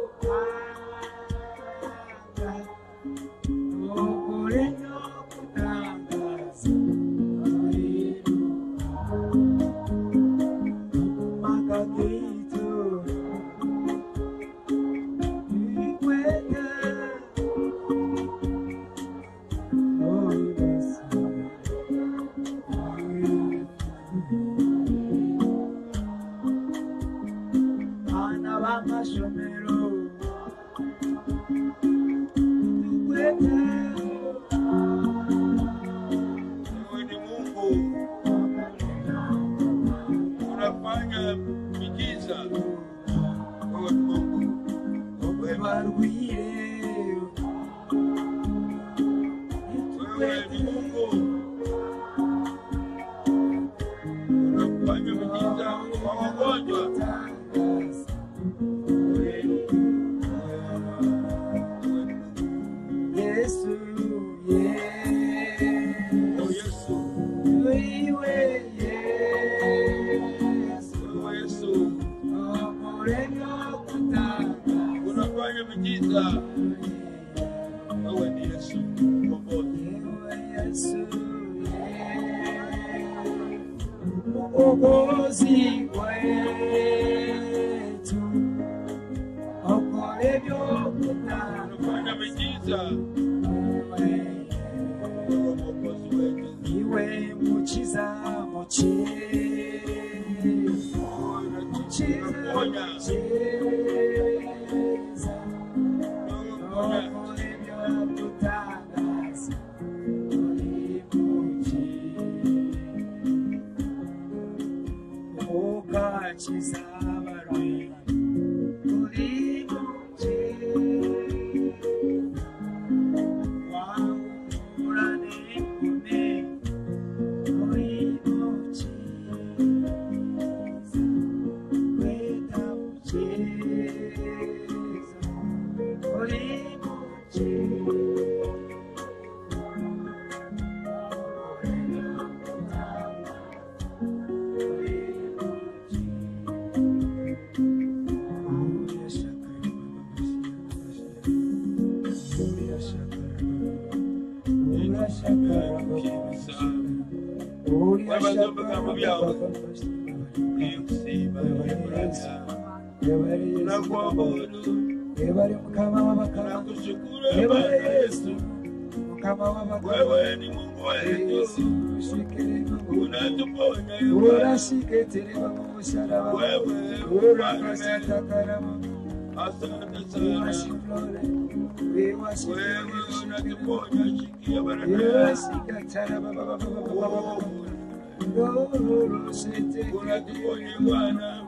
heart, oh, Coreno, Putangas, oh, little Macatito, Iqueta, oh, yes. Mashomero, tukwete. Wewe ni Mungu, unafanya miujiza. Wewe ni Mungu, wewe waruie. Wewe ni Mungu, unafanya miujiza kwa wagonjwa. Wewe ni Yesu Mwokozi wetu, okoleyo kutana. unafanya miujiza. Iwe muchiza Wewe ni Mungu wetu, unatuponya asante sana. Wewe unatuponya, shikia baraka, unatuponya Bwana.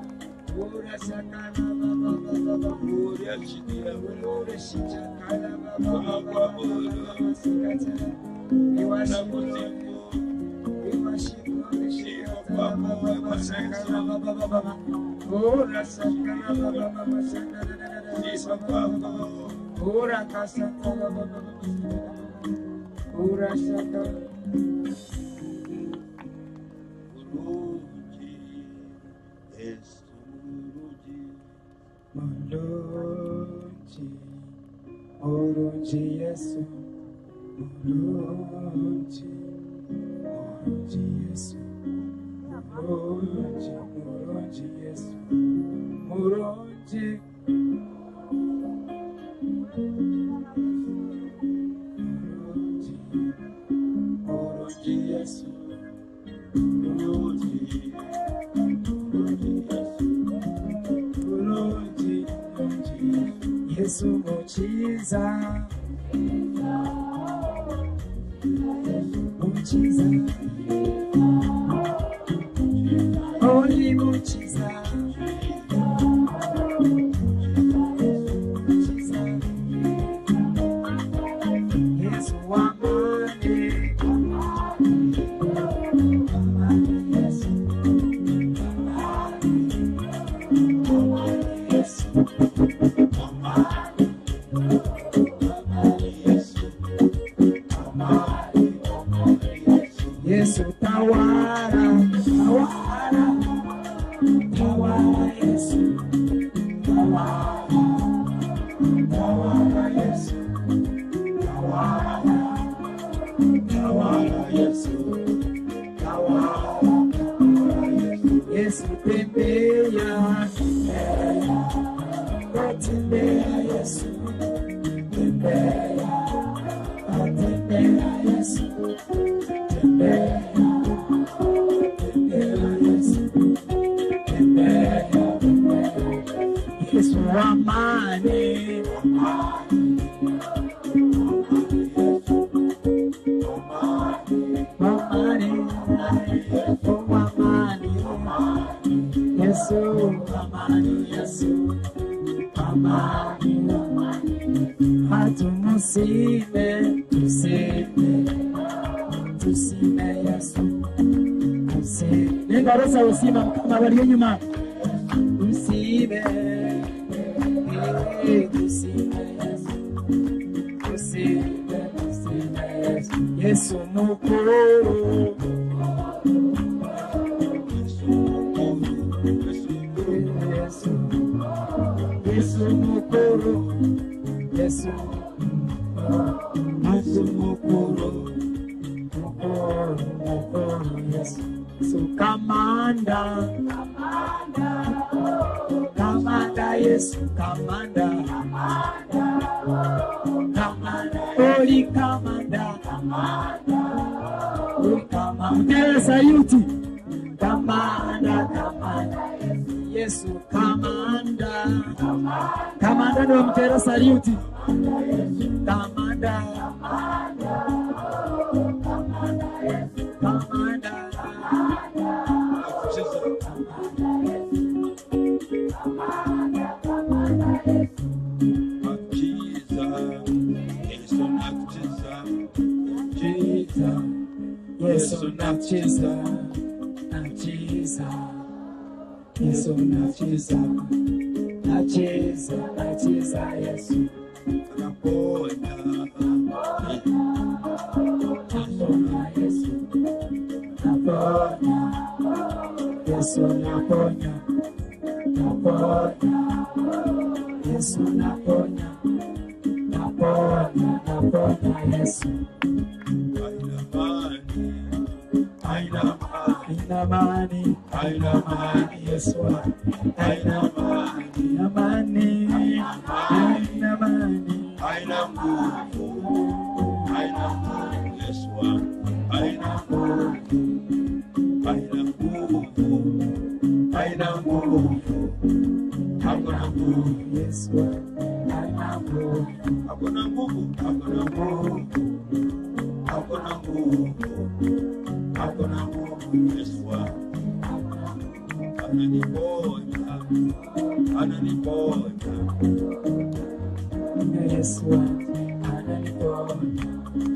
Murunji Yesu, Murunji Yesu, Murunji Yesu, Murunji Yesu, Yesu muchiza, muchiza, Holy muchiza, Yesu wamane, Yesu tawara, tawara, tawara Yesu, tawara, tawara Yesu, tawara, tawara Yesu, tawara, tawara Yesu, Yesu tembea, tembea Yesu, tembea, tembea Yesu. Yesu wamane, Yesu wamane, Yesu wamane, hatumusime, tusime Yesu, nengareza usima kama walio nyuma, tusime Yesu, tusime Yesu, Yesu mukuru, Yesu mukuru, Yesu mukuru, Yesu kamanda, kamanda Yesu kamanda, kamanda Oli kamanda, oli kamanda, sayuti, kamanda, Yesu kamanda, kamanda ndo mtera sayuti, kamanda, kamanda. Yesu nacheza, nacheza, Yesu nacheza, nacheza, nacheza, Yesu anaponya, naponya, Yesu naponya, Yesu naponya, naponya, Yesu naponya, naponya, naponya, Yesu. Aina mani, Yesu. Aina mani, Aina nguvu, Yesu. Aina nguvu, hakuna nguvu, Yesu. Aina nguvu, hakuna nguvu, hakuna nguvu, hakuna nguvu, hakuna nguvu, Yesu. Ananiponya, ananiponya, Yesu ananiponya,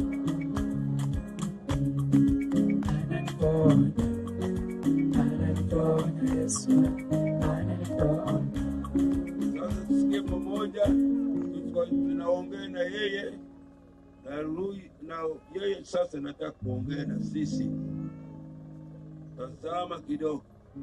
ananiponya, ananiponya, Yesu ananiponya. Sasa tusikie pamoja, tunaongea na yeye na yeye sasa nataka kuongea na sisi. Tazama kidogo.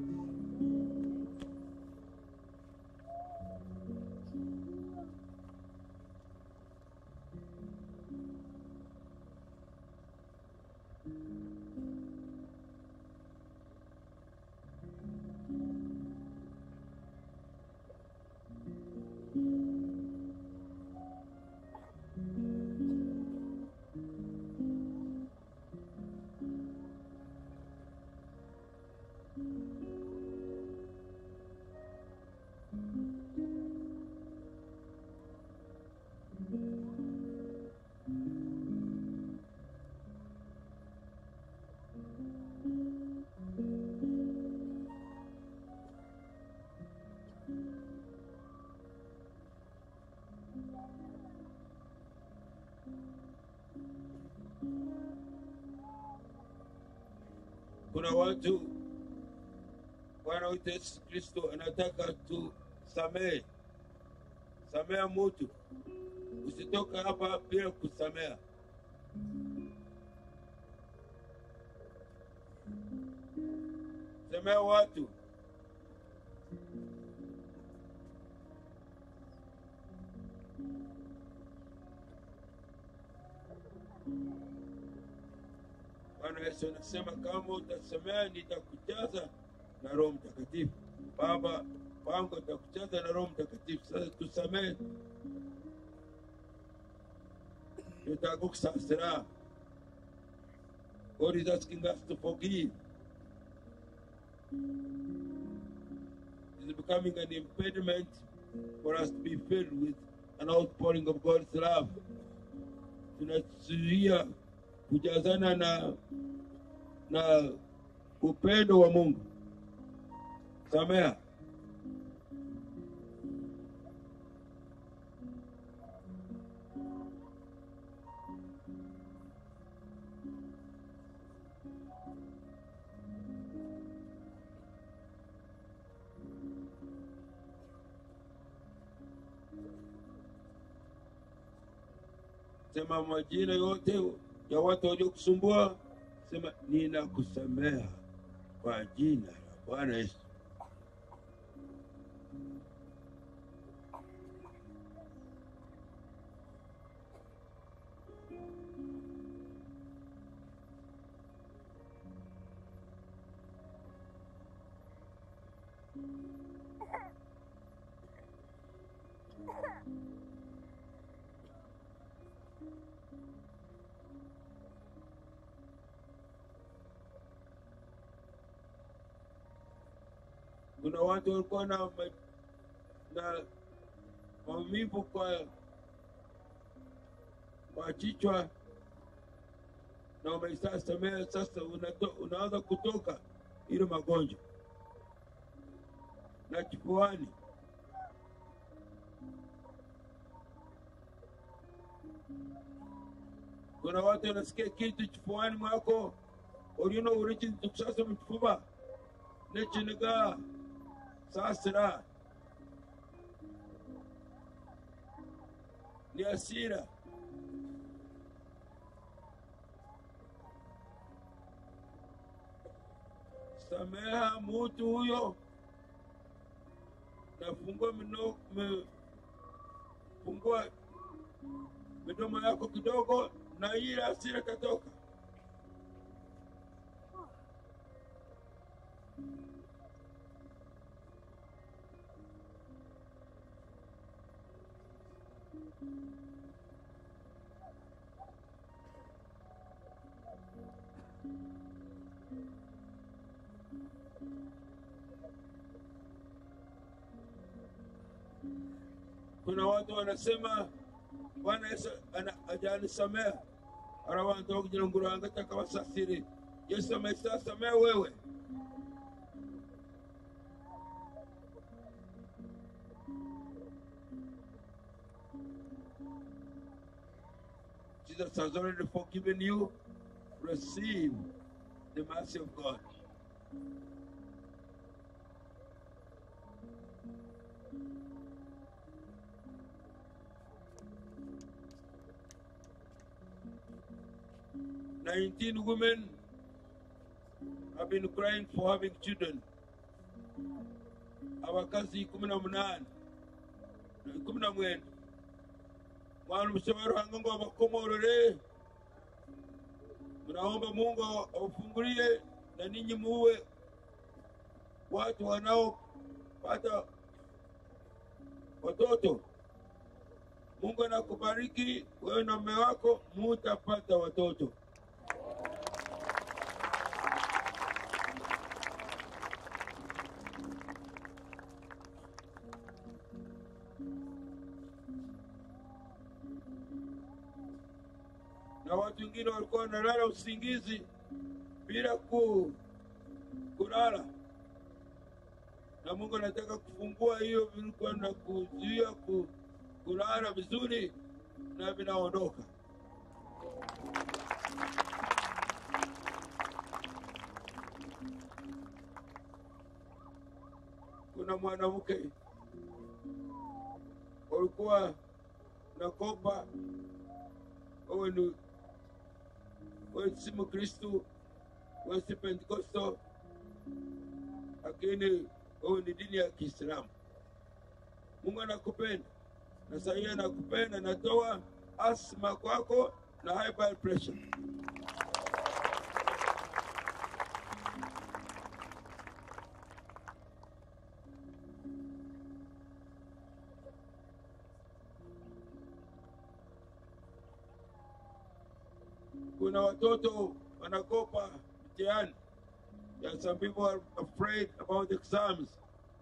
Kuna watu wanaoita Yesu Kristo anataka tusamehe. Samea mtu. Usitoka hapa bila kusamea. Samea watu. Bwana Yesu anasema kama utasamea nitakujaza na Roho Mtakatifu. Baba wangu atakujaza na Roho Mtakatifu. Sasa tusamee. Tutakusasira. God is asking us to forgive. It is becoming an impediment for us to be filled with an outpouring of God's love. Tunazuia kujazana na upendo wa Mungu. Samea. Sema majina yote ya watu waliokusumbua, sema ninakusamea kwa jina la Bwana Yesu. Kuna watu walikuwa na maumivu kwa kichwa na wameisasamea, sasa unaanza kutoka ile magonjwa na kifuani. Kuna watu wanasikia kitu kifuani mwako, ulino urichi tukusasa mkifuba nechiniga sasira ni hasira. Sameha mtu huyo na fungua midomo yako kidogo na ile hasira katoka. Kuna watu wanasema Bwana Yesu hajanisamea, arawanto kujina nguranga takawasasiri. Yesu amesasamea wewe. Jesus has already forgiven you. Receive the mercy of God. "19 women have been crying for having children. Abakazi 18 mwana mshauri hangongo abakomorere. Mnaomba Mungu awafungulie na ninyi muwe watu wanaopata watoto. Mungu anakubariki wewe na mume wako, mutapata watoto. Na watu wengine walikuwa wanalala usingizi bila kulala. Na Mungu anataka kufungua hiyo vilikuwa na kuzuia kulala vizuri na vinaondoka. Kuna mwanamke walikuwa nakopa, wewe si Mkristo, wewe si Pentekosto, lakini wewe ni dini ya Kiislamu. Mungu anakupenda na sasa anakupenda, natoa asma kwako na high blood pressure. Kuna watoto wanakopa mtihani. Yeah, some people are afraid about the exams.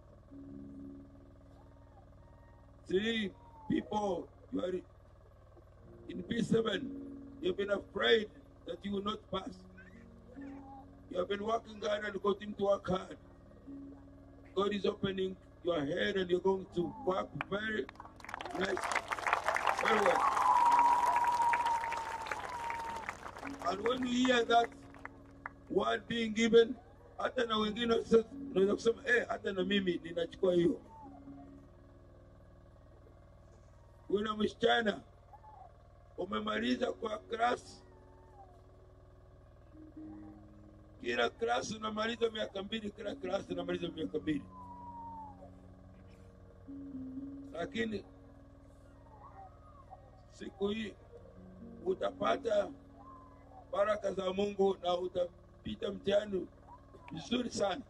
3 people, you are in P7, you've been afraid that you will not pass. You have been working hard and continuing to work hard. God is opening your head and you're going to work very nice, very well. And when you hear that word being given, hata na wengine unaweza kusema hata na mimi ninachukua hiyo. Kuna msichana umemaliza kwa class, kila class unamaliza miaka 2, kila class unamaliza miaka 2. Lakini siku hii utapata baraka za Mungu na utapita mtihani vizuri sana.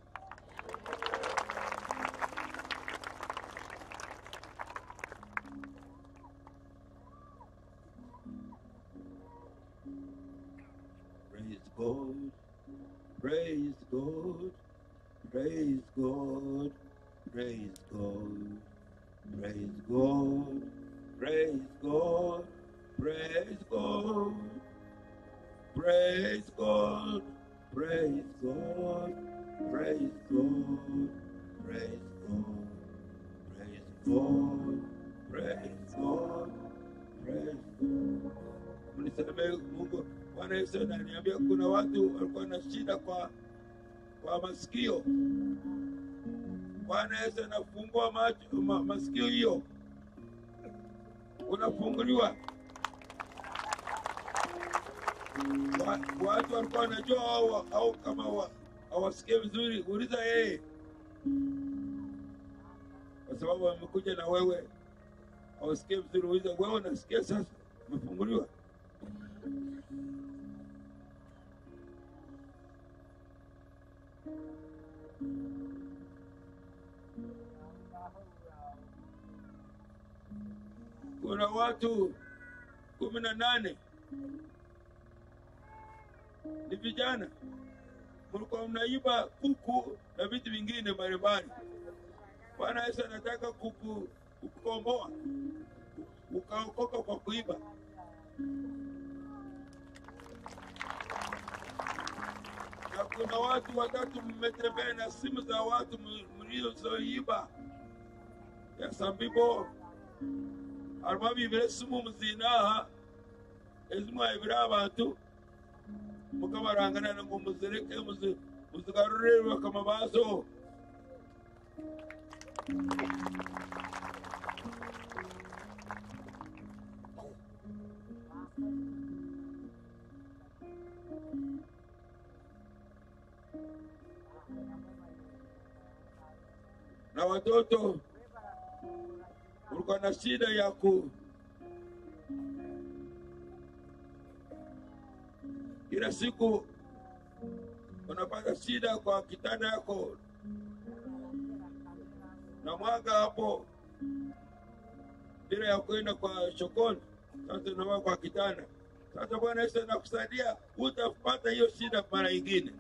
Praise God, praise God, praise God, Praise God. Praise God. Praise God. Praise God. Praise God. Praise God. Praise God. Praise God. Praise God. Praise God. Praise God. Mnisamehe Mungu. Bwana Yesu ananiambia kuna watu walikuwa na shida kwa masikio. Bwana Yesu anafungua masikio hiyo. Unafunguliwa. Watu walikuwa wanajua au kama hawasikie vizuri, uliza yeye. Kwa sababu wamekuja na wewe. Hawasikie vizuri, uliza wewe unasikia sasa, umefunguliwa. Kuna watu 18 ni vijana mlikuwa mnaiba kuku na vitu vingine mbalimbali. Bwana Yesu anataka kukukomboa ukaokoka kwa kuiba. Na kuna watu watatu mmetembea na simu za watu mliozoiba. Ya some people arbabi besumu mzinaha ezmwa ibira abantu mukabarangana na ngumuzereke muzigarurerwa kama bazo. Na watoto ulikuwa na shida ya kila siku unapata shida kwa kitanda yako, na mwanga hapo bila ya kwenda kwa shokoni, sasa unawa kwa kitanda. Sasa Bwana Yesu anakusaidia, utapata hiyo shida mara nyingine.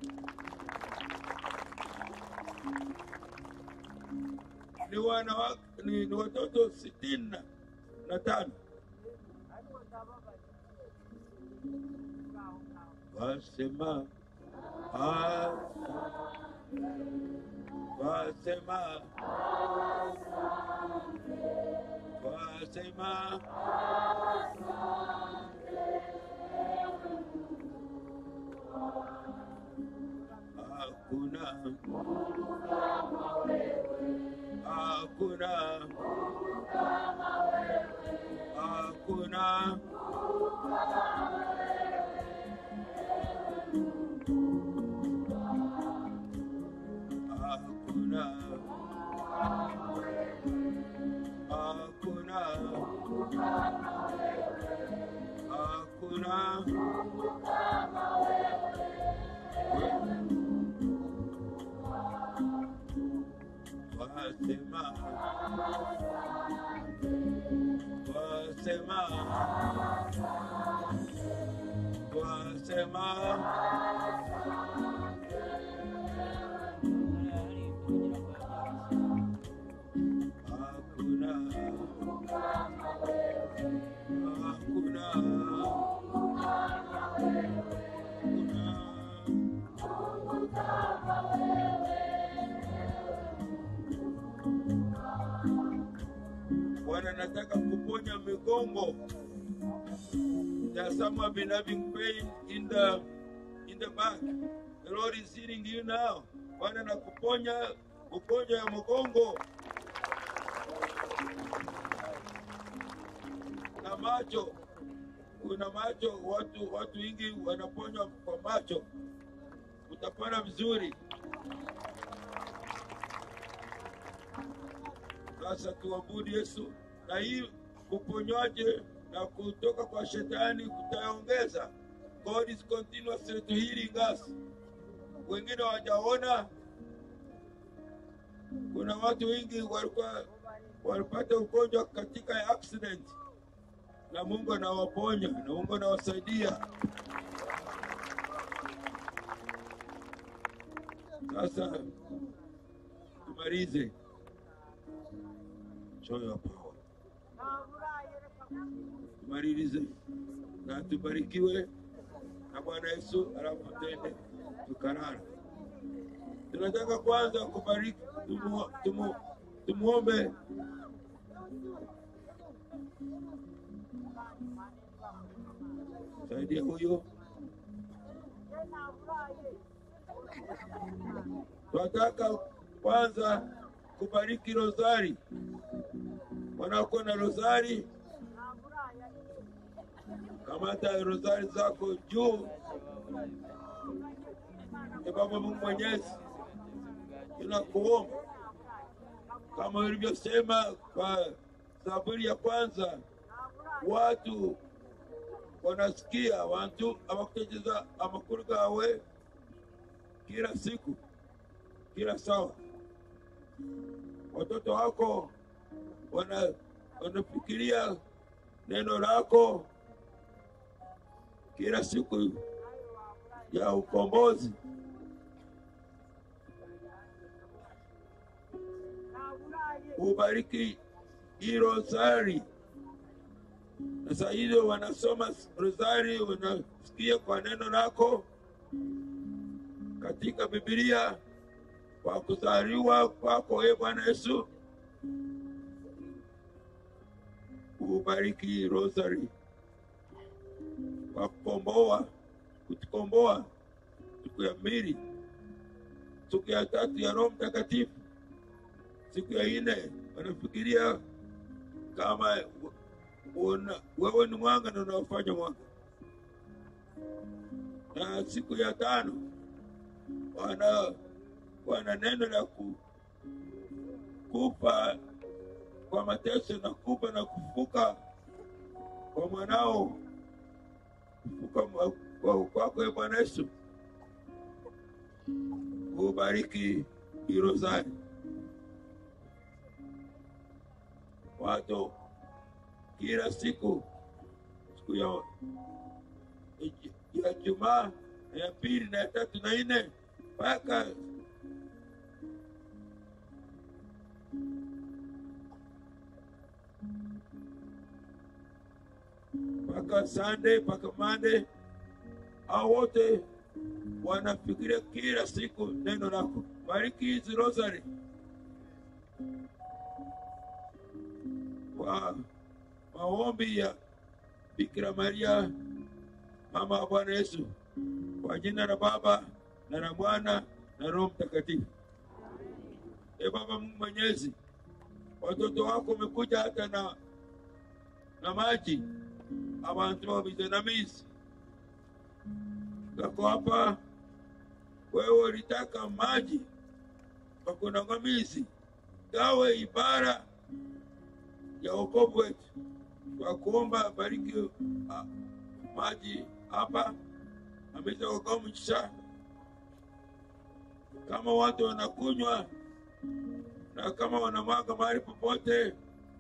Ni watoto 65. Wasema hakuna Bwana nataka kuponya migongo. There's someone been having pain in the back. The Lord is healing you now. Bwana nakuponya ugonjwa ya mgongo. Na macho. Kuna macho, watu wengi wanaponywa kwa macho. Utapona vizuri. Sasa tuabudu Yesu, na hii kuponywaje na kutoka kwa shetani kutaongeza. God is continuously to healing us. Wengine hawajaona. Kuna watu wengi walipata ugonjwa katika accident, na Mungu anawaponya, na Mungu anawasaidia. Sasa tumalize. Show your power. Tumaririze na tubarikiwe na Bwana Yesu, alafu tende tukarara. Tunataka kwanza kubariki, tumuombe saidia huyo. Tunataka kwanza kubariki rozari. Wanakuwa na rozari, kamata rozari zako juu. Baba Mungu Mwenyezi, tunakuomba kama ulivyosema kwa Zaburi ya kwanza, watu wanasikia watu abakutegeza amakuru gawe kila siku, kila sawa. Watoto wako wanafikiria neno lako kila siku ya ukombozi. Ubariki hii rozari. Na sasa hivi wanasoma rozari, wanasikia kwa neno lako katika Biblia kwa kuzaliwa kwako Bwana Yesu. Ubariki rozari kwa kutukomboa siku ya pili, siku ya tatu ya Roho Mtakatifu, siku ya 4 wanafikiria kama wewe ni mwanga na unafanya mwanga, na siku ya 5 wana neno la kufa kwa mateso na kufa na kufuka kwa mwanao, kufuka kwako Bwana Yesu. Ubariki rozari. Watu kila siku ya Jumaa, ya pili na ya tatu na 4 mpaka Sunday, mpaka Monday, hao wote wanafikiria kila siku neno lako. Bariki hizi rozari kwa maombi ya Bikira Maria, mama wa Bwana Yesu, kwa jina la Baba na la Mwana na Roho Mtakatifu. Baba Mungu Mwenyezi, watoto wako wamekuja hata na maji, abantu wabizenamizi kako hapa. Wewe ulitaka maji wakunangamizi gawe ibara ya wokovu wetu. Kwa kuomba bariki maji hapa, ameza wakamchisha kama watu wanakunywa na kama wanamwaga mahali popote,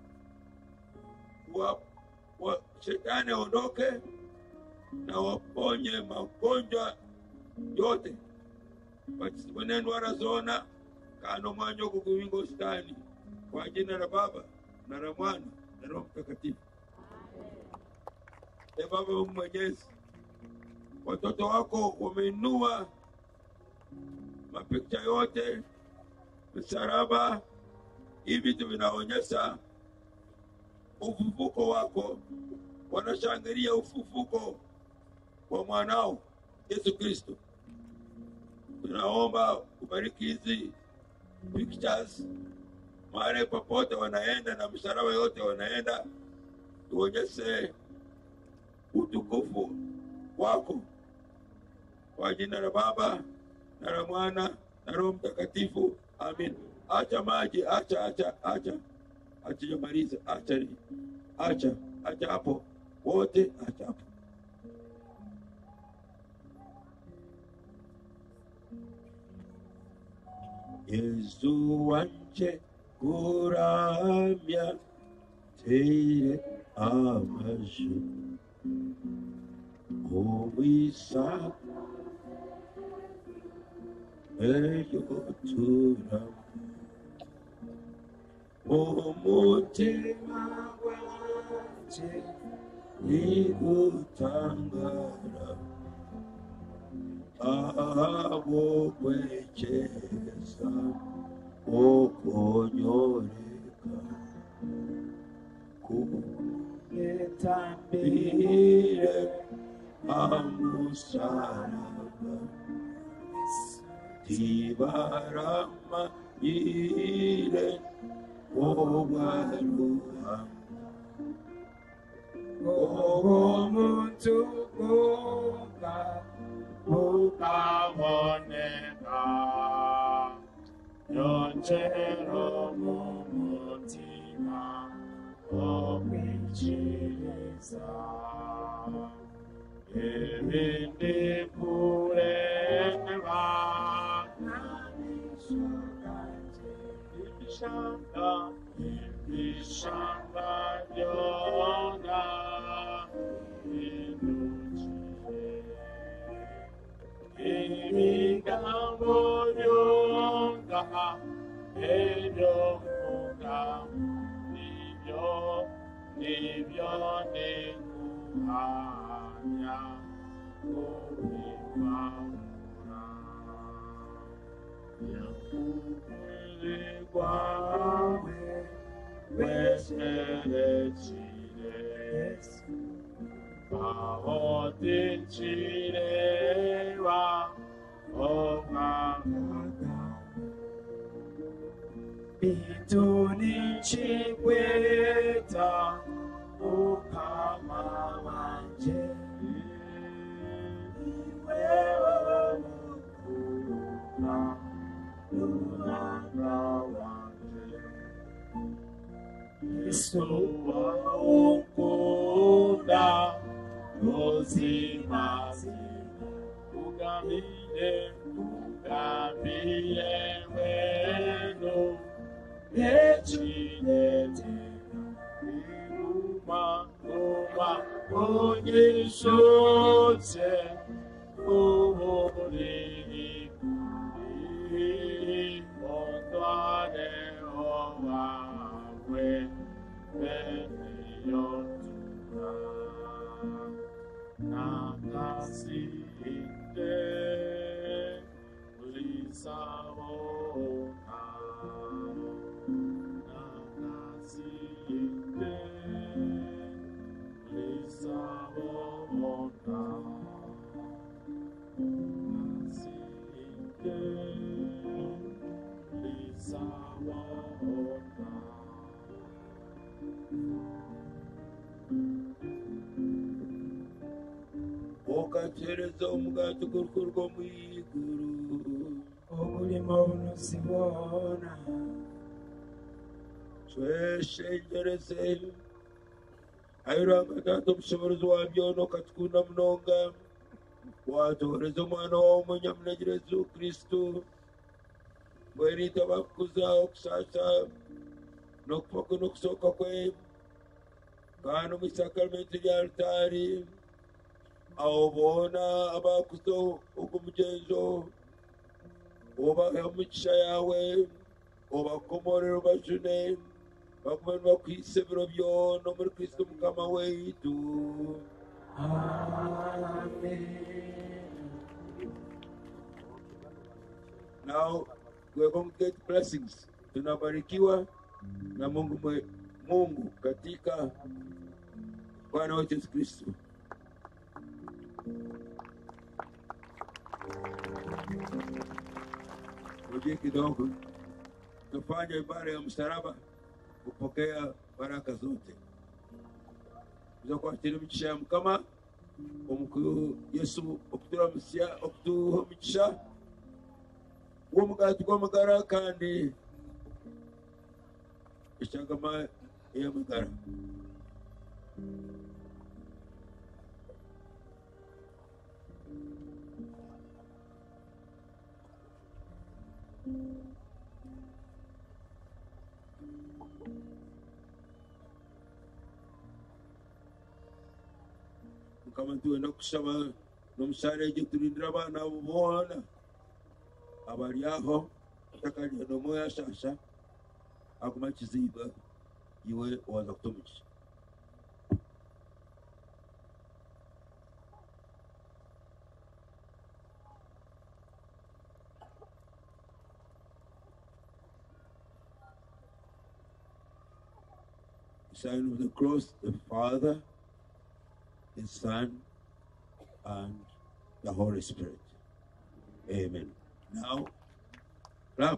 shetani aondoke na waponye magonjwa yote. Batimaneni warazona kano mwanyo kukuwingo stani, kwa jina la Baba na la Mwana na Roho Mtakatifu. Baba Mungu Mwenyezi, watoto wako wameinua mapicha yote, msalaba, hivi vitu vinaonyesha ufufuko wako. Wanashangilia ufufuko wa mwanao Yesu Kristo. Tunaomba kubariki hizi pictures, mahali popote wanaenda na msalaba yote wanaenda, tuonyeshe utukufu wako, kwa jina la Baba na la Mwana na Roho Mtakatifu. Amen. Acha maji, acha jamaliza, acha hapo wote, acha hapo. Yesu wanje kuramya teire amashu omwisa eyo turam umutima wanje igutangara abo kwerekeza ukonyoreka kugetambire amusaraba tibarama yire obaruha omuntu kuka ukaboneka yonjero mu mutima okwikiriza ebindi kureba ibishanga byona imigambo yonga ebyo mvuga nibyo nikuhamya kubivamura yakukuri kwawe wesherekire aho tinchireba omwagaga bituni chikweta ukama wanje iwewe mukura luhanga wanje Yesu ukunda uzima ugambire wenu echinete iruma onyishotse uburiri ontwane owawe beniyontura nakasinde lisabona nakasinde lisabona nakasinde lisabona okacereza omugati gurukurwa mwiguru omulimo bunusibona tweshengereze ayiranga tata omushobozi wabyono katukunda munonga watooreza omwana wawe omunyamunegire Yesu Kristo bwerita bakuza okusasa n'okupaka n'okusooka kwe kandi omu isakaramenti rya altari aho boona abakuza ogw'omugyenzo obaha omugisha yawe obakomorere obajune bagume nibakwisa ebiro byona omuri Kristo mukama waitu. Now we're going to get blessings. Tunabarikiwa na Mungu katika Bwana wetu Yesu Kristo. Rudi kidogo, tufanye ibada ya msalaba kupokea baraka zote. Tuzakwatira imigisha ya Mukama omukuru Yesu okutuha imigisha w'omugati gw'amagara kandi eshagama ey'amagara. Mukama tuwenda kusaba n'omushara egyo turindira abaana abo boona abari aho takalya n'omwe yashasha akumachiziba iwe waza kutumishi. Sign of the cross, the Father, the Son, and the Holy Spirit. Amen. Now, clap.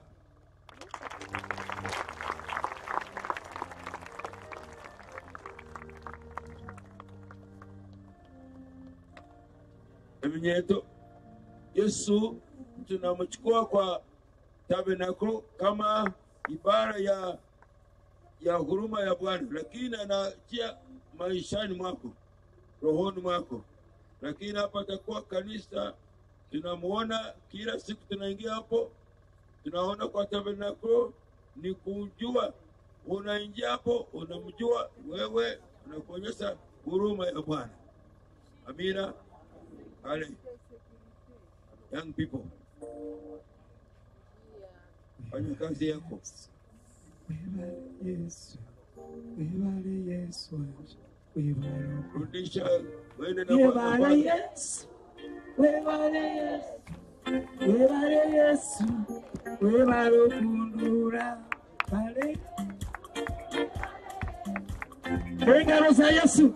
Eminyeto, Yesu tunamchukua kwa tabernakulo kama ibara ya huruma ya Bwana, lakini anatia maishani mwako, rohoni mwako. Lakini hapa atakuwa kanisa, tunamuona kila siku tunaingia hapo, tunaona kwa tabernakulo ni kujua, unaingia hapo, unamjua wewe, unakuonyesha huruma ya Bwana. Amina. Ale. Young people. Fanya kazi yako. Yesu, wibale Yesu, wibale. Rudisha wene na wibale Yesu, wibale Yesu, wibale Yesu, wibale kundura, bale. Engaro za Yesu.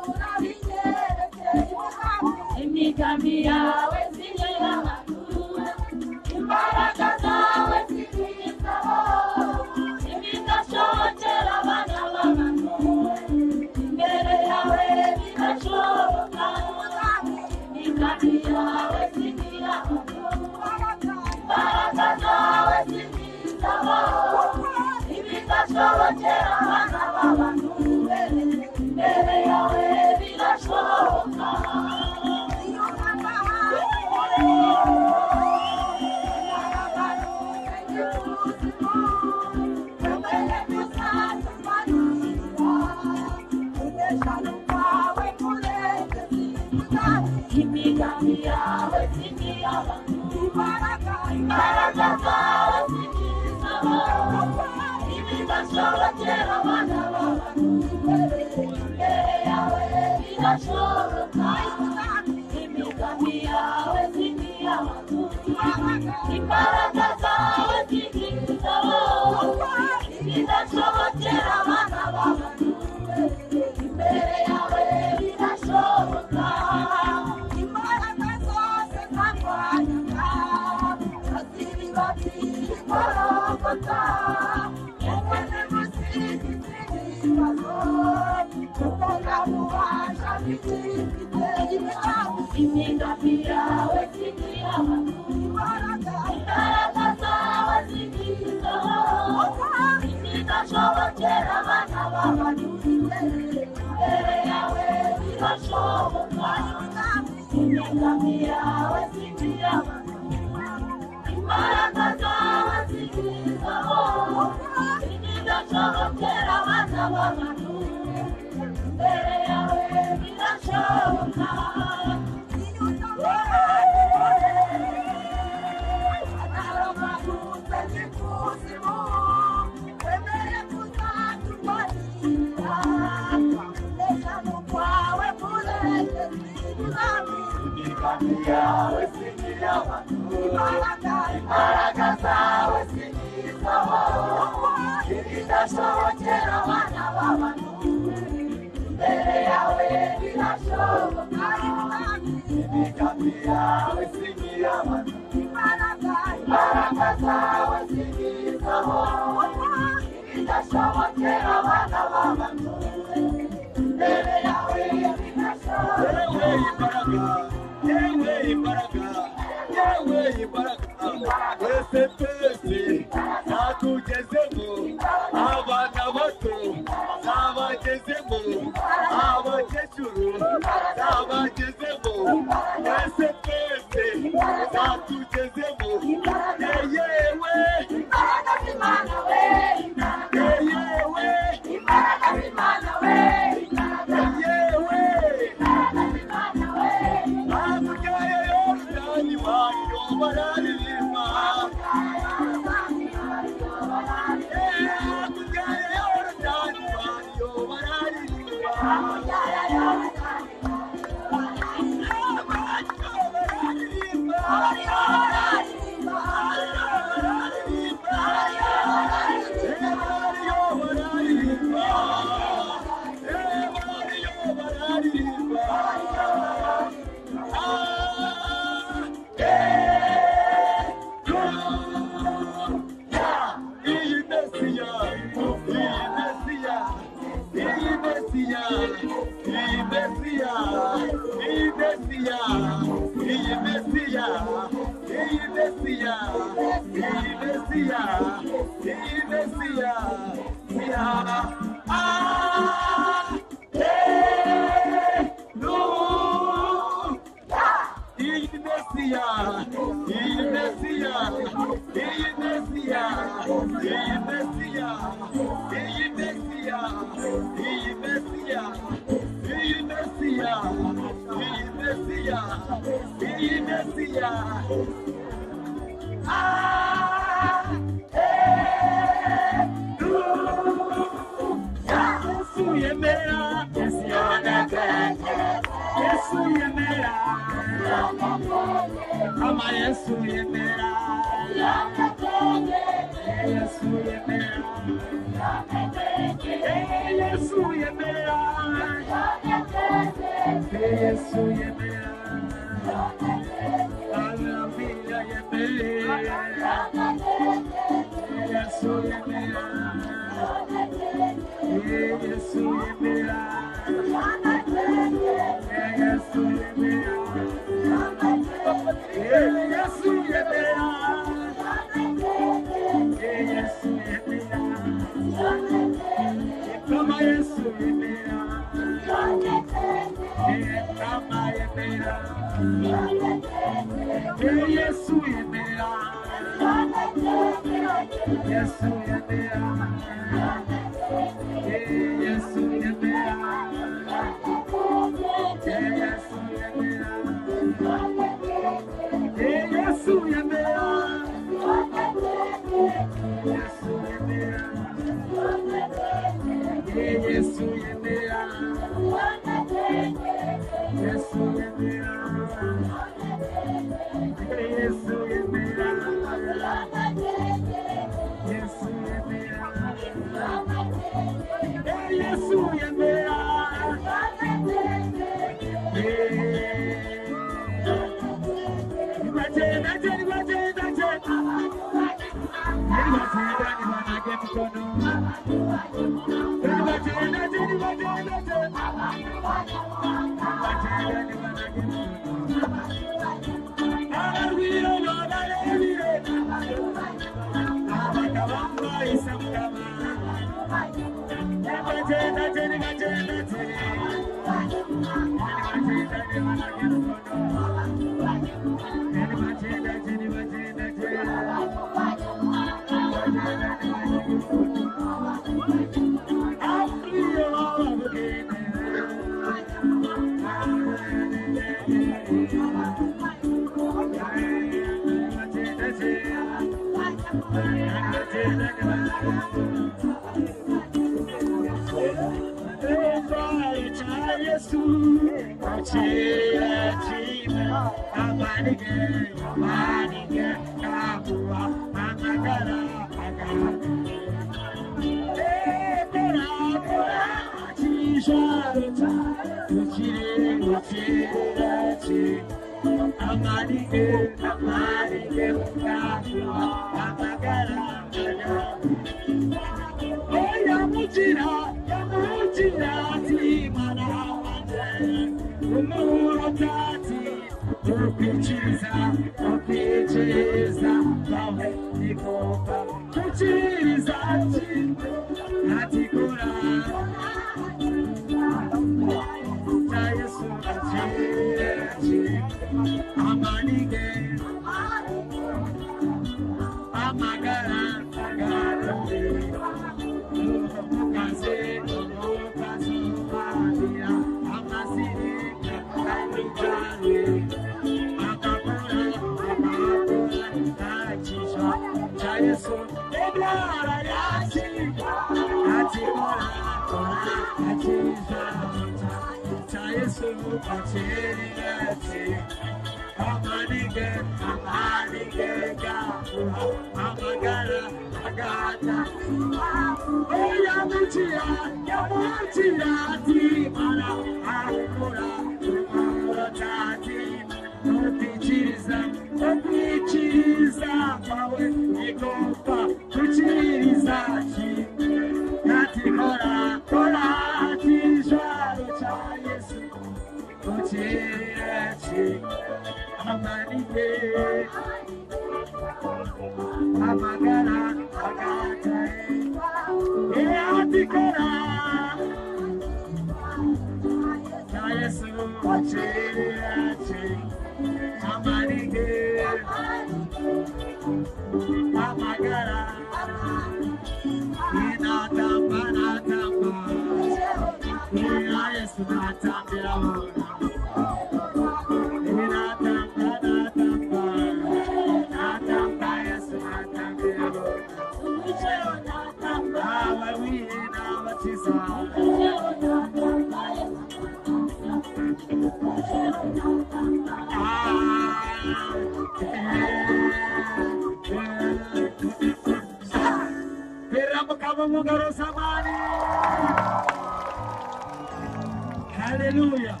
Hallelujah.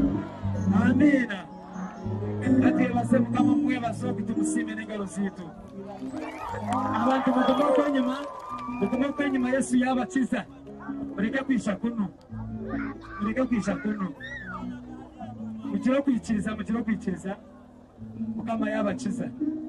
Amina. Ati wasema kama mwe basoki tumusime n'ingalo zitu. Abantu mukomoka nyuma Yesu yabakiza. Mureke kwisha kuno. Mureke kwisha kuno. Mukiro kwikiriza. Mukama yabakiza.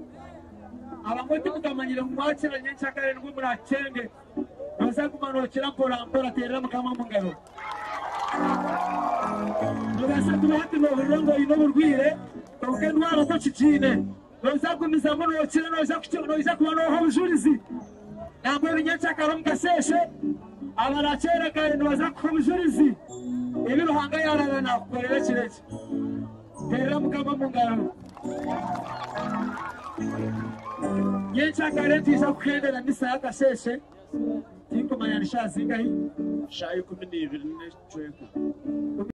Abamwe mukamanyira mwakira nyenchakare ngo murakenge. Baza kumanukira mpora terera mukama mu ngalo. Nugasa tubahati no burongo ino burwire toke ntwara ko cicine nozagumiza ngo no kira no iza kuba no habujurizi namwe binyacha karom kaseshe abaracera kare no baza kubujurizi ibiruhanga yarana nakorera kireke tera mukama mungaro nyecha kare tiza kukendera misa kaseshe tinko mayanisha zingahi shayi 12 n'icweko